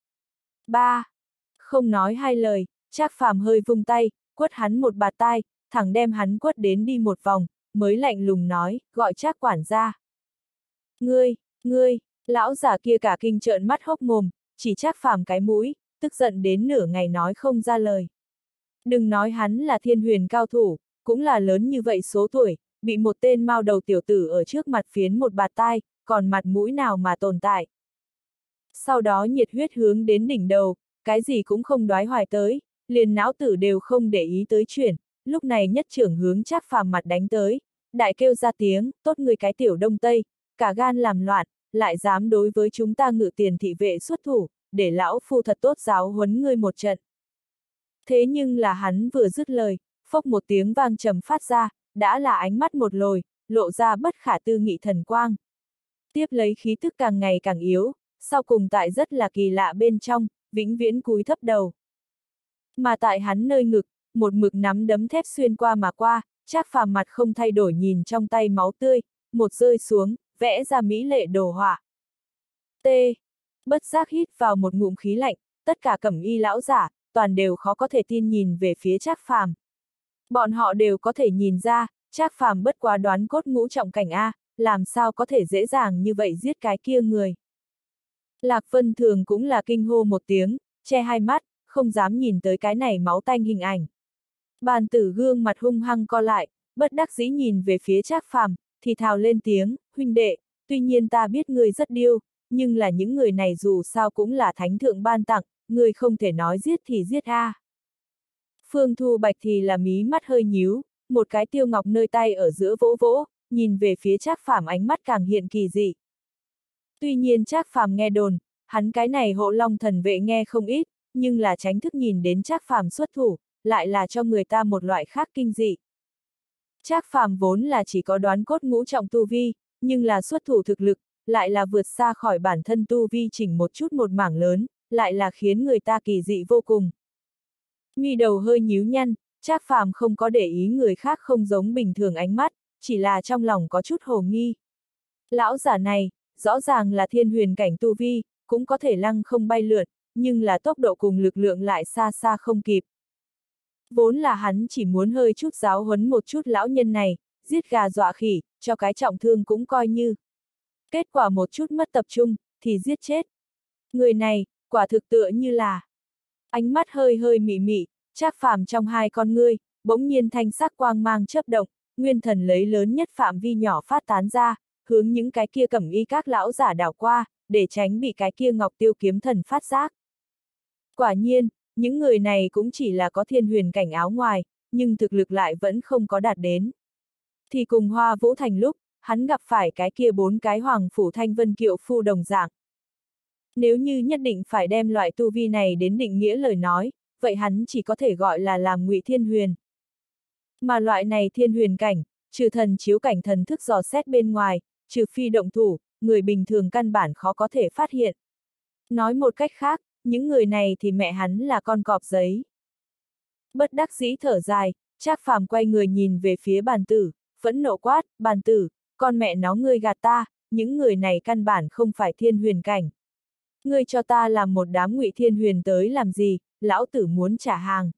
Ba. Không nói hai lời, Trác Phàm hơi vung tay, quất hắn một bạt tai, thẳng đem hắn quất đến đi một vòng, mới lạnh lùng nói, gọi Trác quản gia. Ngươi, ngươi, lão giả kia cả kinh trợn mắt hốc mồm, chỉ Trác Phàm cái mũi, tức giận đến nửa ngày nói không ra lời. Đừng nói hắn là thiên huyền cao thủ, cũng là lớn như vậy số tuổi, bị một tên mao đầu tiểu tử ở trước mặt phiến một bạt tai, còn mặt mũi nào mà tồn tại. Sau đó nhiệt huyết hướng đến đỉnh đầu, cái gì cũng không đoái hoài tới, liền não tử đều không để ý tới chuyển, lúc này nhất trưởng hướng Trác Phàm mặt đánh tới, đại kêu ra tiếng, tốt người cái tiểu đông tây, cả gan làm loạn, lại dám đối với chúng ta ngự tiền thị vệ xuất thủ, để lão phu thật tốt giáo huấn ngươi một trận. Thế nhưng là hắn vừa dứt lời, phốc một tiếng vang trầm phát ra, đã là ánh mắt một lồi, lộ ra bất khả tư nghị thần quang. Tiếp lấy khí tức càng ngày càng yếu, sau cùng tại rất là kỳ lạ bên trong, vĩnh viễn cúi thấp đầu. Mà tại hắn nơi ngực, một mực nắm đấm thép xuyên qua mà qua, Trác Phàm mặt không thay đổi nhìn trong tay máu tươi, một rơi xuống, vẽ ra mỹ lệ đồ họa. T. Bất giác hít vào một ngụm khí lạnh, tất cả cẩm y lão giả, toàn đều khó có thể tin nhìn về phía Trác Phàm. Bọn họ đều có thể nhìn ra, Trác Phàm bất quá đoán cốt ngũ trọng cảnh A, làm sao có thể dễ dàng như vậy giết cái kia người. Lạc Vân Thường cũng là kinh hô một tiếng, che hai mắt, không dám nhìn tới cái này máu tanh hình ảnh. Bàn tử gương mặt hung hăng co lại, bất đắc dĩ nhìn về phía Trác Phàm, thì thào lên tiếng, huynh đệ, tuy nhiên ta biết ngươi rất điêu, nhưng là những người này dù sao cũng là thánh thượng ban tặng, ngươi không thể nói giết thì giết a. Phương Thu Bạch thì là mí mắt hơi nhíu, một cái tiêu ngọc nơi tay ở giữa vỗ vỗ, nhìn về phía Trác Phàm ánh mắt càng hiện kỳ dị. Tuy nhiên Trác Phàm nghe đồn, hắn cái này hộ long thần vệ nghe không ít, nhưng là tránh thức nhìn đến Trác Phàm xuất thủ, lại là cho người ta một loại khác kinh dị. Trác Phàm vốn là chỉ có đoán cốt ngũ trọng tu vi, nhưng là xuất thủ thực lực, lại là vượt xa khỏi bản thân tu vi chỉnh một chút một mảng lớn, lại là khiến người ta kỳ dị vô cùng. Mi đầu hơi nhíu nhăn, Trác Phàm không có để ý người khác không giống bình thường ánh mắt, chỉ là trong lòng có chút hồ nghi. Lão giả này, rõ ràng là thiên huyền cảnh tu vi, cũng có thể lăng không bay lượn, nhưng là tốc độ cùng lực lượng lại xa xa không kịp. Vốn là hắn chỉ muốn hơi chút giáo huấn một chút lão nhân này, giết gà dọa khỉ, cho cái trọng thương cũng coi như. Kết quả một chút mất tập trung, thì giết chết. Người này, quả thực tựa như là. Ánh mắt hơi hơi mị mị, Trác Phàm trong hai con ngươi, bỗng nhiên thanh sắc quang mang chớp động, nguyên thần lấy lớn nhất phạm vi nhỏ phát tán ra, hướng những cái kia cẩm y các lão giả đảo qua, để tránh bị cái kia ngọc tiêu kiếm thần phát giác. Quả nhiên, những người này cũng chỉ là có thiên huyền cảnh áo ngoài, nhưng thực lực lại vẫn không có đạt đến. Thì cùng Hoa Vũ Thành lúc, hắn gặp phải cái kia bốn cái hoàng phủ thanh vân kiệu phu đồng dạng. Nếu như nhất định phải đem loại tu vi này đến định nghĩa lời nói, vậy hắn chỉ có thể gọi là làm ngụy thiên huyền. Mà loại này thiên huyền cảnh, trừ thần chiếu cảnh thần thức dò xét bên ngoài, trừ phi động thủ, người bình thường căn bản khó có thể phát hiện. Nói một cách khác, những người này thì mẹ hắn là con cọp giấy. Bất đắc dĩ thở dài, Trác Phàm quay người nhìn về phía bàn tử, phẫn nộ quát, bàn tử, con mẹ nó ngươi gạt ta, những người này căn bản không phải thiên huyền cảnh. Ngươi cho ta làm một đám Ngụy Thiên Huyền tới làm gì, lão tử muốn trả hàng.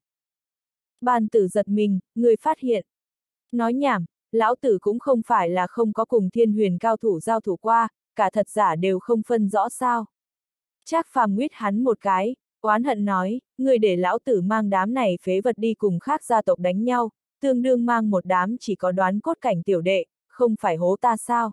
Bàn tử giật mình, ngươi phát hiện. Nói nhảm, lão tử cũng không phải là không có cùng Thiên Huyền cao thủ giao thủ qua, cả thật giả đều không phân rõ sao. Trác Phàm nguyết hắn một cái, oán hận nói, ngươi để lão tử mang đám này phế vật đi cùng khác gia tộc đánh nhau, tương đương mang một đám chỉ có đoán cốt cảnh tiểu đệ, không phải hố ta sao.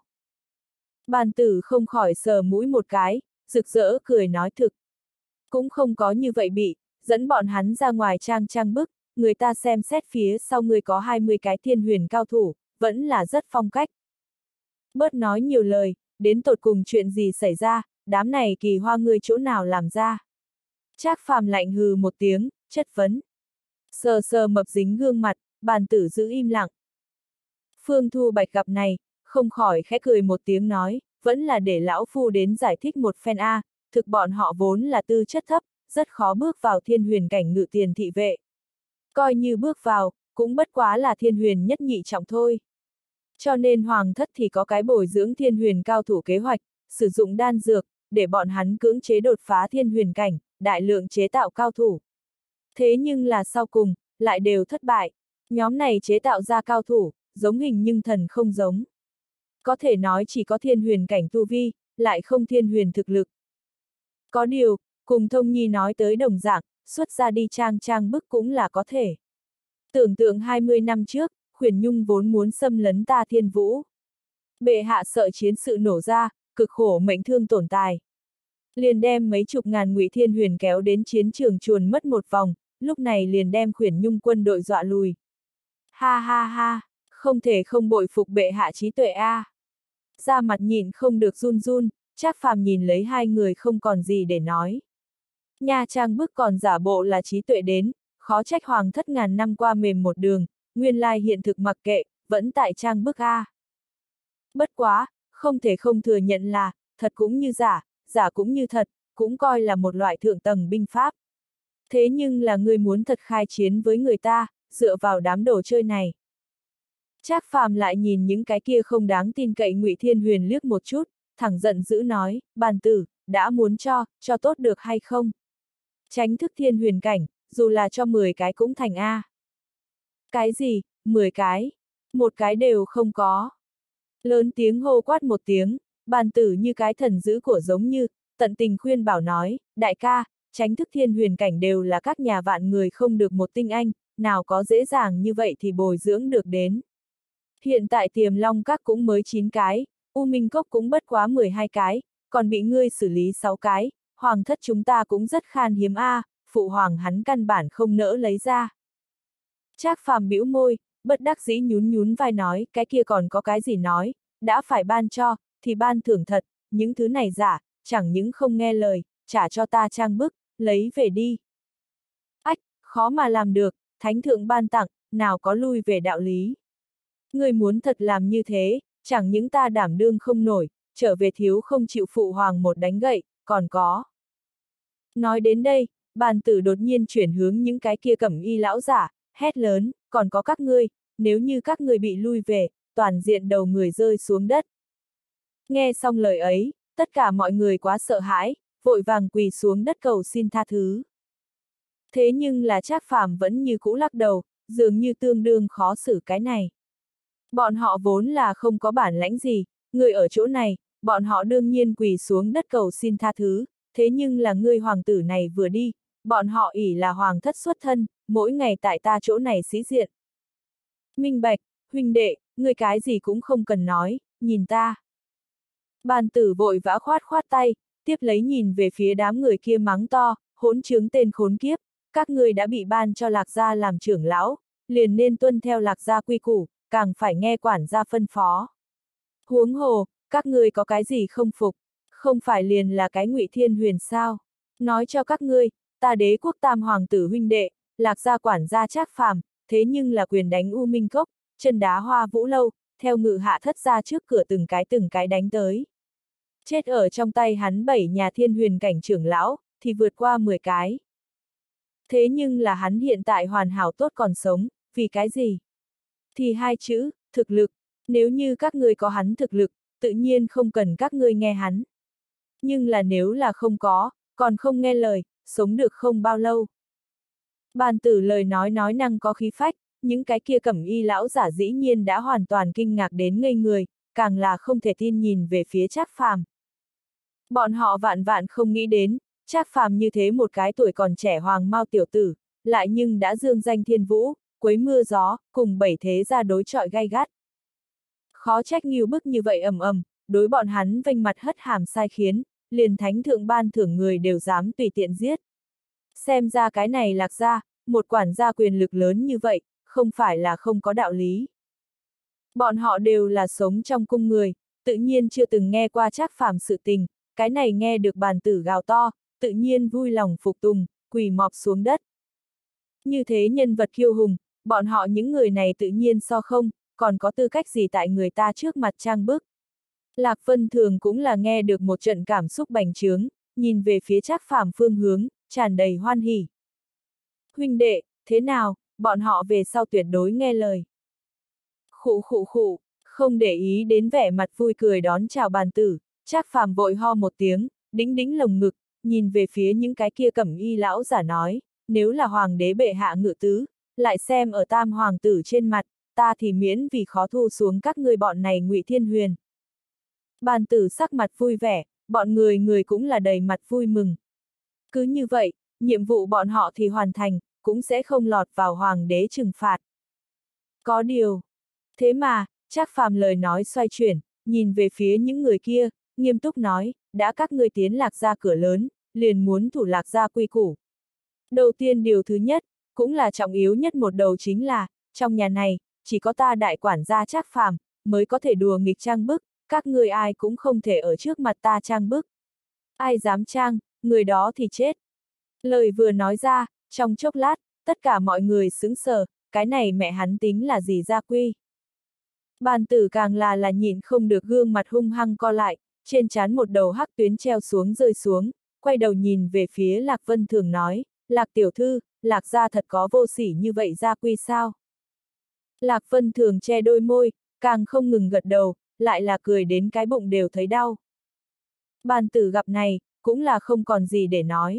Bàn tử không khỏi sờ mũi một cái, rực rỡ cười nói thực. Cũng không có như vậy bị, dẫn bọn hắn ra ngoài trang trang bức, người ta xem xét phía sau ngươi có hai mươi cái Thiên Huyền cao thủ, vẫn là rất phong cách. Bớt nói nhiều lời, đến tột cùng chuyện gì xảy ra, đám này kỳ hoa ngươi chỗ nào làm ra. Trác Phàm lạnh hừ một tiếng, chất vấn. Sờ sờ mập dính gương mặt, bàn tử giữ im lặng. Phương Thu Bạch gặp này, không khỏi khẽ cười một tiếng nói, vẫn là để lão phu đến giải thích một phen a, thực bọn họ vốn là tư chất thấp, rất khó bước vào Thiên Huyền cảnh ngự tiền thị vệ. Coi như bước vào, cũng bất quá là Thiên Huyền nhất nhị trọng thôi. Cho nên Hoàng thất thì có cái bồi dưỡng Thiên Huyền cao thủ kế hoạch, sử dụng đan dược, để bọn hắn cưỡng chế đột phá Thiên Huyền cảnh, đại lượng chế tạo cao thủ. Thế nhưng là sau cùng, lại đều thất bại. Nhóm này chế tạo ra cao thủ, giống hình nhưng thần không giống. Có thể nói chỉ có Thiên Huyền cảnh tu vi, lại không Thiên Huyền thực lực. Có điều, cùng Thông Nhi nói tới đồng dạng, xuất ra đi trang trang bức cũng là có thể. Tưởng tượng hai mươi năm trước, Khuyển Nhung vốn muốn xâm lấn ta Thiên Vũ. Bệ hạ sợ chiến sự nổ ra, cực khổ mệnh thương tổn tài. Liền đem mấy chục ngàn Ngụy Thiên Huyền kéo đến chiến trường chuồn mất một vòng, lúc này liền đem Khuyển Nhung quân đội dọa lùi. Ha ha ha, không thể không bội phục bệ hạ trí tuệ a. À. Ra mặt nhìn không được run run, Trác Phàm nhìn lấy hai người không còn gì để nói. Nha trang bức còn giả bộ là trí tuệ đến, khó trách Hoàng thất ngàn năm qua mềm một đường, nguyên lai hiện thực mặc kệ, vẫn tại trang bức a. Bất quá, không thể không thừa nhận là, thật cũng như giả, giả cũng như thật, cũng coi là một loại thượng tầng binh pháp. Thế nhưng là ngươi muốn thật khai chiến với người ta, dựa vào đám đồ chơi này. Trác Phàm lại nhìn những cái kia không đáng tin cậy Ngụy Thiên Huyền liếc một chút, thẳng giận dữ nói, bàn tử, đã muốn cho, cho tốt được hay không? Tránh thức Thiên Huyền cảnh, dù là cho mười cái cũng thành A. Cái gì, mười cái? Một cái đều không có. Lớn tiếng hô quát một tiếng, bàn tử như cái thần dữ của giống như, tận tình khuyên bảo nói, đại ca, tránh thức Thiên Huyền cảnh đều là các nhà vạn người không được một tinh anh, nào có dễ dàng như vậy thì bồi dưỡng được đến. Hiện tại Tiềm Long Các cũng mới chín cái, U Minh Cốc cũng bất quá mười hai cái, còn bị ngươi xử lý sáu cái, Hoàng thất chúng ta cũng rất khan hiếm a, à, phụ hoàng hắn căn bản không nỡ lấy ra. Trác Phàm bĩu môi, bất đắc dĩ nhún nhún vai nói, cái kia còn có cái gì nói, đã phải ban cho, thì ban thưởng thật, những thứ này giả, chẳng những không nghe lời, trả cho ta trang bức, lấy về đi. Ách, khó mà làm được, thánh thượng ban tặng, nào có lui về đạo lý. Người muốn thật làm như thế, chẳng những ta đảm đương không nổi, trở về thiếu không chịu phụ hoàng một đánh gậy, còn có. Nói đến đây, bàn tử đột nhiên chuyển hướng những cái kia cẩm y lão giả, hét lớn, còn có các ngươi, nếu như các ngươi bị lui về, toàn diện đầu người rơi xuống đất. Nghe xong lời ấy, tất cả mọi người quá sợ hãi, vội vàng quỳ xuống đất cầu xin tha thứ. Thế nhưng là Trác Phàm vẫn như cũ lắc đầu, dường như tương đương khó xử cái này. Bọn họ vốn là không có bản lãnh gì, người ở chỗ này, bọn họ đương nhiên quỳ xuống đất cầu xin tha thứ, thế nhưng là ngươi hoàng tử này vừa đi, bọn họ ỷ là hoàng thất xuất thân, mỗi ngày tại ta chỗ này sĩ diện. Minh bạch, huynh đệ, ngươi cái gì cũng không cần nói, nhìn ta. Bàn tử vội vã khoát khoát tay, tiếp lấy nhìn về phía đám người kia mắng to, hỗn trướng tên khốn kiếp, các ngươi đã bị ban cho Lạc gia làm trưởng lão, liền nên tuân theo Lạc gia quy củ, càng phải nghe quản gia phân phó. Huống hồ, các ngươi có cái gì không phục, không phải liền là cái Ngụy Thiên Huyền sao? Nói cho các ngươi, ta Đế quốc tam hoàng tử huynh đệ, Lạc gia quản gia Trác Phàm, thế nhưng là quyền đánh U Minh Cốc, chân đá Hoa Vũ lâu, theo ngự hạ thất gia trước cửa từng cái từng cái đánh tới. Chết ở trong tay hắn bảy nhà Thiên Huyền cảnh trưởng lão, thì vượt qua mười cái. Thế nhưng là hắn hiện tại hoàn hảo tốt còn sống, vì cái gì? Thì hai chữ, thực lực, nếu như các ngươi có hắn thực lực, tự nhiên không cần các ngươi nghe hắn. Nhưng là nếu là không có, còn không nghe lời, sống được không bao lâu. Bàn tử lời nói nói năng có khí phách, những cái kia cẩm y lão giả dĩ nhiên đã hoàn toàn kinh ngạc đến ngây người, càng là không thể tin nhìn về phía Trác Phàm. Bọn họ vạn vạn không nghĩ đến, Trác Phàm như thế một cái tuổi còn trẻ hoàng mao tiểu tử, lại nhưng đã dương danh thiên vũ, quấy mưa gió, cùng bảy thế gia đối chọi gay gắt. Khó trách Ngưu Bức như vậy ầm ầm, đối bọn hắn vênh mặt hất hàm sai khiến, liền thánh thượng ban thưởng người đều dám tùy tiện giết. Xem ra cái này Lạc gia, một quản gia quyền lực lớn như vậy, không phải là không có đạo lý. Bọn họ đều là sống trong cung người, tự nhiên chưa từng nghe qua Trác Phàm sự tình, cái này nghe được bàn tử gào to, tự nhiên vui lòng phục tùng, quỳ mọp xuống đất. Như thế nhân vật kiêu hùng, bọn họ những người này tự nhiên so không, còn có tư cách gì tại người ta trước mặt trang bức. Lạc Vân Thường cũng là nghe được một trận cảm xúc bành trướng, nhìn về phía Trác Phàm phương hướng, tràn đầy hoan hỉ. Huynh đệ, thế nào, bọn họ về sau tuyệt đối nghe lời. Khụ khụ khụ, không để ý đến vẻ mặt vui cười đón chào bàn tử, Trác Phàm vội ho một tiếng, đĩnh đĩnh lồng ngực, nhìn về phía những cái kia cẩm y lão giả nói, nếu là hoàng đế bệ hạ ngự tứ, lại xem ở tam hoàng tử trên mặt, ta thì miễn vì khó thu xuống các ngươi bọn này Ngụy Thiên Huyền. Bàn tử sắc mặt vui vẻ, bọn người người cũng là đầy mặt vui mừng. Cứ như vậy, nhiệm vụ bọn họ thì hoàn thành, cũng sẽ không lọt vào hoàng đế trừng phạt. Có điều. Thế mà, Trác Phàm lời nói xoay chuyển, nhìn về phía những người kia, nghiêm túc nói, đã các ngươi tiến Lạc gia cửa lớn, liền muốn thủ Lạc gia quy củ. Đầu tiên điều thứ nhất, cũng là trọng yếu nhất một đầu chính là, trong nhà này, chỉ có ta đại quản gia Trác Phàm mới có thể đùa nghịch trang bức, các ngươi ai cũng không thể ở trước mặt ta trang bức. Ai dám trang, người đó thì chết. Lời vừa nói ra, trong chốc lát, tất cả mọi người sững sờ, cái này mẹ hắn tính là gì gia quy. Bàn tử càng là là nhịn không được gương mặt hung hăng co lại, trên trán một đầu hắc tuyến treo xuống rơi xuống, quay đầu nhìn về phía Lạc Vân Thường nói, Lạc tiểu thư, Lạc gia thật có vô sỉ như vậy gia quy sao? Lạc Vân Thường che đôi môi, càng không ngừng gật đầu, lại là cười đến cái bụng đều thấy đau. Bàn tử gặp này, cũng là không còn gì để nói.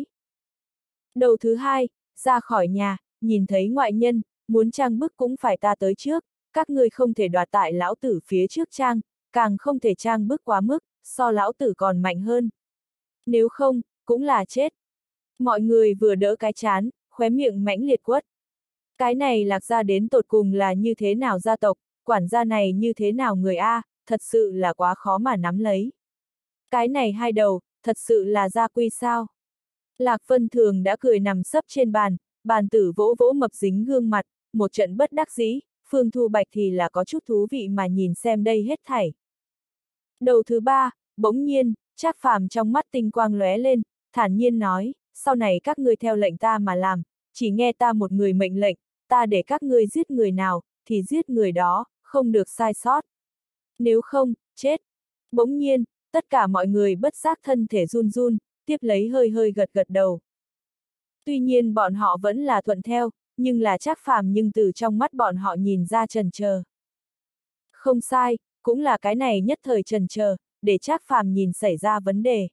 Đầu thứ hai, ra khỏi nhà, nhìn thấy ngoại nhân, muốn trang bức cũng phải ta tới trước, các ngươi không thể đoạt tại lão tử phía trước trang, càng không thể trang bức quá mức, so lão tử còn mạnh hơn. Nếu không, cũng là chết. Mọi người vừa đỡ cái chán, khóe miệng mãnh liệt quất. Cái này Lạc gia đến tột cùng là như thế nào gia tộc, quản gia này như thế nào người A, thật sự là quá khó mà nắm lấy. Cái này hai đầu, thật sự là gia quy sao? Lạc Vân Thường đã cười nằm sấp trên bàn, bàn tử vỗ vỗ mập dính gương mặt, một trận bất đắc dĩ, Phương Thu Bạch thì là có chút thú vị mà nhìn xem đây hết thảy. Đầu thứ ba, bỗng nhiên, Trác Phàm trong mắt tinh quang lóe lên, thản nhiên nói, sau này các ngươi theo lệnh ta mà làm, chỉ nghe ta một người mệnh lệnh, ta để các ngươi giết người nào, thì giết người đó, không được sai sót. Nếu không, chết. Bỗng nhiên, tất cả mọi người bất giác thân thể run run, tiếp lấy hơi hơi gật gật đầu. Tuy nhiên bọn họ vẫn là thuận theo, nhưng là Trác Phàm nhưng từ trong mắt bọn họ nhìn ra chần chờ. Không sai, cũng là cái này nhất thời chần chờ, để Trác Phàm nhìn xảy ra vấn đề.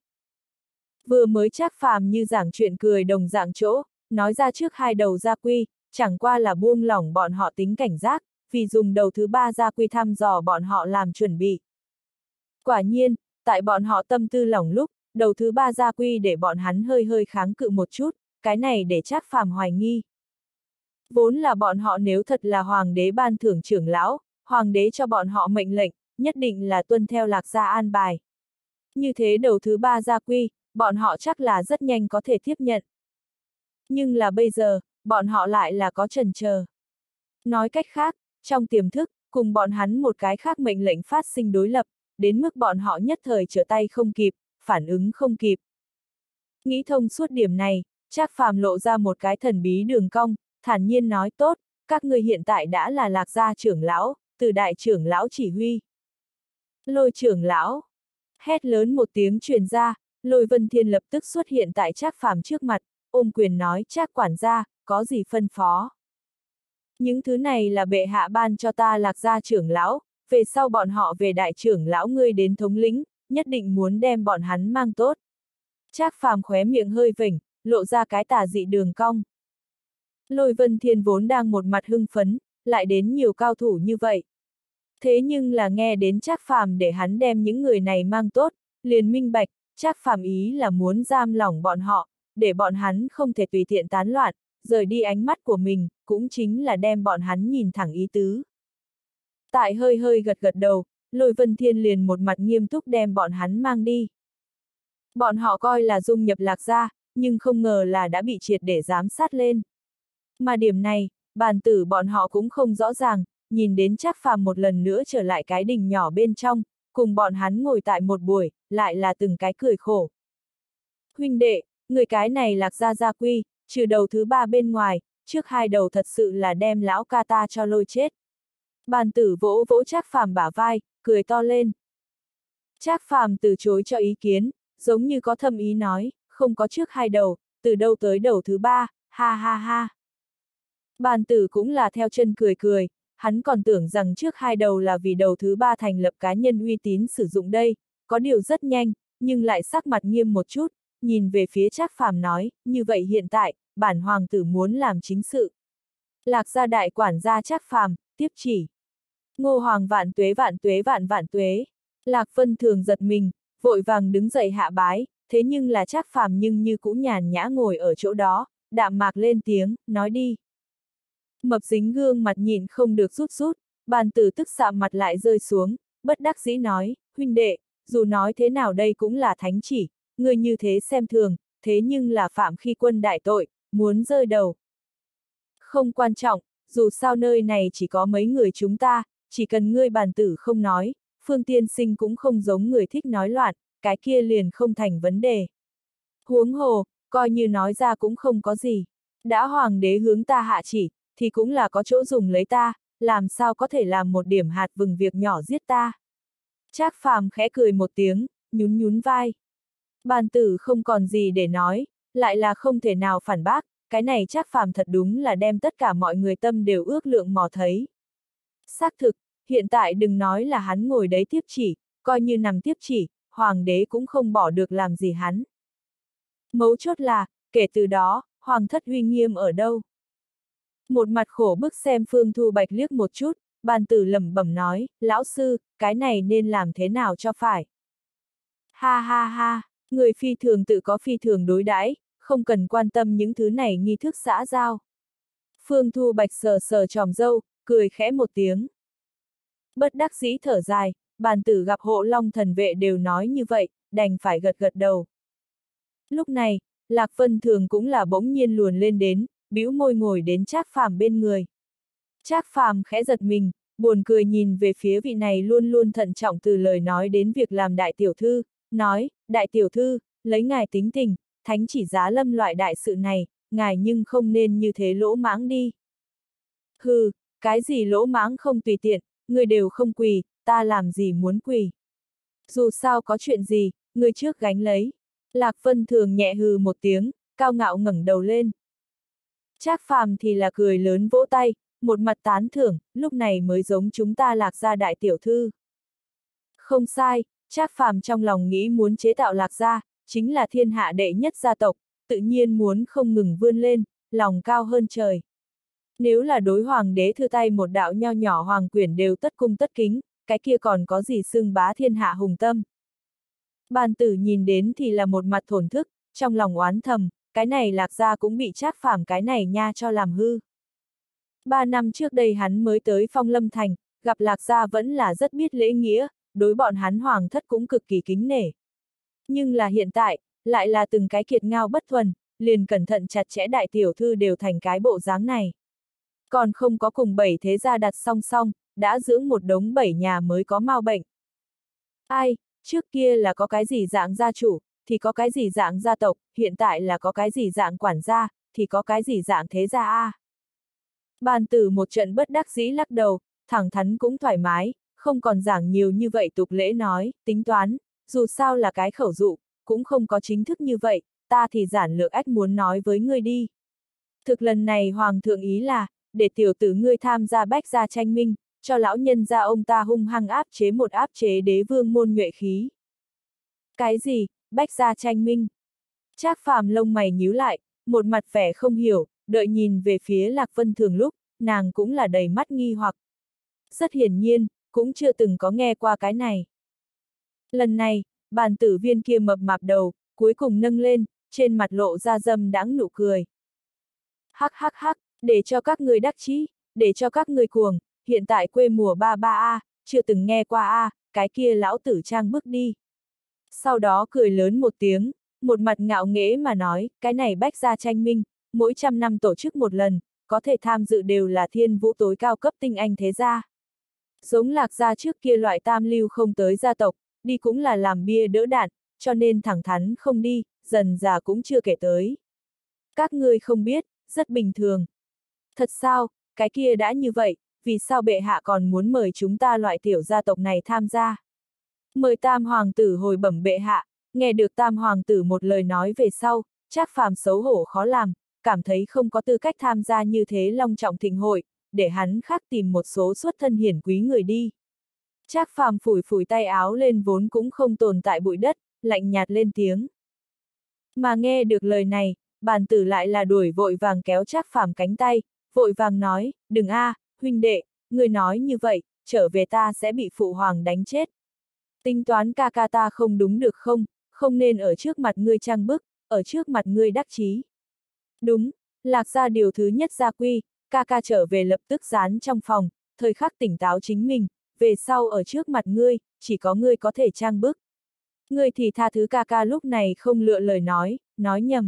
Vừa mới Trác Phàm như giảng chuyện cười đồng dạng chỗ, nói ra trước hai đầu gia quy, chẳng qua là buông lỏng bọn họ tính cảnh giác, vì dùng đầu thứ ba gia quy thăm dò bọn họ làm chuẩn bị. Quả nhiên, tại bọn họ tâm tư lỏng lúc, đầu thứ ba gia quy để bọn hắn hơi hơi kháng cự một chút, cái này để Trác Phàm hoài nghi. Vốn là bọn họ nếu thật là hoàng đế ban thưởng trưởng lão, hoàng đế cho bọn họ mệnh lệnh, nhất định là tuân theo Lạc gia an bài. Như thế đầu thứ ba gia quy, bọn họ chắc là rất nhanh có thể tiếp nhận. Nhưng là bây giờ, bọn họ lại là có chần chờ. Nói cách khác, trong tiềm thức, cùng bọn hắn một cái khác mệnh lệnh phát sinh đối lập, đến mức bọn họ nhất thời trở tay không kịp, phản ứng không kịp. Nghĩ thông suốt điểm này, Trác Phàm lộ ra một cái thần bí đường cong, thản nhiên nói tốt, các ngươi hiện tại đã là Lạc gia trưởng lão, từ đại trưởng lão chỉ huy. Lôi trưởng lão, hét lớn một tiếng truyền ra, Lôi Vân Thiên lập tức xuất hiện tại Trác Phàm trước mặt, ôm quyền nói Trác quản gia, có gì phân phó. Những thứ này là bệ hạ ban cho ta Lạc gia trưởng lão, về sau bọn họ về đại trưởng lão ngươi đến thống lĩnh, nhất định muốn đem bọn hắn mang tốt. Trác Phàm khóe miệng hơi vểnh, lộ ra cái tà dị đường cong. Lôi Vân Thiên vốn đang một mặt hưng phấn, lại đến nhiều cao thủ như vậy. Thế nhưng là nghe đến Trác Phàm để hắn đem những người này mang tốt, liền minh bạch, Trác Phàm ý là muốn giam lỏng bọn họ, để bọn hắn không thể tùy tiện tán loạn, rời đi ánh mắt của mình, cũng chính là đem bọn hắn nhìn thẳng ý tứ. Tại hơi hơi gật gật đầu, Lôi Vân Thiên liền một mặt nghiêm túc đem bọn hắn mang đi. Bọn họ coi là dung nhập Lạc gia, nhưng không ngờ là đã bị triệt để giám sát lên. Mà điểm này, bàn tử bọn họ cũng không rõ ràng, nhìn đến Trác Phàm một lần nữa trở lại cái đình nhỏ bên trong, cùng bọn hắn ngồi tại một buổi, lại là từng cái cười khổ. Huynh đệ, người cái này Lạc gia gia quy, trừ đầu thứ ba bên ngoài, trước hai đầu thật sự là đem lão ca ta cho lôi chết. Bàn tử vỗ vỗ Trác Phàm bả vai, cười to lên. Trác Phàm từ chối cho ý kiến, giống như có thâm ý nói, không có trước hai đầu, từ đâu tới đầu thứ ba, ha ha ha. Bàn tử cũng là theo chân cười cười, hắn còn tưởng rằng trước hai đầu là vì đầu thứ ba thành lập cá nhân uy tín sử dụng đây, có điều rất nhanh, nhưng lại sắc mặt nghiêm một chút, nhìn về phía Trác Phàm nói, như vậy hiện tại, bản hoàng tử muốn làm chính sự. Lạc gia đại quản gia Trác Phàm, tiếp chỉ. Ngô Hoàng vạn tuế vạn tuế vạn vạn tuế. Lạc Vân Thường giật mình, vội vàng đứng dậy hạ bái, thế nhưng là Trác Phàm nhưng như cũ nhàn nhã ngồi ở chỗ đó, đạm mạc lên tiếng, nói đi. Mập dính gương mặt nhìn không được rút rút, bàn tử tức sạm mặt lại rơi xuống, bất đắc dĩ nói, huynh đệ, dù nói thế nào đây cũng là thánh chỉ, người như thế xem thường, thế nhưng là phạm khi quân đại tội, muốn rơi đầu. Không quan trọng, dù sao nơi này chỉ có mấy người chúng ta, chỉ cần ngươi bàn tử không nói, Phương Tiên Sinh cũng không giống người thích nói loạn, cái kia liền không thành vấn đề. Huống hồ, coi như nói ra cũng không có gì. Đã hoàng đế hướng ta hạ chỉ, thì cũng là có chỗ dùng lấy ta, làm sao có thể làm một điểm hạt vừng việc nhỏ giết ta. Trác Phàm khẽ cười một tiếng, nhún nhún vai. Bàn tử không còn gì để nói, lại là không thể nào phản bác, cái này Trác Phàm thật đúng là đem tất cả mọi người tâm đều ước lượng mò thấy. Xác thực, hiện tại đừng nói là hắn ngồi đấy tiếp chỉ, coi như nằm tiếp chỉ, hoàng đế cũng không bỏ được làm gì hắn. Mấu chốt là, kể từ đó, hoàng thất uy nghiêm ở đâu? Một mặt khổ bức xem Phương Thu Bạch liếc một chút, bàn tử lẩm bẩm nói, lão sư, cái này nên làm thế nào cho phải? Ha ha ha, người phi thường tự có phi thường đối đãi, không cần quan tâm những thứ này nghi thức xã giao. Phương Thu Bạch sờ sờ tròm râu, cười khẽ một tiếng. Bất đắc dĩ thở dài, bàn tử gặp Hộ Long thần vệ đều nói như vậy, đành phải gật gật đầu. Lúc này, Lạc Vân Thường cũng là bỗng nhiên luồn lên đến, bĩu môi ngồi đến Trác Phàm bên người. Trác Phàm khẽ giật mình, buồn cười nhìn về phía vị này luôn luôn thận trọng từ lời nói đến việc làm đại tiểu thư, nói, đại tiểu thư, lấy ngài tính tình, thánh chỉ giá lâm loại đại sự này, ngài nhưng không nên như thế lỗ mãng đi. Hừ, cái gì lỗ mãng không tùy tiện, người đều không quỳ, ta làm gì muốn quỳ. Dù sao có chuyện gì, người trước gánh lấy. Lạc Vân Thường nhẹ hừ một tiếng, cao ngạo ngẩng đầu lên. Trác Phàm thì là cười lớn vỗ tay, một mặt tán thưởng, lúc này mới giống chúng ta Lạc gia đại tiểu thư. Không sai, Trác Phàm trong lòng nghĩ muốn chế tạo Lạc gia, chính là thiên hạ đệ nhất gia tộc, tự nhiên muốn không ngừng vươn lên, lòng cao hơn trời. Nếu là đối hoàng đế thư tay một đạo nho nhỏ hoàng quyển đều tất cung tất kính, cái kia còn có gì xưng bá thiên hạ hùng tâm. Bàn tử nhìn đến thì là một mặt thổn thức, trong lòng oán thầm, cái này Lạc gia cũng bị Trác Phàm cái này nha cho làm hư. Ba năm trước đây hắn mới tới Phong Lâm Thành, gặp Lạc gia vẫn là rất biết lễ nghĩa, đối bọn hắn hoàng thất cũng cực kỳ kính nể. Nhưng là hiện tại, lại là từng cái kiệt ngao bất thuần, liền cẩn thận chặt chẽ đại tiểu thư đều thành cái bộ dáng này. Còn không có cùng bảy thế gia đặt song song, đã dưỡng một đống bảy nhà mới có mau bệnh. Ai, trước kia là có cái gì dạng gia chủ, thì có cái gì dạng gia tộc, hiện tại là có cái gì dạng quản gia, thì có cái gì dạng thế gia a. Bàn tử một trận bất đắc dĩ lắc đầu, thẳng thắn cũng thoải mái, không còn giảng nhiều như vậy tục lễ nói, tính toán, dù sao là cái khẩu dụ, cũng không có chính thức như vậy, ta thì giản lược ách muốn nói với ngươi đi. Thực lần này hoàng thượng ý là, để tiểu tử ngươi tham gia bách gia tranh minh, cho lão nhân gia ông ta hung hăng áp chế một áp chế đế vương môn nhuệ khí. Cái gì, Bách gia tranh minh? Trác Phàm lông mày nhíu lại, một mặt vẻ không hiểu, đợi nhìn về phía Lạc Vân Thường lúc, nàng cũng là đầy mắt nghi hoặc. Rất hiển nhiên, cũng chưa từng có nghe qua cái này. Lần này, bàn tử viên kia mập mạp đầu, cuối cùng nâng lên, trên mặt lộ ra dâm đãng nụ cười. Hắc hắc hắc, để cho các người đắc chí, để cho các người cuồng, hiện tại quê mùa ba ba a, chưa từng nghe qua a, cái kia lão tử trang bước đi. Sau đó cười lớn một tiếng, một mặt ngạo nghễ mà nói, cái này Bách gia tranh minh, mỗi trăm năm tổ chức một lần, có thể tham dự đều là thiên vũ tối cao cấp tinh anh thế gia. Giống Lạc gia trước kia loại tam lưu không tới gia tộc, đi cũng là làm bia đỡ đạn, cho nên thẳng thắn không đi, dần già cũng chưa kể tới. Các ngươi không biết, rất bình thường. Thật sao, cái kia đã như vậy, vì sao bệ hạ còn muốn mời chúng ta loại tiểu gia tộc này tham gia? Mời tam hoàng tử hồi bẩm bệ hạ, nghe được tam hoàng tử một lời nói về sau, Trác Phàm xấu hổ khó làm, cảm thấy không có tư cách tham gia như thế long trọng thịnh hội, để hắn khác tìm một số xuất thân hiển quý người đi. Trác Phàm phủi phủi tay áo lên vốn cũng không tồn tại bụi đất, lạnh nhạt lên tiếng. Mà nghe được lời này, bàn tử lại là đuổi vội vàng kéo Trác Phàm cánh tay, vội vàng nói, đừng a, à, huynh đệ, người nói như vậy, trở về ta sẽ bị phụ hoàng đánh chết. Tính toán ca ca ta không đúng được không, không nên ở trước mặt ngươi trang bức, ở trước mặt ngươi đắc chí. Đúng, Lạc gia điều thứ nhất gia quy, ca ca trở về lập tức dán trong phòng, thời khắc tỉnh táo chính mình, về sau ở trước mặt ngươi, chỉ có ngươi có thể trang bức. Ngươi thì tha thứ ca ca lúc này không lựa lời nói, nói nhầm.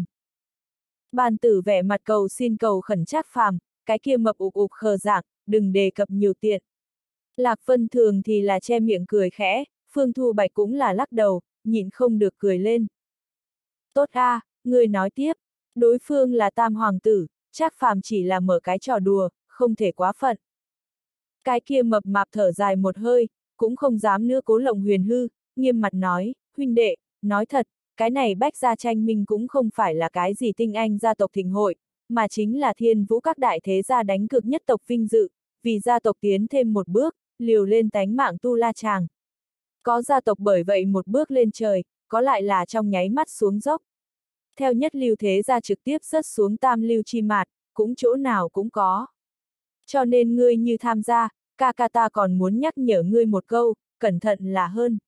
Bàn tử vẻ mặt cầu xin cầu khẩn Trác Phàm, cái kia mập ục ục khờ dạng, đừng đề cập nhiều tiện. Lạc Vân Thường thì là che miệng cười khẽ, Phương Thu Bạch cũng là lắc đầu, nhịn không được cười lên. Tốt a, à, người nói tiếp, đối phương là tam hoàng tử, Trác Phàm chỉ là mở cái trò đùa, không thể quá phận. Cái kia mập mạp thở dài một hơi, cũng không dám nữa cố lộng huyền hư, nghiêm mặt nói, huynh đệ, nói thật, cái này Bách gia tranh minh cũng không phải là cái gì tinh anh gia tộc thịnh hội, mà chính là thiên vũ các đại thế gia đánh cược nhất tộc vinh dự, vì gia tộc tiến thêm một bước, liều lên tánh mạng tu la chàng. Có gia tộc bởi vậy một bước lên trời, có lại là trong nháy mắt xuống dốc. Theo nhất lưu thế gia trực tiếp rớt xuống tam lưu chi mạt, cũng chỗ nào cũng có. Cho nên ngươi như tham gia, ca ca ta còn muốn nhắc nhở ngươi một câu, cẩn thận là hơn.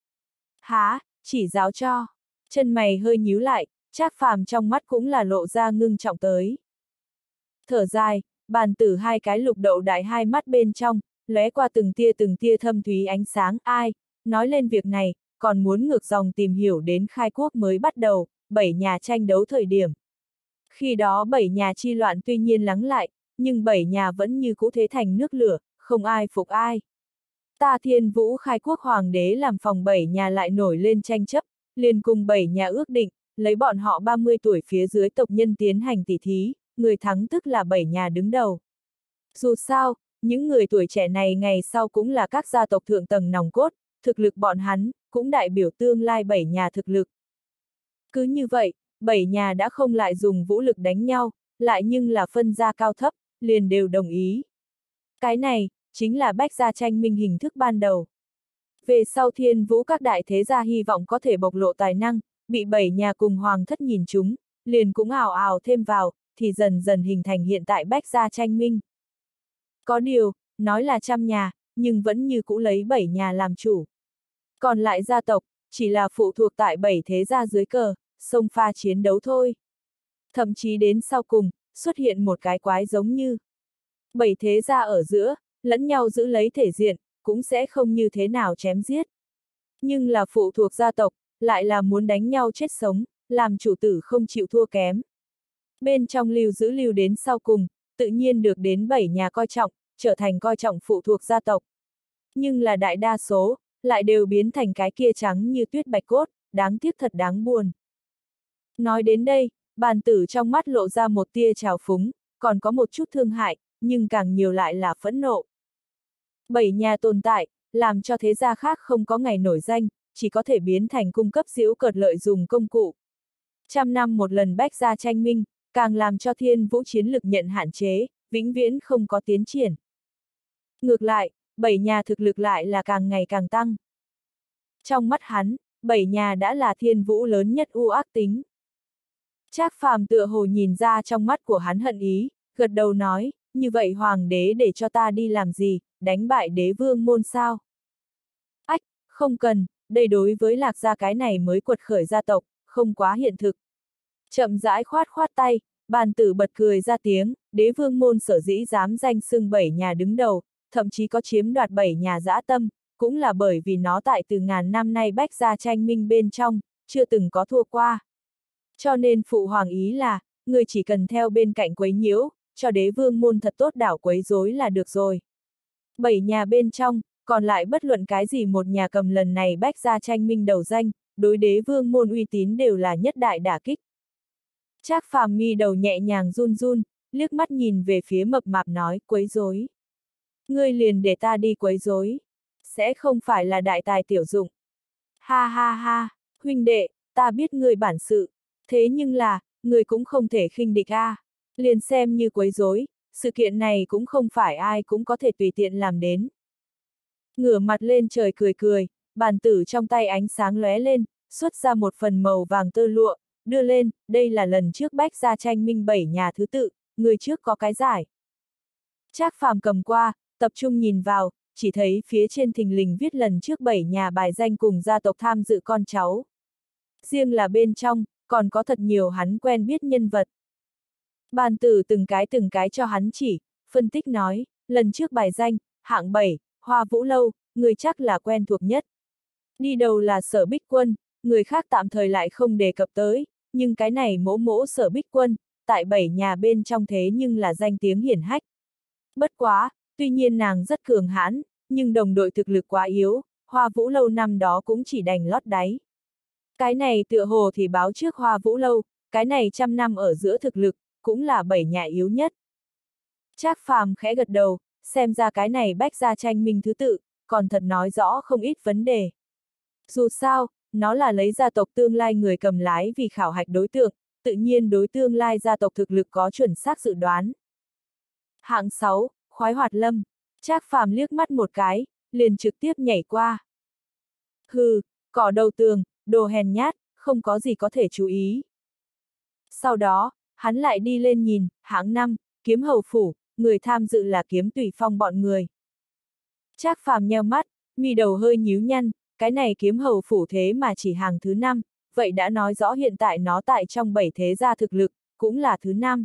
Há, chỉ giáo cho. Chân mày hơi nhíu lại, Trác Phàm trong mắt cũng là lộ ra ngưng trọng tới. Thở dài, bàn tử hai cái lục đậu đại hai mắt bên trong, lóe qua từng tia từng tia thâm thúy ánh sáng, ai, nói lên việc này, còn muốn ngược dòng tìm hiểu đến khai quốc mới bắt đầu, bảy nhà tranh đấu thời điểm. Khi đó bảy nhà chi loạn tuy nhiên lắng lại, nhưng bảy nhà vẫn như cũ thế thành nước lửa, không ai phục ai. Ta Thiên Vũ khai quốc hoàng đế làm phòng bảy nhà lại nổi lên tranh chấp, liền cùng bảy nhà ước định, lấy bọn họ ba mươi tuổi phía dưới tộc nhân tiến hành tỷ thí, người thắng tức là bảy nhà đứng đầu. Dù sao, những người tuổi trẻ này ngày sau cũng là các gia tộc thượng tầng nòng cốt, thực lực bọn hắn, cũng đại biểu tương lai bảy nhà thực lực. Cứ như vậy, bảy nhà đã không lại dùng vũ lực đánh nhau, lại nhưng là phân gia cao thấp, liền đều đồng ý. Cái này, chính là Bách gia tranh minh hình thức ban đầu. Về sau Thiên Vũ các đại thế gia hy vọng có thể bộc lộ tài năng, bị bảy nhà cùng hoàng thất nhìn chúng, liền cũng ào ào thêm vào, thì dần dần hình thành hiện tại Bách gia tranh minh. Có điều, nói là trăm nhà, nhưng vẫn như cũ lấy bảy nhà làm chủ. Còn lại gia tộc, chỉ là phụ thuộc tại bảy thế gia dưới cờ, xông pha chiến đấu thôi. Thậm chí đến sau cùng, xuất hiện một cái quái giống như bảy thế gia ở giữa, lẫn nhau giữ lấy thể diện, cũng sẽ không như thế nào chém giết. Nhưng là phụ thuộc gia tộc, lại là muốn đánh nhau chết sống, làm chủ tử không chịu thua kém. Bên trong lưu giữ lưu đến sau cùng, tự nhiên được đến bảy nhà coi trọng, trở thành coi trọng phụ thuộc gia tộc. Nhưng là đại đa số, lại đều biến thành cái kia trắng như tuyết bạch cốt, đáng tiếc thật đáng buồn. Nói đến đây, bàn tử trong mắt lộ ra một tia trào phúng, còn có một chút thương hại, nhưng càng nhiều lại là phẫn nộ. Bảy nhà tồn tại, làm cho thế gia khác không có ngày nổi danh, chỉ có thể biến thành cung cấp giễu cợt lợi dùng công cụ. Trăm năm một lần Bách gia tranh minh, càng làm cho Thiên Vũ chiến lực nhận hạn chế, vĩnh viễn không có tiến triển. Ngược lại, bảy nhà thực lực lại là càng ngày càng tăng. Trong mắt hắn, bảy nhà đã là thiên vũ lớn nhất u ác tính. Trác Phàm tựa hồ nhìn ra trong mắt của hắn hận ý, gật đầu nói, như vậy hoàng đế để cho ta đi làm gì, đánh bại đế vương môn sao? Ách, không cần, đây đối với Lạc gia cái này mới quật khởi gia tộc, không quá hiện thực. Chậm rãi khoát khoát tay, bàn tử bật cười ra tiếng, đế vương môn sở dĩ dám danh xưng bảy nhà đứng đầu, thậm chí có chiếm đoạt bảy nhà dã tâm, cũng là bởi vì nó tại từ ngàn năm nay bách gia tranh minh bên trong, chưa từng có thua qua. Cho nên phụ hoàng ý là, người chỉ cần theo bên cạnh quấy nhiễu, cho đế vương môn thật tốt đảo quấy rối là được rồi. Bảy nhà bên trong, còn lại bất luận cái gì một nhà cầm lần này bách gia tranh minh đầu danh, đối đế vương môn uy tín đều là nhất đại đả kích. Trác Phàm mi đầu nhẹ nhàng run run, liếc mắt nhìn về phía mập mạp nói, quấy rối. Ngươi liền để ta đi quấy rối, sẽ không phải là đại tài tiểu dụng. Ha ha ha, huynh đệ, ta biết ngươi bản sự, thế nhưng là, ngươi cũng không thể khinh địch a. Liền xem như quấy rối, sự kiện này cũng không phải ai cũng có thể tùy tiện làm đến. Ngửa mặt lên trời cười cười, bàn tử trong tay ánh sáng lóe lên, xuất ra một phần màu vàng tơ lụa, đưa lên, đây là lần trước bách gia tranh minh bảy nhà thứ tự, người trước có cái giải. Trác Phàm cầm qua, tập trung nhìn vào, chỉ thấy phía trên thình lình viết lần trước bảy nhà bài danh cùng gia tộc tham dự con cháu. Riêng là bên trong, còn có thật nhiều hắn quen biết nhân vật. Bàn tử từng cái từng cái cho hắn chỉ, phân tích nói, lần trước bài danh, hạng bảy, Hoa Vũ Lâu, người chắc là quen thuộc nhất. Đi đầu là Sở Bích Quân, người khác tạm thời lại không đề cập tới, nhưng cái này mỗ mỗ Sở Bích Quân, tại bảy nhà bên trong thế nhưng là danh tiếng hiển hách. Bất quá, tuy nhiên nàng rất cường hãn, nhưng đồng đội thực lực quá yếu, Hoa Vũ Lâu năm đó cũng chỉ đành lót đáy. Cái này tựa hồ thì báo trước Hoa Vũ Lâu, cái này trăm năm ở giữa thực lực, cũng là bảy nhà yếu nhất. Trác Phàm khẽ gật đầu, xem ra cái này bách gia tranh minh thứ tự, còn thật nói rõ không ít vấn đề. Dù sao, nó là lấy gia tộc tương lai người cầm lái vì khảo hạch đối tượng, tự nhiên đối tương lai gia tộc thực lực có chuẩn xác dự đoán. Hạng sáu, Khoái Hoạt Lâm, Trác Phàm liếc mắt một cái, liền trực tiếp nhảy qua. Hừ, cỏ đầu tường, đồ hèn nhát, không có gì có thể chú ý. Sau đó, hắn lại đi lên nhìn, hạng năm, Kiếm Hầu Phủ, người tham dự là Kiếm Tùy Phong bọn người. Trác Phàm nheo mắt, mi đầu hơi nhíu nhăn, cái này Kiếm Hầu Phủ thế mà chỉ hàng thứ năm, vậy đã nói rõ hiện tại nó tại trong bảy thế gia thực lực, cũng là thứ năm.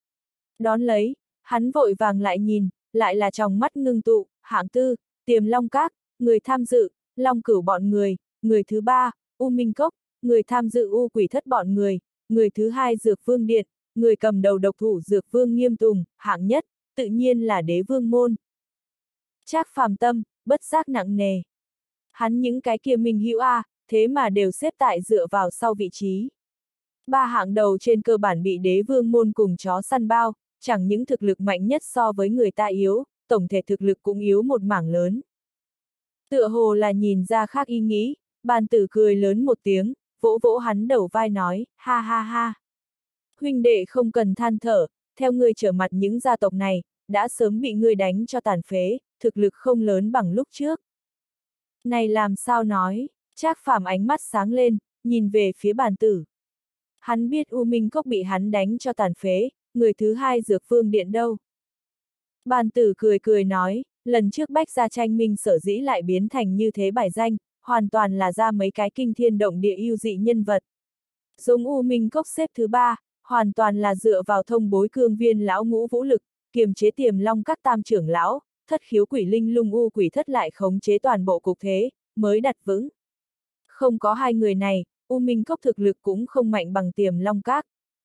Đón lấy, hắn vội vàng lại nhìn, lại là trong mắt ngưng tụ, hạng tư, Tiềm Long Các, người tham dự, Long Cửu bọn người, người thứ ba, U Minh Cốc, người tham dự U Quỷ Thất bọn người, người thứ hai Dược Vương Điện, người cầm đầu độc thủ Dược Vương Nghiêm Tùng, hạng nhất, tự nhiên là Đế Vương Môn. Trác Phàm tâm, bất giác nặng nề. Hắn những cái kia minh hữu a, thế mà đều xếp tại dựa vào sau vị trí. Ba hạng đầu trên cơ bản bị Đế Vương Môn cùng chó săn bao, chẳng những thực lực mạnh nhất so với người ta yếu, tổng thể thực lực cũng yếu một mảng lớn. Tựa hồ là nhìn ra khác ý nghĩ, bàn tử cười lớn một tiếng, vỗ vỗ hắn đầu vai nói, ha ha ha. Huynh đệ không cần than thở, theo ngươi trở mặt những gia tộc này, đã sớm bị ngươi đánh cho tàn phế, thực lực không lớn bằng lúc trước. Này làm sao nói, Trác Phàm ánh mắt sáng lên, nhìn về phía bàn tử. Hắn biết U Minh Cốc bị hắn đánh cho tàn phế, người thứ hai Dược Vương Điện đâu. Bàn tử cười cười nói, lần trước bách gia tranh minh sở dĩ lại biến thành như thế bài danh, hoàn toàn là ra mấy cái kinh thiên động địa yêu dị nhân vật. Giống U Minh Cốc xếp thứ ba, hoàn toàn là dựa vào thông bối cương viên lão ngũ vũ lực, kiềm chế Tiềm Long Các tam trưởng lão, thất khiếu quỷ linh lung U Quỷ Thất lại khống chế toàn bộ cục thế, mới đặt vững. Không có hai người này, U Minh Cốc thực lực cũng không mạnh bằng Tiềm Long Các.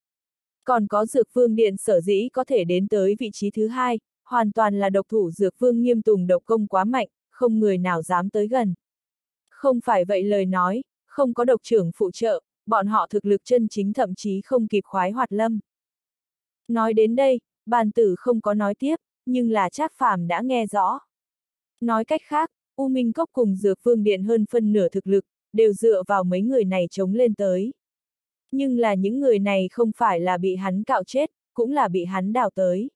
Còn có Dược Vương Điện sở dĩ có thể đến tới vị trí thứ hai, hoàn toàn là độc thủ Dược Vương Nghiêm Tùng độc công quá mạnh, không người nào dám tới gần. Không phải vậy lời nói, không có độc trưởng phụ trợ, bọn họ thực lực chân chính thậm chí không kịp Khoái Hoạt Lâm. Nói đến đây, bàn tử không có nói tiếp, nhưng là Trác Phàm đã nghe rõ. Nói cách khác, U Minh Cốc cùng Dược Vương Điện hơn phân nửa thực lực, đều dựa vào mấy người này chống lên tới. Nhưng là những người này không phải là bị hắn cạo chết, cũng là bị hắn đào tới.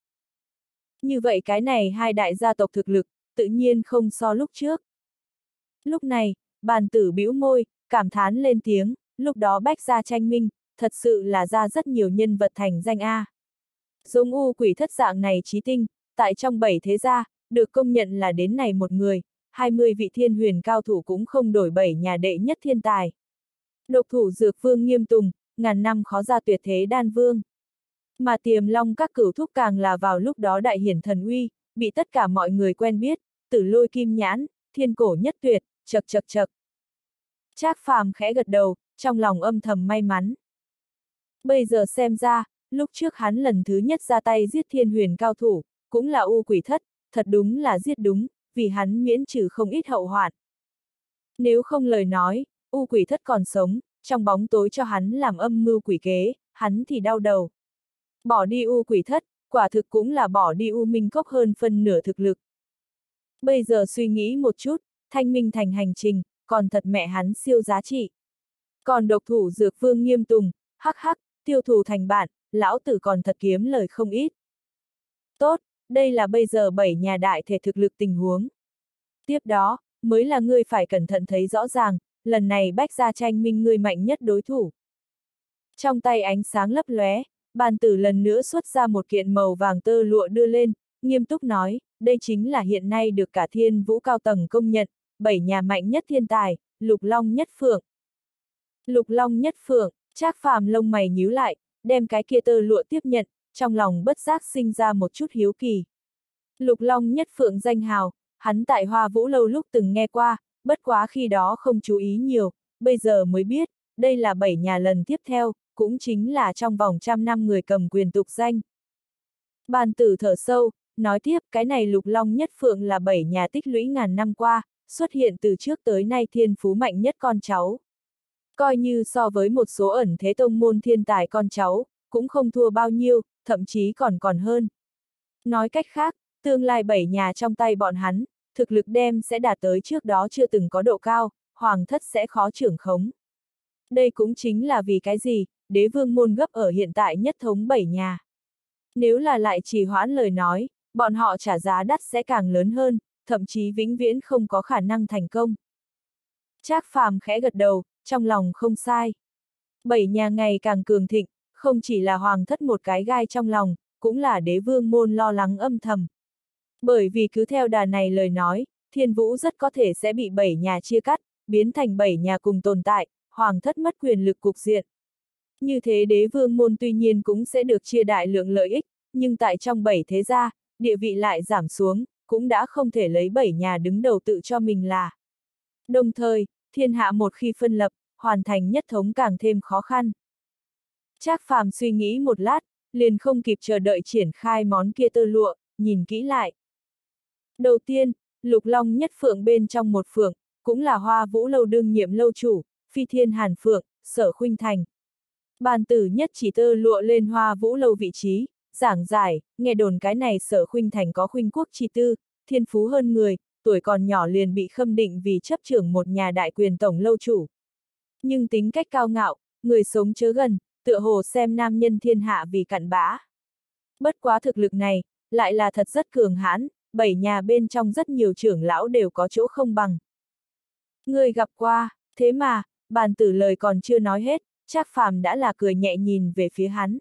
Như vậy cái này hai đại gia tộc thực lực, tự nhiên không so lúc trước. Lúc này, bàn tử bĩu môi, cảm thán lên tiếng, lúc đó Bách gia tranh minh, thật sự là ra rất nhiều nhân vật thành danh A. Giống u quỷ thất dạng này trí tinh, tại trong bảy thế gia, được công nhận là đến này một người, hai mươi vị thiên huyền cao thủ cũng không đổi bảy nhà đệ nhất thiên tài. Độc thủ dược vương Nghiêm Tùng, ngàn năm khó ra tuyệt thế đan vương. Mà Tiềm Long các cửu thúc càng là vào lúc đó đại hiển thần uy, bị tất cả mọi người quen biết, Tử Lôi Kim Nhãn, thiên cổ nhất tuyệt, chật chật chật. Trác Phàm khẽ gật đầu, trong lòng âm thầm may mắn. Bây giờ xem ra, lúc trước hắn lần thứ nhất ra tay giết thiên huyền cao thủ, cũng là u quỷ thất, thật đúng là giết đúng, vì hắn miễn trừ không ít hậu hoạn. Nếu không lời nói, u quỷ thất còn sống, trong bóng tối cho hắn làm âm mưu quỷ kế, hắn thì đau đầu. Bỏ đi u quỷ thất, quả thực cũng là bỏ đi u minh cốc hơn phân nửa thực lực. Bây giờ suy nghĩ một chút, thanh minh thành hành trình, còn thật mẹ hắn siêu giá trị. Còn độc thủ dược vương Nghiêm Tùng, hắc hắc, tiêu thù thành bạn, lão tử còn thật kiếm lời không ít. Tốt, đây là bây giờ bảy nhà đại thể thực lực tình huống. Tiếp đó, mới là ngươi phải cẩn thận thấy rõ ràng, lần này Bách gia tranh minh ngươi mạnh nhất đối thủ. Trong tay ánh sáng lấp lóe, bàn tử lần nữa xuất ra một kiện màu vàng tơ lụa đưa lên, nghiêm túc nói, đây chính là hiện nay được cả thiên vũ cao tầng công nhận, bảy nhà mạnh nhất thiên tài, Lục Long Nhất Phượng. Lục Long Nhất Phượng, Trác Phàm lông mày nhíu lại, đem cái kia tơ lụa tiếp nhận, trong lòng bất giác sinh ra một chút hiếu kỳ. Lục Long Nhất Phượng danh hào, hắn tại Hoa Vũ Lâu lúc từng nghe qua, bất quá khi đó không chú ý nhiều, bây giờ mới biết, đây là bảy nhà lần tiếp theo, cũng chính là trong vòng trăm năm người cầm quyền tục danh. Bàn tử thở sâu, nói tiếp, cái này Lục Long Nhất Phượng là bảy nhà tích lũy ngàn năm qua, xuất hiện từ trước tới nay thiên phú mạnh nhất con cháu. Coi như so với một số ẩn thế tông môn thiên tài con cháu, cũng không thua bao nhiêu, thậm chí còn còn hơn. Nói cách khác, tương lai bảy nhà trong tay bọn hắn, thực lực đem sẽ đạt tới trước đó chưa từng có độ cao, hoàng thất sẽ khó trưởng khống. Đây cũng chính là vì cái gì, đế vương môn gấp ở hiện tại nhất thống bảy nhà. Nếu là lại trì hoãn lời nói, bọn họ trả giá đắt sẽ càng lớn hơn, thậm chí vĩnh viễn không có khả năng thành công. Trác Phàm khẽ gật đầu, trong lòng không sai. Bảy nhà ngày càng cường thịnh, không chỉ là hoàng thất một cái gai trong lòng, cũng là đế vương môn lo lắng âm thầm. Bởi vì cứ theo đà này lời nói, thiên vũ rất có thể sẽ bị bảy nhà chia cắt, biến thành bảy nhà cùng tồn tại, hoàng thất mất quyền lực cục diện. Như thế đế vương môn tuy nhiên cũng sẽ được chia đại lượng lợi ích, nhưng tại trong bảy thế gia, địa vị lại giảm xuống, cũng đã không thể lấy bảy nhà đứng đầu tự cho mình là. Đồng thời, thiên hạ một khi phân lập, hoàn thành nhất thống càng thêm khó khăn. Trác Phàm suy nghĩ một lát, liền không kịp chờ đợi triển khai món kia tơ lụa, nhìn kỹ lại. Đầu tiên, Lục Long Nhất Phượng bên trong một phượng, cũng là Hoa Vũ Lâu đương nhiệm lâu chủ, Phi Thiên Hàn Phượng, Sở Khuynh Thành. Bàn tử nhất chỉ tơ lụa lên Hoa Vũ Lâu vị trí, giảng giải, nghe đồn cái này Sở Khuynh Thành có khuynh quốc chi tư, thiên phú hơn người, tuổi còn nhỏ liền bị khâm định vì chấp trưởng một nhà đại quyền tổng lâu chủ. Nhưng tính cách cao ngạo, người sống chớ gần, tựa hồ xem nam nhân thiên hạ vì cặn bã. Bất quá thực lực này, lại là thật rất cường hãn, bảy nhà bên trong rất nhiều trưởng lão đều có chỗ không bằng. Người gặp qua, thế mà, bàn tử lời còn chưa nói hết, Trác Phàm đã là cười nhẹ nhìn về phía hắn.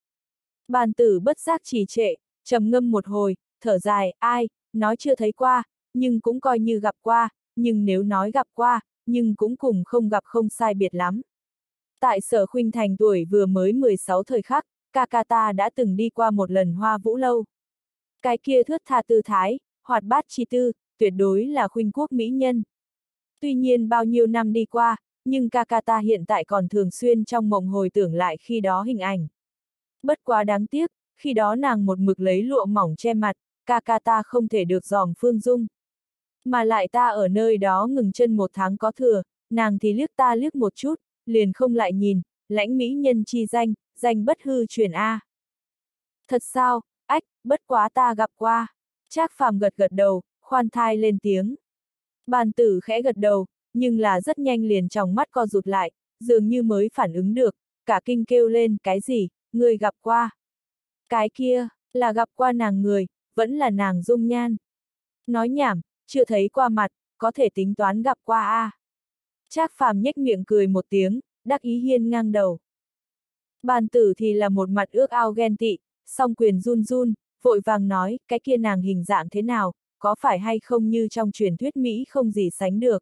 Bàn tử bất giác trì trệ, trầm ngâm một hồi, thở dài, ai, nói chưa thấy qua, nhưng cũng coi như gặp qua, nhưng nếu nói gặp qua, nhưng cũng cùng không gặp không sai biệt lắm. Tại Sở Khuynh Thành tuổi vừa mới mười sáu thời khắc, ca ca ta đã từng đi qua một lần Hoa Vũ Lâu. Cái kia thướt tha tư thái, hoạt bát chi tư, tuyệt đối là khuynh quốc mỹ nhân. Tuy nhiên bao nhiêu năm đi qua, nhưng ca ca ta hiện tại còn thường xuyên trong mộng hồi tưởng lại khi đó hình ảnh. Bất quá đáng tiếc, khi đó nàng một mực lấy lụa mỏng che mặt, ca ca ta không thể được dòm phương dung. Mà lại ta ở nơi đó ngừng chân một tháng có thừa, nàng thì liếc ta liếc một chút, liền không lại nhìn, lãnh mỹ nhân chi danh, danh bất hư truyền A. Thật sao, ách, bất quá ta gặp qua. Trác Phàm gật gật đầu, khoan thai lên tiếng. Bàn tử khẽ gật đầu, nhưng là rất nhanh liền tròng mắt co rụt lại, dường như mới phản ứng được, cả kinh kêu lên, cái gì, người gặp qua. Cái kia, là gặp qua nàng người, vẫn là nàng dung nhan. Nói nhảm, chưa thấy qua mặt, có thể tính toán gặp qua a. Trác Phàm nhếch miệng cười một tiếng, đắc ý hiên ngang đầu. Bàn tử thì là một mặt ước ao ghen tị, song quyền run run, vội vàng nói, cái kia nàng hình dạng thế nào, có phải hay không như trong truyền thuyết Mỹ không gì sánh được.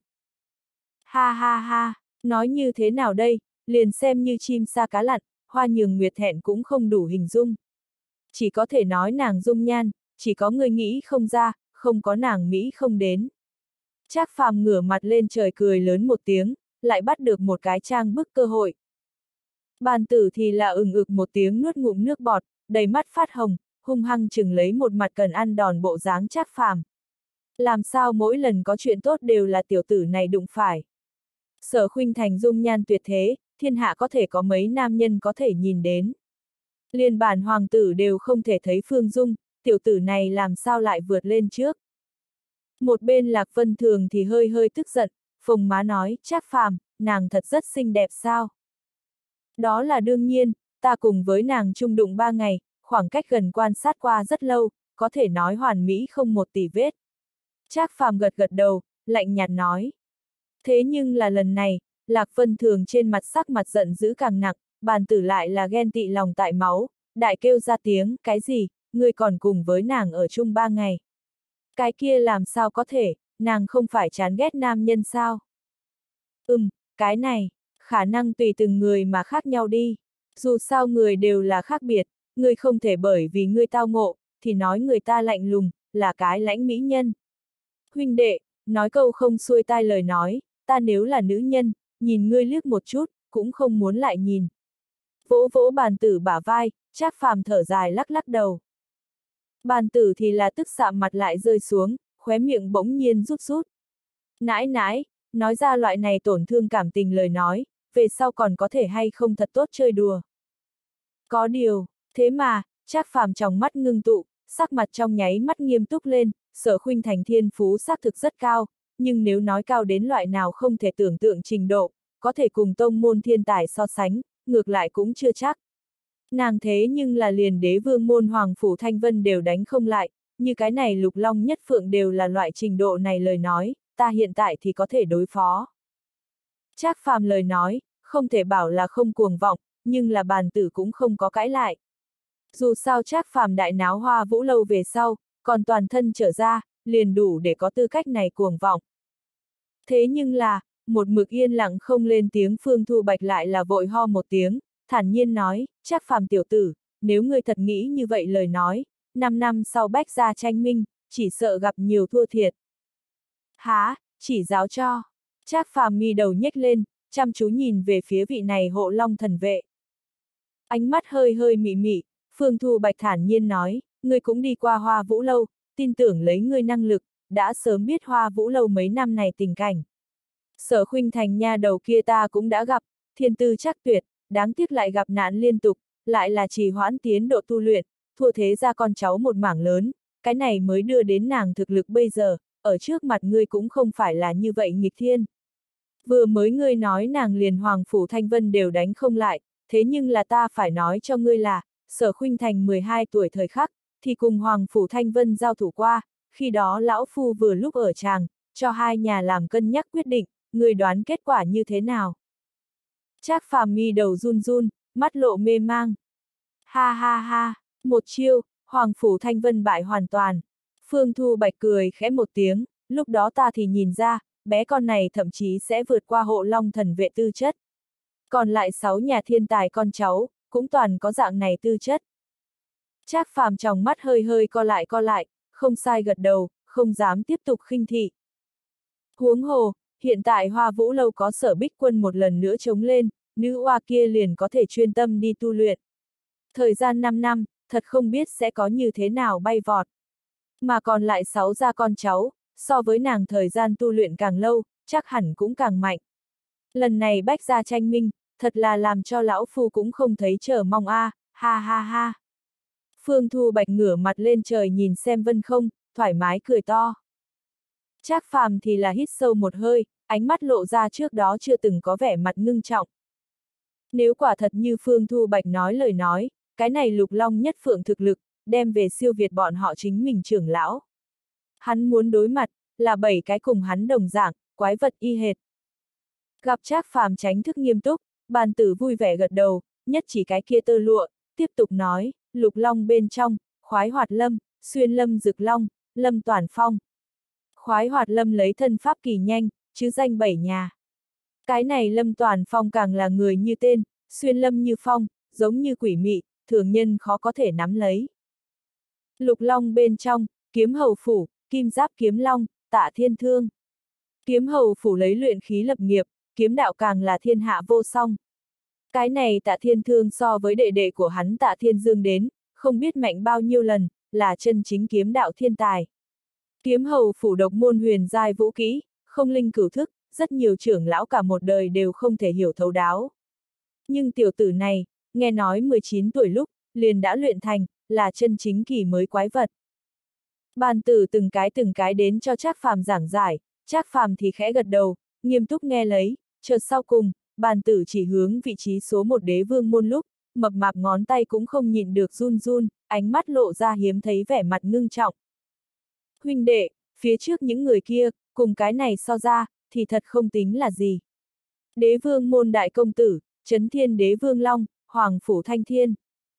Ha ha ha, nói như thế nào đây, liền xem như chim sa cá lặn, hoa nhường nguyệt thẹn cũng không đủ hình dung. Chỉ có thể nói nàng dung nhan, chỉ có người nghĩ không ra, không có nàng Mỹ không đến. Trác Phàm ngửa mặt lên trời cười lớn một tiếng, lại bắt được một cái trang bức cơ hội. Bàn tử thì là ừng ực một tiếng nuốt ngụm nước bọt, đầy mắt phát hồng, hung hăng chừng lấy một mặt cần ăn đòn bộ dáng Trác Phàm. Làm sao mỗi lần có chuyện tốt đều là tiểu tử này đụng phải. Sở Khuynh Thành dung nhan tuyệt thế, thiên hạ có thể có mấy nam nhân có thể nhìn đến. Liên bản hoàng tử đều không thể thấy Phương Dung, tiểu tử này làm sao lại vượt lên trước. Một bên Lạc Vân Thường thì hơi hơi tức giận, phồng má nói, Trác Phàm, nàng thật rất xinh đẹp sao? Đó là đương nhiên, ta cùng với nàng chung đụng ba ngày, khoảng cách gần quan sát qua rất lâu, có thể nói hoàn mỹ không một tì vết. Trác Phàm gật gật đầu, lạnh nhạt nói. Thế nhưng là lần này, Lạc Vân Thường trên mặt sắc mặt giận dữ càng nặng, bàn tử lại là ghen tị lòng tại máu, đại kêu ra tiếng, cái gì, ngươi còn cùng với nàng ở chung ba ngày. Cái kia làm sao có thể, nàng không phải chán ghét nam nhân sao? Ừm, cái này, khả năng tùy từng người mà khác nhau đi. Dù sao người đều là khác biệt, ngươi không thể bởi vì ngươi tao ngộ, thì nói người ta lạnh lùng, là cái lãnh mỹ nhân. Huynh đệ, nói câu không xuôi tai lời nói, ta nếu là nữ nhân, nhìn ngươi liếc một chút, cũng không muốn lại nhìn. Vỗ vỗ bàn tử bả vai, Trác Phàm thở dài lắc lắc đầu. Bàn tử thì là tức sạm mặt lại rơi xuống, khóe miệng bỗng nhiên rút rút. Nãi nãi, nói ra loại này tổn thương cảm tình lời nói, về sau còn có thể hay không thật tốt chơi đùa. Có điều, thế mà, Trác Phàm trong mắt ngưng tụ, sắc mặt trong nháy mắt nghiêm túc lên, Sở Khuynh Thành thiên phú xác thực rất cao, nhưng nếu nói cao đến loại nào không thể tưởng tượng trình độ, có thể cùng tông môn thiên tài so sánh, ngược lại cũng chưa chắc. Nàng thế nhưng là liền đế vương môn Hoàng Phủ Thanh Vân đều đánh không lại, như cái này Lục Long Nhất Phượng đều là loại trình độ này lời nói, ta hiện tại thì có thể đối phó. Trác Phàm lời nói, không thể bảo là không cuồng vọng, nhưng là bàn tử cũng không có cãi lại. Dù sao Trác Phàm đại náo Hoa Vũ lâu về sau, còn toàn thân trở ra, liền đủ để có tư cách này cuồng vọng. Thế nhưng là, một mực yên lặng không lên tiếng Phương Thu Bạch lại là vội ho một tiếng, thản nhiên nói, Trác Phàm tiểu tử, nếu ngươi thật nghĩ như vậy lời nói, năm năm sau bách gia tranh minh, chỉ sợ gặp nhiều thua thiệt. Há, chỉ giáo cho. Trác Phàm mi đầu nhếch lên, chăm chú nhìn về phía vị này hộ long thần vệ. Ánh mắt hơi hơi mị mị, Phương Thu Bạch thản nhiên nói, ngươi cũng đi qua Hoa Vũ lâu, tin tưởng lấy ngươi năng lực, đã sớm biết Hoa Vũ lâu mấy năm này tình cảnh. Sở Khuynh Thành nha đầu kia ta cũng đã gặp, thiên tư chắc tuyệt, đáng tiếc lại gặp nạn liên tục, lại là trì hoãn tiến độ tu luyện, thua thế ra con cháu một mảng lớn, cái này mới đưa đến nàng thực lực bây giờ, ở trước mặt ngươi cũng không phải là như vậy nghịch thiên. Vừa mới ngươi nói nàng liền Hoàng Phủ Thanh Vân đều đánh không lại, thế nhưng là ta phải nói cho ngươi là, Sở Khuynh Thành mười hai tuổi thời khắc, thì cùng Hoàng Phủ Thanh Vân giao thủ qua, khi đó lão phu vừa lúc ở tràng, cho hai nhà làm cân nhắc quyết định, ngươi đoán kết quả như thế nào? Trác Phàm mi đầu run run, mắt lộ mê mang. Ha ha ha, một chiêu, Hoàng Phủ Thanh Vân bại hoàn toàn. Phương Thu Bạch cười khẽ một tiếng, lúc đó ta thì nhìn ra, bé con này thậm chí sẽ vượt qua hộ long thần vệ tư chất. Còn lại sáu nhà thiên tài con cháu, cũng toàn có dạng này tư chất. Trác Phàm trong mắt hơi hơi co lại co lại, không sai gật đầu, không dám tiếp tục khinh thị. Huống hồ, hiện tại Hoa Vũ lâu có Sở Bích Quân một lần nữa chống lên, nữ oa kia liền có thể chuyên tâm đi tu luyện. Thời gian năm năm, thật không biết sẽ có như thế nào bay vọt. Mà còn lại sáu gia con cháu, so với nàng thời gian tu luyện càng lâu, chắc hẳn cũng càng mạnh. Lần này bách gia tranh minh, thật là làm cho lão phu cũng không thấy chờ mong a, à, ha ha ha. Phương Thu Bạch ngửa mặt lên trời nhìn xem vân không, thoải mái cười to. Trác Phàm thì là hít sâu một hơi, ánh mắt lộ ra trước đó chưa từng có vẻ mặt ngưng trọng. Nếu quả thật như Phương Thu Bạch nói lời nói, cái này Lục Long Nhất Phượng thực lực, đem về siêu việt bọn họ chính mình trưởng lão. Hắn muốn đối mặt, là bảy cái cùng hắn đồng dạng, quái vật y hệt. Gặp Trác Phàm tránh thức nghiêm túc, bàn tử vui vẻ gật đầu, nhất chỉ cái kia tơ lụa, tiếp tục nói, lục long bên trong, khoái hoạt lâm, xuyên lâm dực long, lâm toàn phong. Khoái hoạt lâm lấy thân pháp kỳ nhanh, chứ danh bảy nhà. Cái này lâm toàn phong càng là người như tên, xuyên lâm như phong, giống như quỷ mị, thường nhân khó có thể nắm lấy. Lục long bên trong, kiếm hầu phủ, kim giáp kiếm long, Tạ Thiên Thương. Kiếm hầu phủ lấy luyện khí lập nghiệp, kiếm đạo càng là thiên hạ vô song. Cái này Tạ Thiên Thương so với đệ đệ của hắn Tạ Thiên Dương đến, không biết mạnh bao nhiêu lần, là chân chính kiếm đạo thiên tài. Kiếm hầu phủ độc môn huyền giai vũ kỹ, không linh cửu thức, rất nhiều trưởng lão cả một đời đều không thể hiểu thấu đáo. Nhưng tiểu tử này, nghe nói mười chín tuổi lúc, liền đã luyện thành, là chân chính kỳ mới quái vật. Bàn tử từng cái từng cái đến cho Trác Phàm giảng giải, Trác Phàm thì khẽ gật đầu, nghiêm túc nghe lấy, chợt sau cùng, bàn tử chỉ hướng vị trí số một đế vương môn lúc, mập mạp ngón tay cũng không nhịn được run run, ánh mắt lộ ra hiếm thấy vẻ mặt ngưng trọng. Huynh đệ, phía trước những người kia, cùng cái này so ra, thì thật không tính là gì. Đế vương môn đại công tử, Trấn Thiên Đế Vương Long, Hoàng Phủ Thanh Thiên.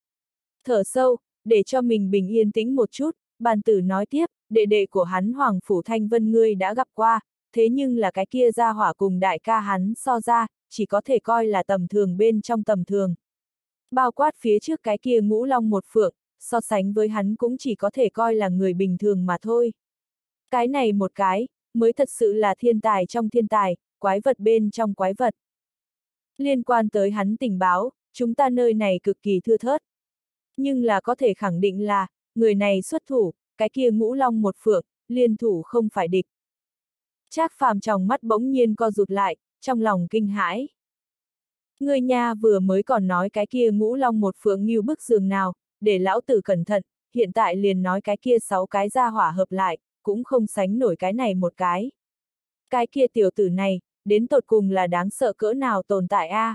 Thở sâu, để cho mình bình yên tĩnh một chút, bàn tử nói tiếp, đệ đệ của hắn Hoàng Phủ Thanh Vân ngươi đã gặp qua, thế nhưng là cái kia ra hỏa cùng đại ca hắn so ra, chỉ có thể coi là tầm thường bên trong tầm thường. Bao quát phía trước cái kia ngũ long một phượng, so sánh với hắn cũng chỉ có thể coi là người bình thường mà thôi. Cái này một cái, mới thật sự là thiên tài trong thiên tài, quái vật bên trong quái vật. Liên quan tới hắn tình báo, chúng ta nơi này cực kỳ thưa thớt. Nhưng là có thể khẳng định là, người này xuất thủ, cái kia ngũ long một phượng, liên thủ không phải địch. Trác Phàm trong mắt bỗng nhiên co rụt lại, trong lòng kinh hãi. Người nhà vừa mới còn nói cái kia ngũ long một phượng như bức giường nào, để lão tử cẩn thận, hiện tại liền nói cái kia sáu cái gia hỏa hợp lại, cũng không sánh nổi cái này một cái. Cái kia tiểu tử này, đến tột cùng là đáng sợ cỡ nào tồn tại a? À?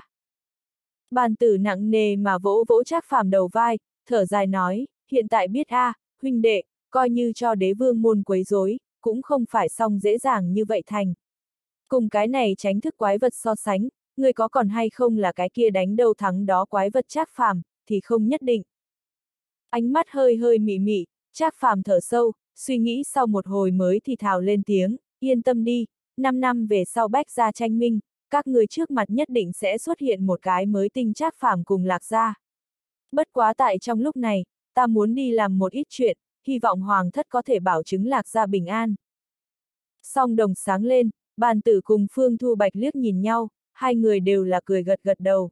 Bàn tử nặng nề mà vỗ vỗ Trác Phàm đầu vai, thở dài nói, hiện tại biết a, à, huynh đệ, coi như cho đế vương môn quấy rối, cũng không phải xong dễ dàng như vậy thành. Cùng cái này tránh thức quái vật so sánh, người có còn hay không là cái kia đánh đâu thắng đó quái vật Trác Phàm, thì không nhất định. Ánh mắt hơi hơi mị mị, Trác Phàm thở sâu, suy nghĩ sau một hồi mới thì thào lên tiếng, yên tâm đi, năm năm về sau Bách gia tranh minh, các người trước mặt nhất định sẽ xuất hiện một cái mới tinh Trác Phàm cùng Lạc gia. Bất quá tại trong lúc này, ta muốn đi làm một ít chuyện, hy vọng Hoàng thất có thể bảo chứng Lạc gia bình an. Song đồng sáng lên, bàn tử cùng Phương Thu Bạch liếc nhìn nhau, hai người đều là cười gật gật đầu.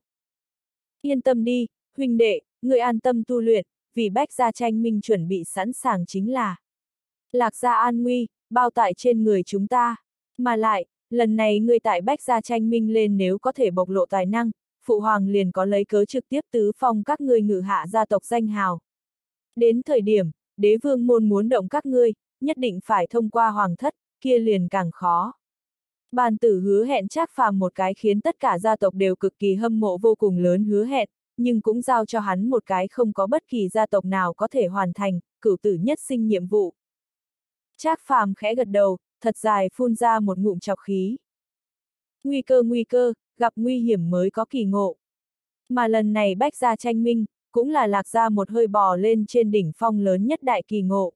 Yên tâm đi, huynh đệ, người an tâm tu luyện, vì Bách gia tranh minh chuẩn bị sẵn sàng chính là Lạc gia an nguy, bao tại trên người chúng ta. Mà lại, lần này người tại Bách gia tranh minh lên nếu có thể bộc lộ tài năng, Phụ Hoàng liền có lấy cớ trực tiếp tứ phong các ngươi ngự hạ gia tộc danh hào. Đến thời điểm, đế vương môn muốn động các ngươi, nhất định phải thông qua Hoàng thất, kia liền càng khó. Bàn tử hứa hẹn Trác Phàm một cái khiến tất cả gia tộc đều cực kỳ hâm mộ vô cùng lớn hứa hẹn, nhưng cũng giao cho hắn một cái không có bất kỳ gia tộc nào có thể hoàn thành, cửu tử nhất sinh nhiệm vụ. Trác Phàm khẽ gật đầu, thật dài phun ra một ngụm trọc khí. Nguy cơ nguy cơ, gặp nguy hiểm mới có kỳ ngộ. Mà lần này Bách gia tranh minh, cũng là Lạc gia một hơi bò lên trên đỉnh phong lớn nhất đại kỳ ngộ.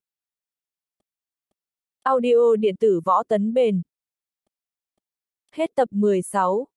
Audio điện tử võ tấn bền. Hết tập mười sáu.